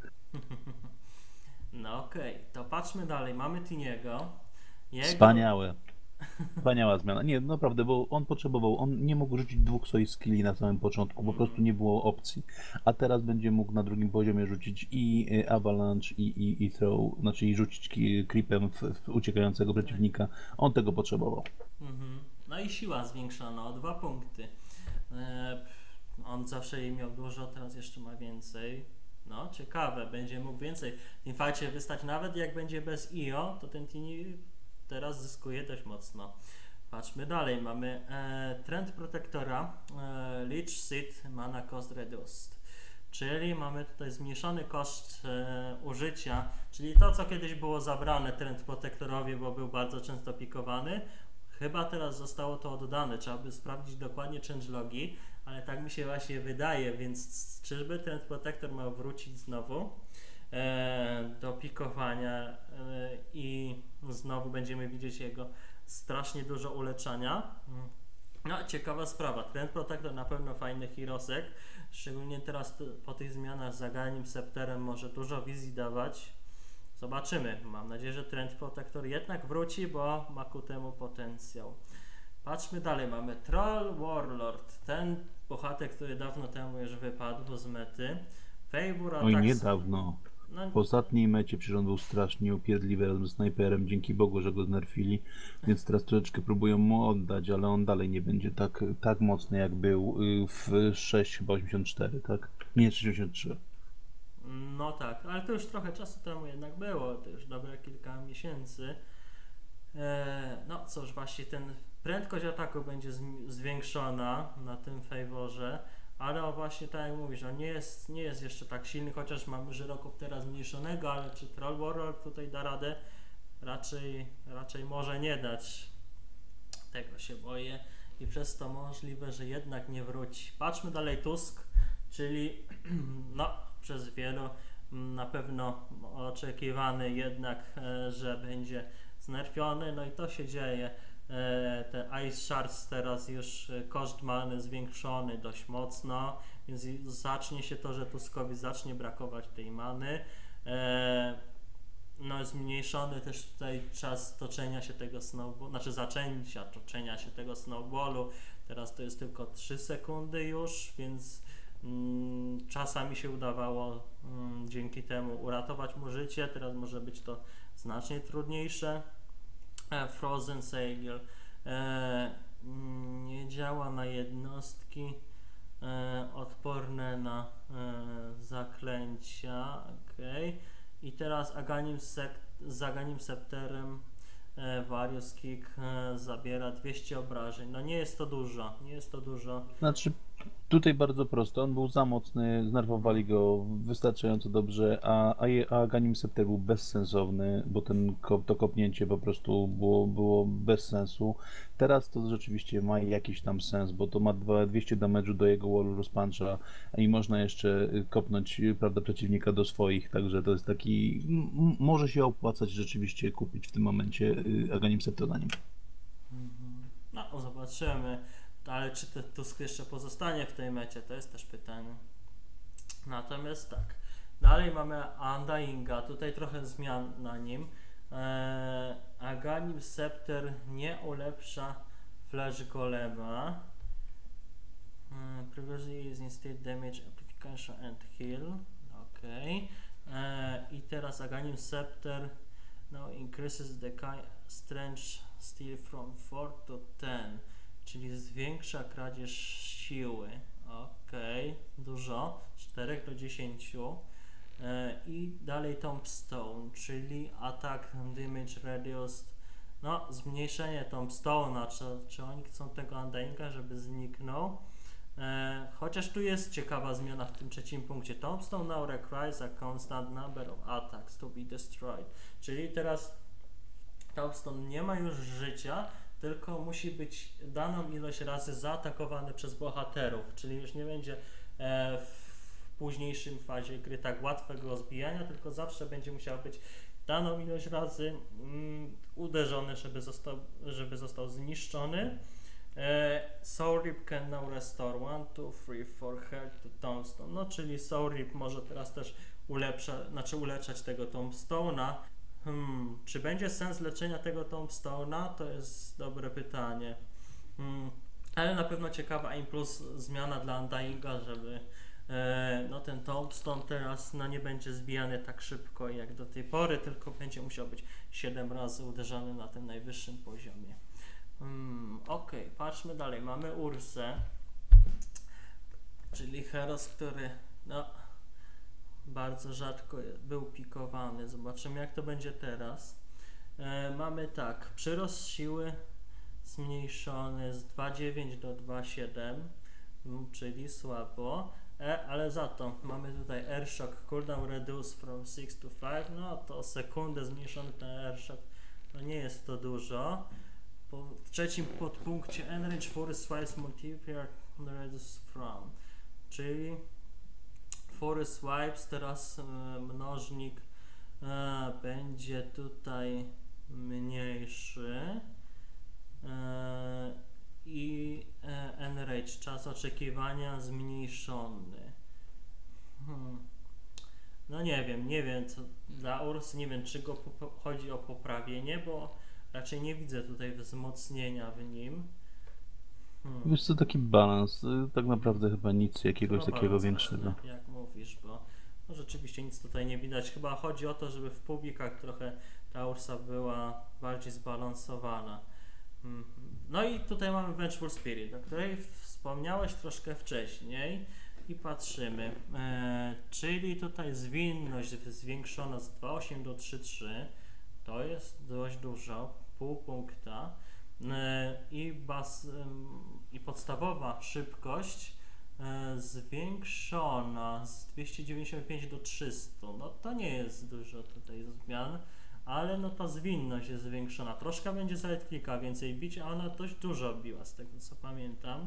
Speaker 1: No okej, to patrzmy dalej. Mamy Tiniego.
Speaker 2: Wspaniała zmiana. Nie, naprawdę, bo on nie mógł rzucić 2 swoich skilli na samym początku, po prostu nie było opcji. A teraz będzie mógł na drugim poziomie rzucić i avalanche, i throw, znaczy i rzucić creepem w uciekającego przeciwnika. On tego potrzebował.
Speaker 1: No i siła zwiększona o 2 punkty. On zawsze jej miał dużo, teraz jeszcze ma więcej. No, ciekawe, będzie mógł więcej w tym fajcie wystać, nawet jak będzie bez IO, to ten Tini teraz zyskuje dość mocno. Patrzmy dalej, mamy trend protektora, Leech Seed, Mana Cost Reduced, czyli mamy tutaj zmniejszony koszt użycia, czyli to, co kiedyś było zabrane trend protektorowi, bo był bardzo często pikowany, chyba teraz zostało to oddane, trzeba by sprawdzić dokładnie changelogi, ale tak mi się właśnie wydaje, więc czyżby trend protektor miał wrócić znowu do pikowania i znowu będziemy widzieć jego strasznie dużo uleczania. No, ciekawa sprawa. Trend Protector na pewno fajny heroesek, szczególnie teraz po tych zmianach z zaganiem Scepterem może dużo wizji dawać. Zobaczymy. Mam nadzieję, że Trend Protector jednak wróci, bo ma ku temu potencjał. Patrzmy dalej. Mamy Troll Warlord. Ten bohater, który dawno temu już wypadł z mety. Favor
Speaker 2: Oj,
Speaker 1: Attacks.
Speaker 2: niedawno. W ostatniej mecie przecież on był strasznie upierdliwy razem z snajperem, dzięki Bogu, że go znerfili, więc teraz troszeczkę próbują mu oddać, ale on dalej nie będzie tak mocny jak był w 6,84, tak? Nie, 6,83.
Speaker 1: No tak, ale to już trochę czasu temu jednak było, to już dobre kilka miesięcy. No cóż, właśnie prędkość ataku będzie zwiększona na tym favorze, ale właśnie tak jak mówisz, on nie jest jeszcze tak silny, chociaż mamy Żyrokoptera zmniejszonego, ale czy Troll Warlord tutaj da radę? raczej może nie dać. Tego się boję i przez to możliwe, że jednak nie wróci. Patrzmy dalej, Tusk, czyli no przez wielu na pewno oczekiwany jednak, że będzie znerfiony, no i to się dzieje. Te Ice Shards teraz już koszt many zwiększony dość mocno, więc zacznie się to, że Tuskowi zacznie brakować tej many. No zmniejszony też tutaj czas toczenia się tego snowballu, znaczy zaczęcia toczenia się tego snowballu. Teraz to jest tylko 3 sekundy już, więc czasami się udawało dzięki temu uratować mu życie. Teraz może być to znacznie trudniejsze. Frozen Sail nie działa na jednostki odporne na zaklęcia. I teraz z Aganim Scepterem Varius Kick zabiera 200 obrażeń. No nie jest to dużo, nie jest to dużo.
Speaker 2: Znaczy, tutaj bardzo prosto, on był za mocny, znerwowali go wystarczająco dobrze, a Ganim Scepter był bezsensowny, bo to kopnięcie po prostu było bez sensu. Teraz to rzeczywiście ma jakiś tam sens, bo to ma 200 damage'u do jego Wall Rozpuncha i można jeszcze kopnąć, prawda, przeciwnika do swoich, także to jest taki, może się opłacać rzeczywiście kupić w tym momencie Aganim Scepter na nim.
Speaker 1: No, zobaczymy. Ale czy Tusk jeszcze pozostanie w tej mecie? To jest też pytanie. Natomiast tak. Dalej mamy Undyinga. Tutaj trochę zmian na nim. Aganim Scepter nie ulepsza Flash Golema. Previously is instead damage, amplification and heal. I teraz Aganim Scepter now increases the strength steal from 4 to 10. Czyli zwiększa kradzież siły. Dużo. 4 do 10. I dalej Tombstone, czyli atak damage reduced. No, zmniejszenie Tombstone'a. Czy oni chcą tego Undyinga, żeby zniknął? Chociaż tu jest ciekawa zmiana w tym trzecim punkcie. Tombstone now requires a constant number of attacks to be destroyed. Czyli teraz Tombstone nie ma już życia, tylko musi być daną ilość razy zaatakowany przez bohaterów, czyli już nie będzie w późniejszym fazie gry tak łatwego zbijania, tylko zawsze będzie musiał być daną ilość razy uderzony, żeby został zniszczony. Soul Rip can now restore 1, 2, 3, 4 health to Tombstone. No, czyli Soul Rip może teraz też uleczać tego Tombstone'a. Czy będzie sens leczenia tego Tombstone'a? To jest dobre pytanie. Ale na pewno ciekawa plus zmiana dla Undyinga, żeby no ten Tombstone teraz nie będzie zbijany tak szybko jak do tej pory, tylko będzie musiał być 7 razy uderzany na tym najwyższym poziomie. Patrzmy dalej. Mamy Ursę, czyli Heros, który bardzo rzadko był pikowany. Zobaczymy, jak to będzie teraz. Mamy tak, przyrost siły zmniejszony z 2,9 do 2,7, czyli słabo, ale za to mamy tutaj Airshock cooldown reduce from 6 to 5, no to sekundę zmniejszony ten Airshock, no nie jest to dużo. W trzecim podpunkcie Enrage Forest Swipes Multiplier reduce from, czyli Forest Swipes, teraz mnożnik będzie tutaj mniejszy i Enrage, czas oczekiwania zmniejszony. No nie wiem co dla Urs, nie wiem czy chodzi o poprawienie, bo raczej nie widzę tutaj wzmocnienia w nim.
Speaker 2: Wiesz co, taki balans, tak naprawdę chyba nic jakiegoś takiego większego.
Speaker 1: Jak mówisz, bo no rzeczywiście nic tutaj nie widać. Chyba chodzi o to, żeby w publikach trochę ta Ursa była bardziej zbalansowana. No i tutaj mamy Vengeful Spirit, o której wspomniałeś troszkę wcześniej i patrzymy. Czyli tutaj zwinność zwiększona z 2,8 do 3,3. To jest dość dużo, pół punkta. I podstawowa szybkość zwiększona z 295 do 300. No to nie jest dużo tutaj zmian, ale no ta zwinność jest zwiększona. Troszkę będzie sideklika więcej bić, a ona dość dużo biła z tego co pamiętam.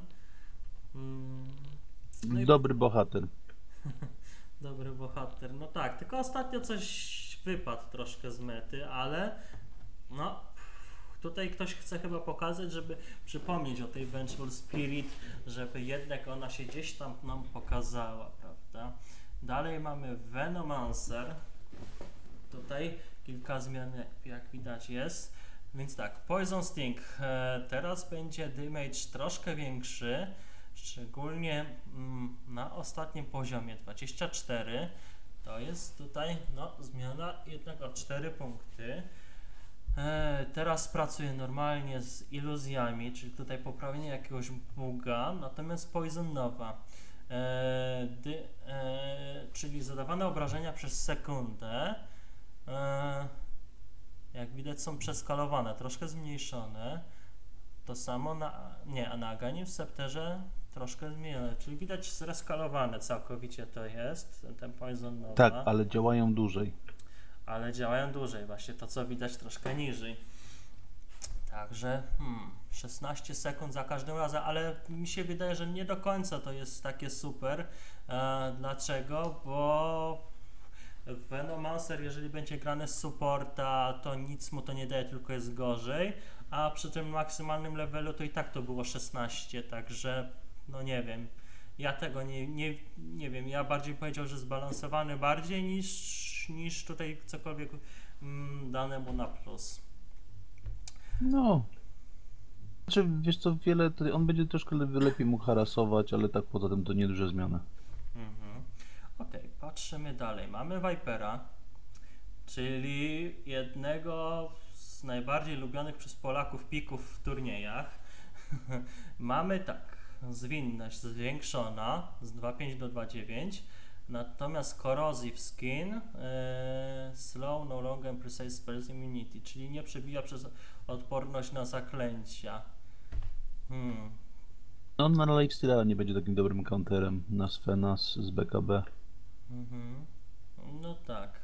Speaker 1: No i
Speaker 2: Dobry bohater.
Speaker 1: dobry bohater. No tak, tylko ostatnio coś wypadł troszkę z mety, ale no tutaj ktoś chce chyba pokazać, żeby przypomnieć o tej Vengeful Spirit, żeby jednak ona się gdzieś tam nam pokazała, prawda? Dalej mamy Venomancer. Tutaj kilka zmian jak widać jest. Więc tak, Poison Sting. Teraz będzie damage troszkę większy, szczególnie na ostatnim poziomie 24. To jest tutaj no, zmiana jednak o 4 punkty. Teraz pracuję normalnie z iluzjami, czyli tutaj poprawienie jakiegoś buga, natomiast Poison Nowa. Czyli zadawane obrażenia przez sekundę. Jak widać są przeskalowane, troszkę zmniejszone. To samo na Aghanim Scepterze troszkę zmienione, czyli widać zreskalowane całkowicie to jest, ten Poison Nova.
Speaker 2: Tak, ale działają dłużej.
Speaker 1: Ale działają dłużej, właśnie to co widać troszkę niżej. Także 16 sekund za każdym razem, ale mi się wydaje, że nie do końca to jest takie super. Dlaczego? Bo Venomancer, jeżeli będzie grany z supporta, to nic mu to nie daje, tylko jest gorzej, a przy tym maksymalnym levelu to i tak to było 16, także no nie wiem. Ja tego nie wiem, ja bardziej powiedział, że zbalansowany bardziej niż tutaj cokolwiek dane mu na plus.
Speaker 2: No. Znaczy, wiesz co, on będzie troszkę lepiej mógł harasować, ale tak poza tym to nieduże zmiany.
Speaker 1: Okej, patrzymy dalej. Mamy Vipera, czyli jednego z najbardziej lubionych przez Polaków pików w turniejach. Mamy tak, zwinność zwiększona z 2.5 do 2.9, natomiast Corrosive Skin, Slow, No Longer Precise Spells Immunity, czyli nie przebija przez odporność na zaklęcia.
Speaker 2: No, na Lifesteala nie będzie takim dobrym counterem na Svena z BKB.
Speaker 1: No tak.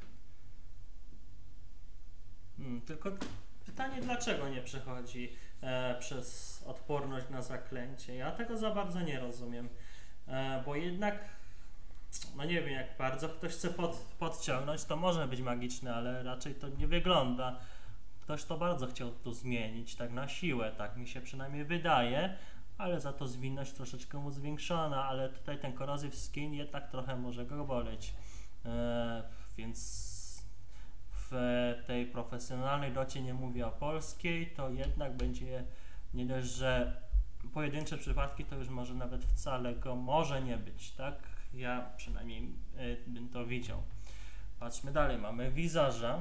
Speaker 1: Tylko pytanie, dlaczego nie przechodzi przez odporność na zaklęcie? Ja tego za bardzo nie rozumiem, bo jednak, no nie wiem, jak bardzo ktoś chce podciągnąć, to może być magiczne, ale raczej to nie wygląda. Ktoś to bardzo chciał tu zmienić, tak na siłę, tak mi się przynajmniej wydaje, ale za to zwinność troszeczkę mu zwiększona, ale tutaj ten Corrosive Skin jednak trochę może go boleć, więc w tej profesjonalnej docie, nie mówię o polskiej, to jednak będzie nie dość, że pojedyncze przypadki, to już może nawet wcale go może nie być, tak? Ja przynajmniej bym to widział. Patrzmy dalej, mamy Wizarza,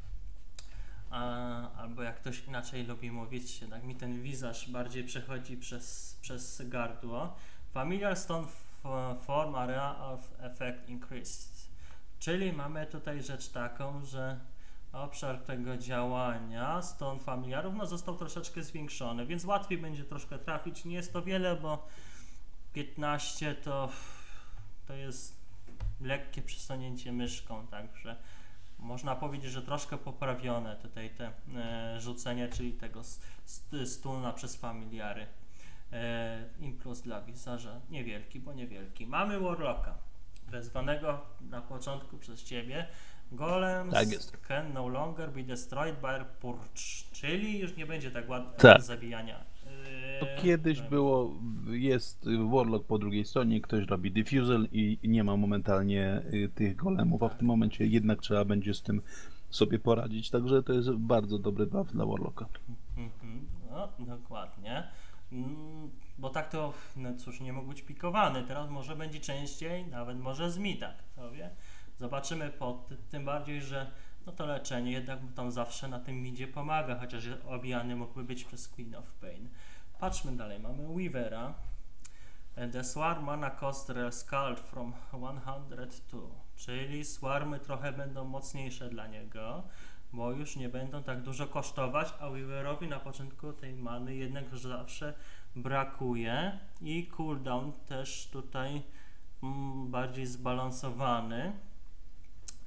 Speaker 1: albo jak ktoś inaczej lubi mówić, jednak mi ten wizaż bardziej przechodzi przez gardło. Familiar Stone Form Area of Effect Increased, czyli mamy tutaj rzecz taką, że obszar tego działania Stone Familiarów no, został troszeczkę zwiększony, więc łatwiej będzie troszkę trafić. Nie jest to wiele, bo 15 to jest lekkie przesunięcie myszką, także można powiedzieć, że troszkę poprawione tutaj te rzucenie, czyli tego stuna przez familiary. Impuls dla Wizarza niewielki, bo niewielki. Mamy Warlocka, wezwanego na początku przez Ciebie. Golems
Speaker 2: Tak jest.
Speaker 1: can no longer be destroyed by purge, czyli już nie będzie tak łatwo
Speaker 2: Tak.
Speaker 1: zabijania.
Speaker 2: To kiedyś było, jest Warlock po drugiej stronie, ktoś robi Diffusal i nie ma momentalnie tych golemów, a w tym momencie jednak trzeba będzie z tym sobie poradzić, także to jest bardzo dobry buff dla Warlocka.
Speaker 1: No, dokładnie. Bo tak to, no cóż, nie mógł być pikowany, teraz może będzie częściej, nawet może z mida, kto wie. Zobaczymy tym bardziej, że no to leczenie jednak mu tam zawsze na tym midzie pomaga, chociaż obijany mógłby być przez Queen of Pain. Patrzmy dalej, mamy Weavera. The Swarm mana cost rescaled from 102, czyli swarmy trochę będą mocniejsze dla niego, bo już nie będą tak dużo kosztować, a Weaverowi na początku tej many jednak zawsze brakuje i cooldown też tutaj bardziej zbalansowany.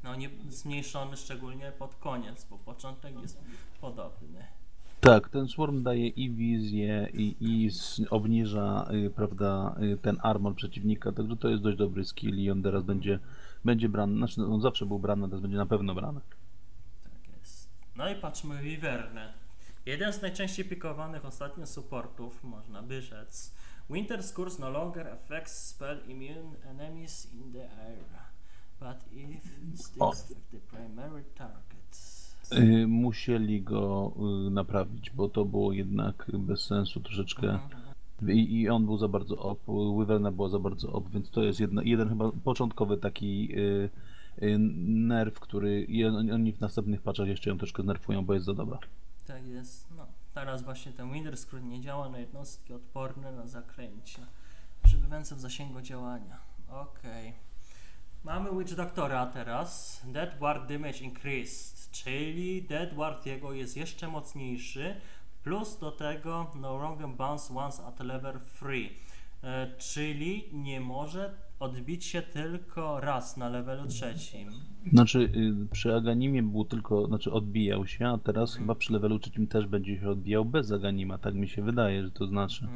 Speaker 1: No nie zmniejszony szczególnie pod koniec, bo początek jest podobny.
Speaker 2: Tak, ten Swarm daje i wizję, obniża, prawda, ten armor przeciwnika, także to jest dość dobry skill i on teraz będzie brany, znaczy no, on zawsze był brany, teraz będzie na pewno brany.
Speaker 1: Tak jest. No i patrzmy Wyvernę. Jeden z najczęściej pikowanych ostatnio supportów, można by rzec. Winter's Curse no longer affects spell immune enemies in the area, but if still
Speaker 2: O.
Speaker 1: affect the primary target.
Speaker 2: Musieli go naprawić, bo to było jednak bez sensu troszeczkę.
Speaker 1: Mhm.
Speaker 2: I on był za bardzo op, Wyverna była za bardzo op, więc to jest jeden chyba początkowy taki nerw, który oni w następnych patchach jeszcze ją troszkę znerfują, bo jest za dobra.
Speaker 1: Tak jest. No, teraz właśnie ten Winter's Curse nie działa na jednostki odporne na zaklęcia, przebywające w zasięgu działania. Okej. Mamy Witch Doctora teraz. Dead Ward Damage Increased, czyli Dead Ward jego jest jeszcze mocniejszy, plus do tego No Longer Bounce Once at Level 3, czyli nie może odbić się tylko raz na levelu 3.
Speaker 2: Znaczy przy Aganimie był tylko, znaczy odbijał się, a teraz chyba przy levelu 3 też będzie się odbijał bez Aganima, tak mi się wydaje, że to znaczy.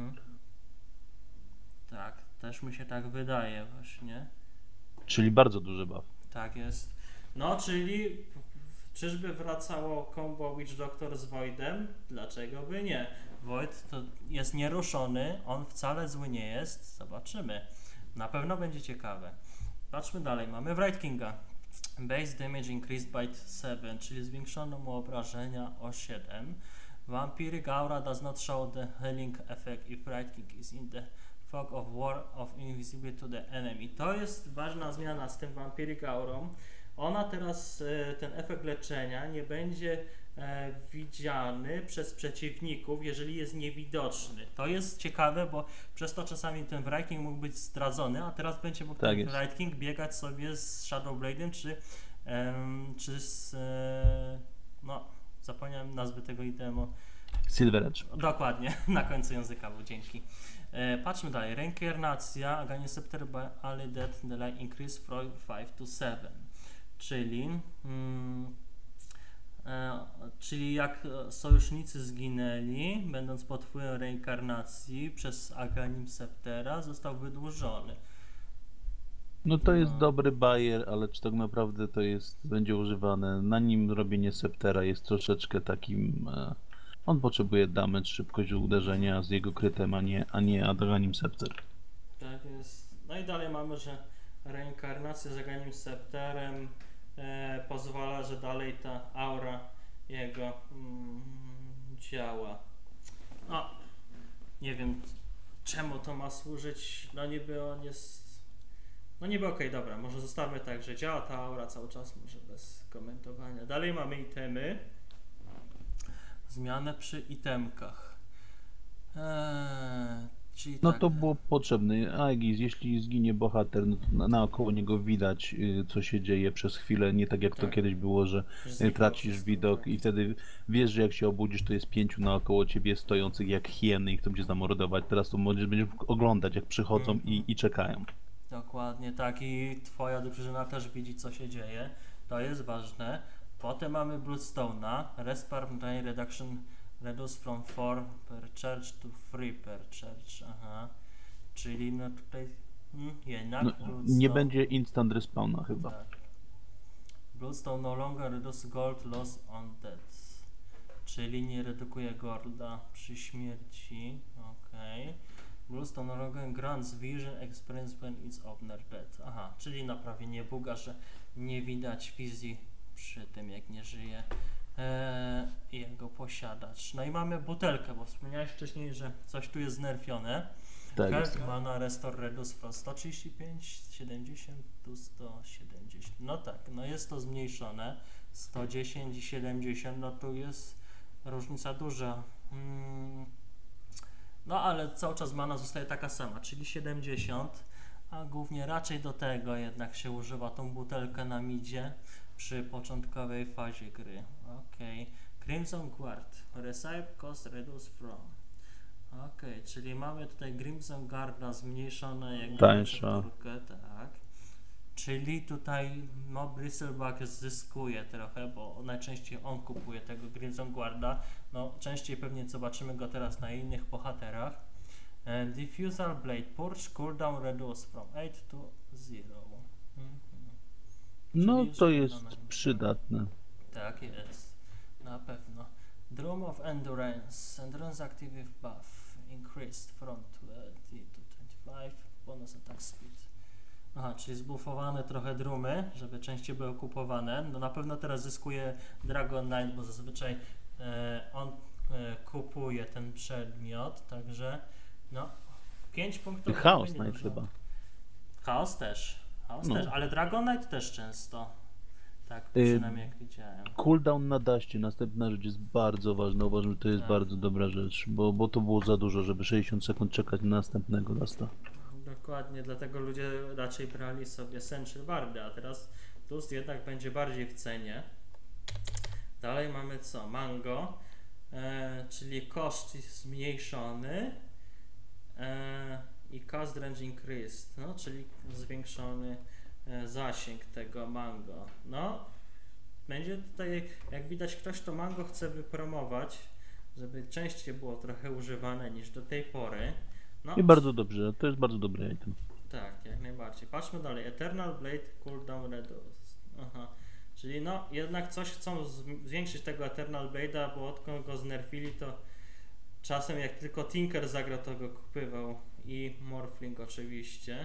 Speaker 1: Tak, też mi się tak wydaje właśnie.
Speaker 2: Czyli bardzo duży buff.
Speaker 1: Tak jest. No, czyli czyżby wracało combo Witch Doctor z Voidem? Dlaczego by nie? Void to jest nieruszony, on wcale zły nie jest. Zobaczymy. Na pewno będzie ciekawe. Patrzmy dalej. Mamy Wright Kinga. Base damage increased by 7, czyli zwiększono mu obrażenia o 7. Vampiric Aura does not show the healing effect if Wright King is in the fog of war of invisibility to the enemy. To jest ważna zmiana z tym Vampiric Aurą. Ona teraz, ten efekt leczenia nie będzie widziany przez przeciwników, jeżeli jest niewidoczny. To jest ciekawe, bo przez to czasami ten Wright King mógł być zdradzony, a teraz będzie mógł
Speaker 2: Tak
Speaker 1: ten
Speaker 2: jest.
Speaker 1: Wright King biegać sobie z Shadowblade'em, czy z... no, zapomniałem nazwy tego itemu.
Speaker 2: Silver Edge.
Speaker 1: Dokładnie, na końcu języka był, dzięki. Patrzmy dalej. Reinkarnacja, Aghanim Scepter by Ally Death Delay Increase from 5 to 7. Czyli jak sojusznicy zginęli, będąc pod wpływem reinkarnacji przez Aghanim Sceptera, został wydłużony.
Speaker 2: No to jest dobry bajer, ale czy tak naprawdę to będzie używane? Na nim robienie Sceptera jest troszeczkę takim... on potrzebuje damage, szybkość uderzenia z jego krytem, a nie Aghanim Scepter.
Speaker 1: Tak jest. No i dalej mamy, że reinkarnacja z Aghanim Scepterem pozwala, że dalej ta aura jego działa. No, nie wiem czemu to ma służyć. No niby on jest... No niby okej, dobra, może zostawmy tak, że działa ta aura cały czas, może bez komentowania. Dalej mamy itemy. Zmianę przy itemkach. Czyli
Speaker 2: No
Speaker 1: tak,
Speaker 2: to było potrzebne. Aegis, jeśli zginie bohater, no to naokoło niego widać, co się dzieje przez chwilę, nie tak jak to
Speaker 1: Tak.
Speaker 2: kiedyś było, że
Speaker 1: zniknął
Speaker 2: tracisz
Speaker 1: wszystko,
Speaker 2: widok
Speaker 1: tak.
Speaker 2: i wtedy wiesz, że jak się obudzisz, to jest 5 naokoło ciebie stojących jak hieny i chcą cię zamordować. Teraz to będziesz oglądać, jak przychodzą i czekają.
Speaker 1: Dokładnie tak, i twoja drużyna też widzi, co się dzieje. To jest ważne. Potem mamy Bloodstone'a. Respawn Drain Reduction reduce from 4 per charge to 3 per charge. Aha. Czyli no tutaj jednak
Speaker 2: No,
Speaker 1: Bloodstone...
Speaker 2: nie będzie instant respawna chyba.
Speaker 1: Tak. Bloodstone no longer reduce gold loss on death. Czyli nie redukuje golda przy śmierci. Okej. Bloodstone no longer grants vision experience when it's owner dead. Aha, czyli naprawienie buga, że nie widać wizji przy tym, jak nie żyje jego posiadacz. No i mamy butelkę, bo wspomniałeś wcześniej, że coś tu jest znerfione.
Speaker 2: Tak jest.
Speaker 1: Health mana restore reduce from 135, 70 do 170. No tak, no jest to zmniejszone. 110 i 70, no tu jest różnica duża. No ale cały czas mana zostaje taka sama, czyli 70, a głównie raczej do tego jednak się używa tą butelkę na midzie przy początkowej fazie gry. Okej. Crimson Guard. Receive cost reduce from. Okej, czyli mamy tutaj Crimson Guarda zmniejszone jak
Speaker 2: Tańsza.
Speaker 1: tak. Czyli tutaj no Bristleback zyskuje trochę, bo najczęściej on kupuje tego Crimson Guarda. No częściej pewnie zobaczymy go teraz na innych bohaterach. Diffusal Blade Purge cooldown reduce from 8 to 0.
Speaker 2: No
Speaker 1: Czyli
Speaker 2: to
Speaker 1: już
Speaker 2: jest
Speaker 1: na nim.
Speaker 2: przydatne.
Speaker 1: Tak jest, na pewno. Drum of Endurance. Endurance active buff increased from 20 to 25. Bonus attack speed. Aha, czyli zbuffowane trochę drumy, żeby częściej były kupowane. No na pewno teraz zyskuje Dragon Knight, bo zazwyczaj on kupuje ten przedmiot, także no 5 punktów.
Speaker 2: Chaos
Speaker 1: nie
Speaker 2: Knight
Speaker 1: dużo.
Speaker 2: chyba.
Speaker 1: Chaos też. Chaos
Speaker 2: No.
Speaker 1: też, ale Dragon Knight też często. Tak, przynajmniej jak widziałem.
Speaker 2: Cooldown na daście, następna rzecz jest bardzo ważna. Uważam, że to jest
Speaker 1: Tak.
Speaker 2: bardzo dobra rzecz, bo to było za dużo, żeby 60 sekund czekać na następnego lasta.
Speaker 1: Dokładnie, dlatego ludzie raczej brali sobie Century Bardy, a teraz Dust jednak będzie bardziej w cenie. Dalej mamy co? Mango, czyli koszt zmniejszony i cost range increased, no, czyli zwiększony zasięg tego mango. No, będzie tutaj, jak widać, ktoś to mango chce wypromować, żeby częściej było trochę używane niż do tej pory. No,
Speaker 2: I bardzo dobrze, to jest bardzo dobry item.
Speaker 1: tak, jak najbardziej. Patrzmy dalej. Eternal Blade Cooldown Reduced. Aha. Czyli no, jednak coś chcą zwiększyć tego Eternal Blade'a, bo odkąd go znerfili, to czasem jak tylko Tinker zagrał, to go kupywał. I Morphling oczywiście.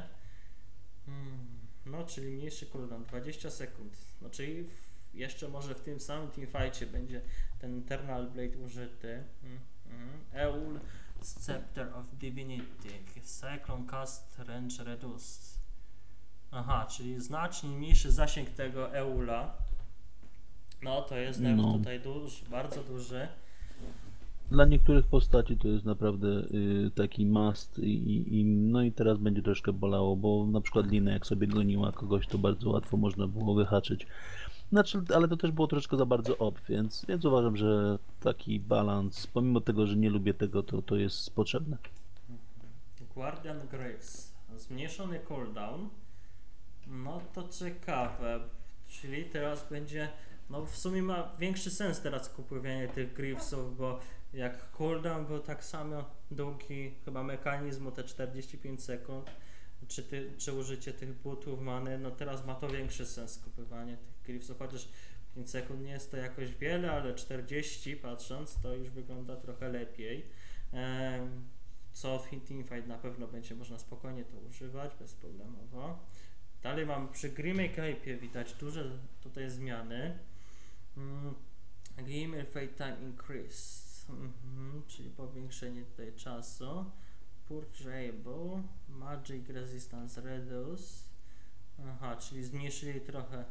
Speaker 1: No, czyli mniejszy cooldown, 20 sekund. No, czyli jeszcze może w tym samym teamfightie będzie ten Eternal Blade użyty. Eul Scepter of Divinity. Cyclone Cast Range Reduced. Aha, czyli znacznie mniejszy zasięg tego Eula. No to jest nerw tutaj duży, bardzo duży.
Speaker 2: Dla niektórych postaci to jest naprawdę taki must no i teraz będzie troszkę bolało, bo na przykład Lina jak sobie goniła kogoś, to bardzo łatwo można było wyhaczyć. Znaczy, ale to też było troszkę za bardzo więc uważam, że taki balans, pomimo tego, że nie lubię tego, to jest potrzebne.
Speaker 1: Guardian Graves. Zmniejszony cooldown. No to ciekawe. Czyli teraz będzie, no w sumie ma większy sens teraz kupowanie tych Greavesów, bo jak cooldown był tak samo długi chyba mechanizmu, te 45 sekund, czy użycie tych butów many, no teraz ma to większy sens kupowanie tych Greavesów, chociaż 5 sekund nie jest to jakoś wiele, ale 40 patrząc to już wygląda trochę lepiej. Co w Teamfight na pewno będzie można spokojnie to używać, bezproblemowo. Dalej mamy przy Grimmy Cape'ie widać duże tutaj zmiany. Grimmy Fate Time Increase, czyli powiększenie tutaj czasu. Purgeable, Magic Resistance Reduce. Aha, czyli zmniejszyli trochę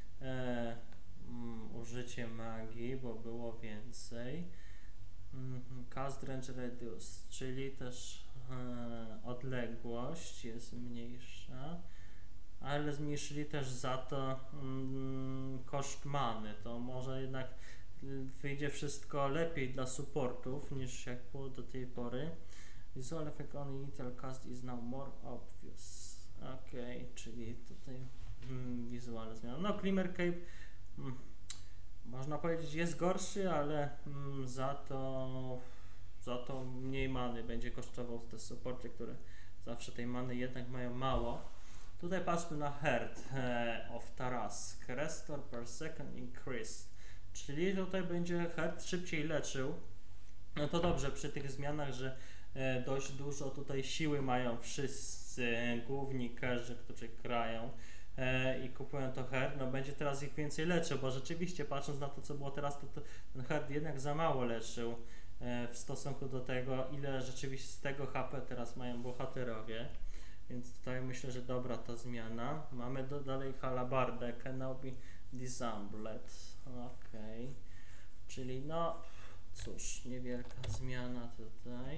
Speaker 1: użycie magii, bo było więcej. Cast Range Reduce, czyli też odległość jest mniejsza, ale zmniejszyli też za to koszt many. To może jednak wyjdzie wszystko lepiej dla supportów niż jak było do tej pory. Visual effect on initial cast is now more obvious. Ok, czyli tutaj wizualne zmiany. No, Glimmer Cape można powiedzieć jest gorszy, ale za to mniej many będzie kosztował te supporty, które zawsze tej many jednak mają mało. Tutaj patrzmy na Heart of Tarask. Restore per second increase. Czyli tutaj będzie Heart szybciej leczył. No to dobrze przy tych zmianach, że dość dużo tutaj siły mają wszyscy główni carzy, którzy grają i kupują to Heart. No będzie teraz ich więcej leczył, bo rzeczywiście patrząc na to, co było teraz, to ten Heart jednak za mało leczył w stosunku do tego, ile rzeczywiście z tego HP teraz mają bohaterowie. Więc tutaj myślę, że dobra ta zmiana. Mamy dalej halabardę, Kenobi Disarmed. Okej. Czyli no, cóż, niewielka zmiana tutaj.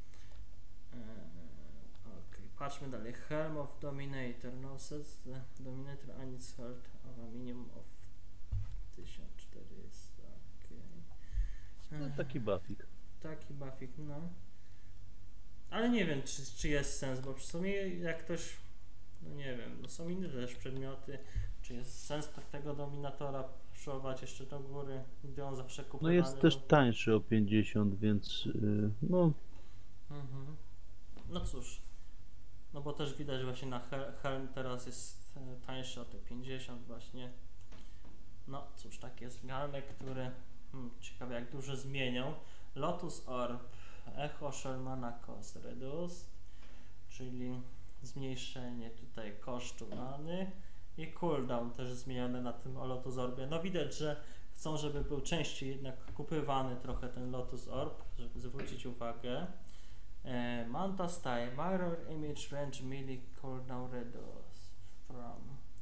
Speaker 1: Patrzmy dalej. Helm of Dominator. No sets the Dominator and its heart of a minimum of 1400.
Speaker 2: No, taki buffik.
Speaker 1: Taki buffik, no. Ale nie wiem, czy jest sens, bo w sumie jak ktoś, no nie nie wiem, no są inne też przedmioty, czy jest sens tego Dominatora puszować jeszcze do góry, gdy on zawsze
Speaker 2: No
Speaker 1: kupowany
Speaker 2: jest też tańszy o 50, więc no
Speaker 1: Mhm. No cóż, no bo też widać właśnie na Helm teraz jest tańszy o te 50 właśnie. No cóż, takie zmiany, które ciekawe jak dużo zmienią. Lotus Orb, Echo Shermana Cost Reduced, czyli zmniejszenie tutaj kosztu many i cooldown też zmienione na tym Lotus Orbie. No widać, że chcą, żeby był częściej jednak kupywany trochę ten Lotus Orb, żeby zwrócić uwagę. Manta Style, Mirror Image Range Melee Cooldown Reduce from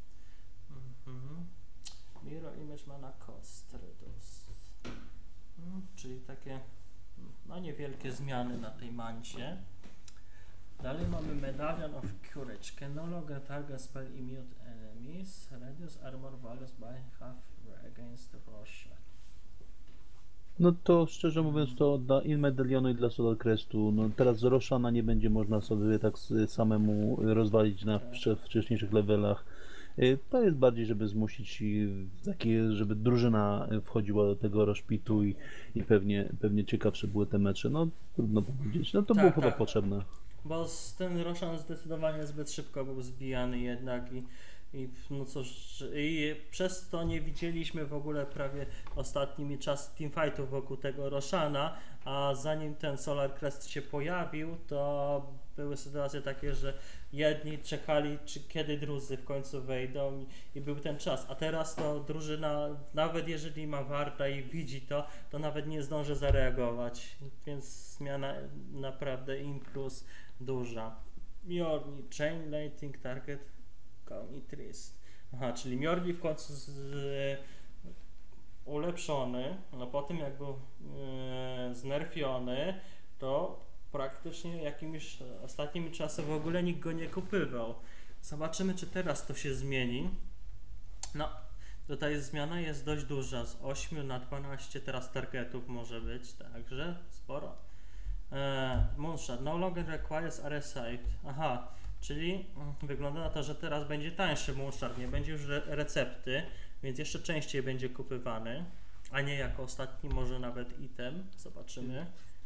Speaker 1: Mirror Image Mana Cost Reduce, czyli takie no niewielkie zmiany na tej mancie. Dalej mamy Medallion of Courage, can no longer target spell immune enemies, reduce armor values by half against Russia.
Speaker 2: no to szczerze mówiąc to dla i medalionu i dla Solar Crestu, no teraz z Roshana nie będzie można sobie tak samemu rozwalić na wcześniejszych levelach. To jest bardziej, żeby zmusić takie, żeby drużyna wchodziła do tego rozpitu i pewnie ciekawsze były te mecze. No trudno powiedzieć. No to było chyba potrzebne.
Speaker 1: Bo ten Roshan zdecydowanie zbyt szybko był zbijany jednak i no cóż, i przez to nie widzieliśmy w ogóle prawie ostatnimi czasy teamfightów wokół tego Roshana, a zanim ten Solar Crest się pojawił, to były sytuacje takie, że jedni czekali, kiedy drudzy w końcu wejdą i był ten czas, a teraz to drużyna, nawet jeżeli ma warta i widzi to nawet nie zdąży zareagować, więc zmiana naprawdę im plus duża. Mjolnir, Chain Lightning Target, Trist. Aha, czyli Mjolnir w końcu ulepszony, no po tym jak był znerfiony, to praktycznie jakimiś ostatnimi czasy w ogóle nikt go nie kupywał. Zobaczymy, czy teraz to się zmieni. No, tutaj zmiana jest dość duża, z 8 na 12 teraz targetów może być, także sporo. Moonshot no longer requires RSI. Aha, czyli wygląda na to, że teraz będzie tańszy Moonshot, nie będzie już recepty, więc jeszcze częściej będzie kupywany, a nie jako ostatni, może nawet item. Zobaczymy.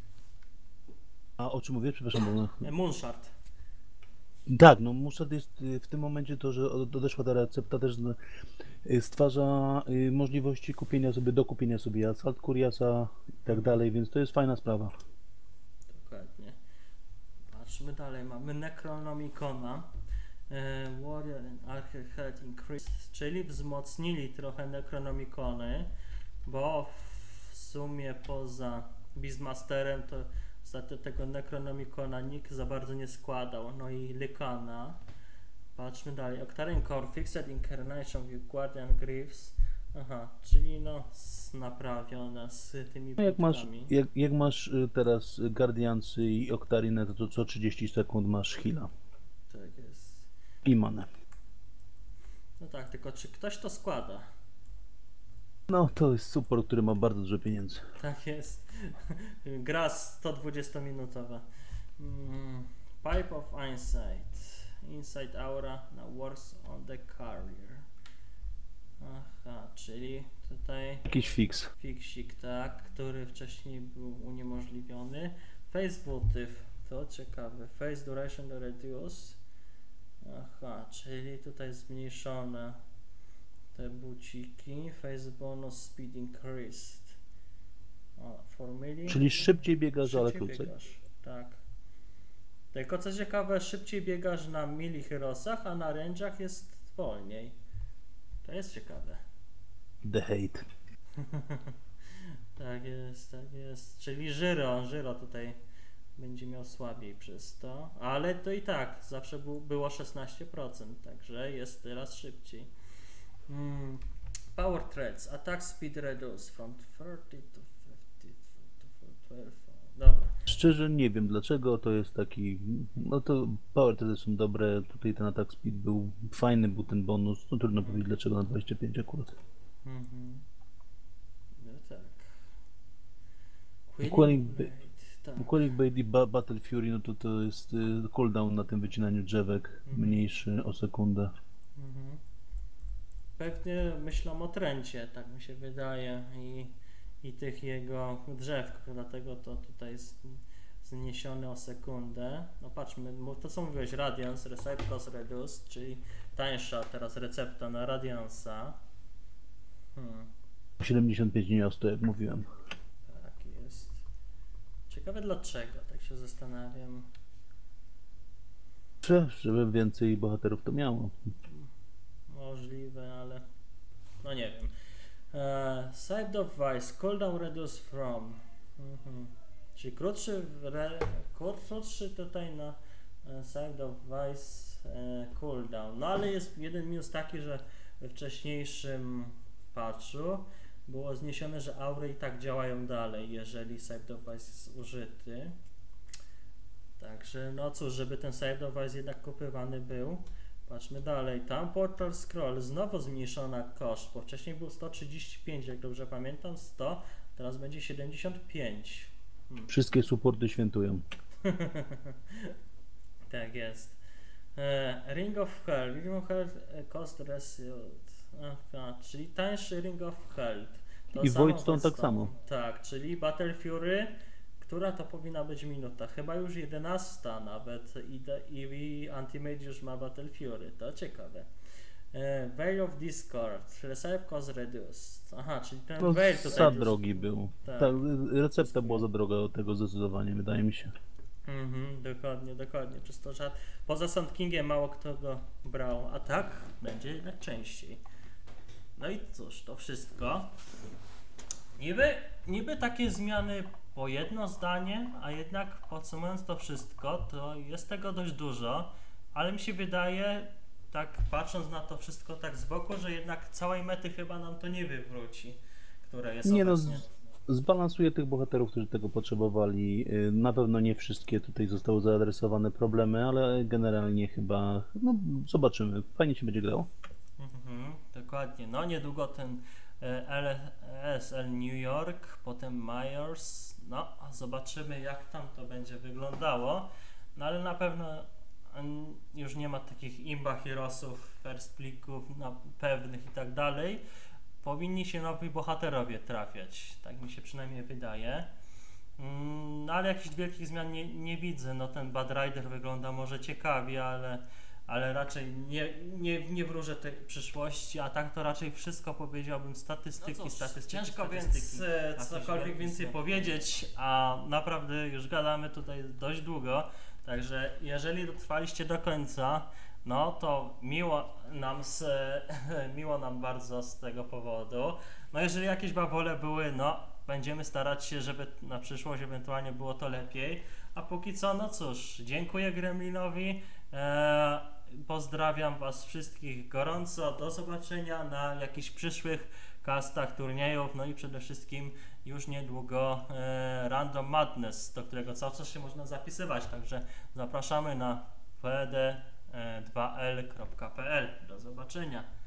Speaker 2: A o czym mówię? Przepraszam.
Speaker 1: Moonshot.
Speaker 2: Tak, no Moonshot jest w tym momencie to, że odeszła ta recepta też stwarza możliwości kupienia sobie, dokupienia sobie Assault Curiasa i tak dalej, więc to jest fajna sprawa.
Speaker 1: Dokładnie. Patrzmy dalej, mamy Necronomicona, Warrior and Archer Increased, czyli wzmocnili trochę Necronomicony, bo w sumie poza Beastmasterem to tego Necronomicona nikt za bardzo nie składał, no i Lykana. Patrzmy dalej, Octarian Core, Fixed Incarnation with Guardian Greaves. Aha, czyli no naprawione z tymi
Speaker 2: no
Speaker 1: bitwami.
Speaker 2: Jak masz teraz Guardiansy i Octarinę, to co 30 sekund masz heala.
Speaker 1: Tak jest.
Speaker 2: I manę.
Speaker 1: No tak, tylko czy ktoś to składa?
Speaker 2: No to jest support, który ma bardzo dużo pieniędzy.
Speaker 1: Tak jest. Gra 120-minutowa. Pipe of Insight. Insight Aura na Wars on the Carrier. Aha, czyli tutaj
Speaker 2: Jakiś fix.
Speaker 1: fiksik, tak, który wcześniej był uniemożliwiony. Face Motive, to ciekawe. Face Duration Reduce. Aha, czyli tutaj zmniejszone te buciki. Face Bonus Speed Increased. For melee.
Speaker 2: Czyli szybciej biegasz, ale
Speaker 1: Szybciej
Speaker 2: krócej.
Speaker 1: biegasz, tak. Tylko co ciekawe, szybciej biegasz na melee heroesach, a na range'ach jest wolniej. To jest ciekawe.
Speaker 2: The hate.
Speaker 1: Tak jest, tak jest. Czyli Żyro tutaj będzie miał słabiej przez to, ale to i tak zawsze było 16%, także jest teraz szybciej. Power Threads, Attack Speed Reduce from 30 to 50 to 12. Dobra.
Speaker 2: Szczerze nie wiem dlaczego, to jest taki, no to power testy są dobre, tutaj ten attack speed był fajny, był ten bonus, no trudno powiedzieć dlaczego na 25 akurat.
Speaker 1: No tak.
Speaker 2: Quelling
Speaker 1: Blade. Tak.
Speaker 2: Quake Baby Battle Fury, no to jest cooldown na tym wycinaniu drzewek mniejszy o sekundę.
Speaker 1: Mhm. Pewnie myślą o trencie, tak mi się wydaje, i tych jego drzewkach, dlatego to tutaj jest zniesione o sekundę. No patrzmy, to co mówiłeś, Radiance, Recipe Cost Reduced, czyli tańsza teraz recepta na Radiance'a.
Speaker 2: 75 dni osto, jak mówiłem.
Speaker 1: Tak jest. Ciekawe dlaczego, tak się zastanawiam.
Speaker 2: Żeby więcej bohaterów to miało.
Speaker 1: Możliwe, ale no nie wiem. Side of Vice, cooldown reduce from. Czyli krótszy tutaj na Side of Vice cooldown. No ale jest jeden minus taki, że we wcześniejszym patchu było zniesione, że aury i tak działają dalej, jeżeli Side of Vice jest użyty. Także no cóż, żeby ten Side of Vice jednak kupywany był. Patrzmy dalej, tam Portal Scroll, znowu zmniejszona koszt, bo wcześniej był 135, jak dobrze pamiętam, 100, teraz będzie 75.
Speaker 2: Wszystkie supporty świętują.
Speaker 1: Tak jest. Ring of Hell cost resuit. Aha, czyli tańszy Ring of Health.
Speaker 2: I Voidstone tak samo.
Speaker 1: Tak, czyli Battle Fury, która to powinna być minuta, chyba już 11 nawet i Anti-Mage już ma Battle Fury, to ciekawe. Veil of Discord, Recipe Cost Reduced. Aha, czyli ten
Speaker 2: To
Speaker 1: Veil tutaj
Speaker 2: za drogi był.
Speaker 1: Tak.
Speaker 2: Ta recepta była za droga od tego zdecydowanie, wydaje mi się.
Speaker 1: Dokładnie. Przez to, że poza Sand Kingiem mało kto go brał, a tak będzie jednak częściej. No i cóż, to wszystko. Niby takie zmiany po jedno zdanie, a jednak podsumowując to wszystko, to jest tego dość dużo, ale mi się wydaje, tak patrząc na to wszystko tak z boku, że jednak całej mety chyba nam to nie wywróci, które jest
Speaker 2: Nie
Speaker 1: obecnie.
Speaker 2: Zbalansuje tych bohaterów, którzy tego potrzebowali. Na pewno nie wszystkie tutaj zostały zaadresowane problemy, ale generalnie chyba, no zobaczymy. Fajnie się będzie grało.
Speaker 1: Dokładnie. No niedługo ten LSL New York, potem Myers. No zobaczymy jak tam to będzie wyglądało. No ale na pewno już nie ma takich imba heroesów, first plików pewnych i tak dalej. Powinni się nowi bohaterowie trafiać, tak mi się przynajmniej wydaje. No ale jakichś wielkich zmian nie widzę. No ten Bad Rider wygląda może ciekawie, ale raczej nie wróżę tej przyszłości, a tak to raczej wszystko powiedziałbym statystyki. Ciężko więc cokolwiek więcej powiedzieć, a naprawdę już gadamy tutaj dość długo, także jeżeli dotrwaliście do końca, no to miło nam bardzo z tego powodu. No jeżeli jakieś babole były, no będziemy starać się, żeby na przyszłość ewentualnie było to lepiej, a póki co, no cóż, dziękuję Gremlinowi. Pozdrawiam Was wszystkich gorąco, do zobaczenia na jakichś przyszłych castach turniejów, no i przede wszystkim już niedługo Random Madness, do którego cały czas się można zapisywać, także zapraszamy na pd2l.pl. Do zobaczenia.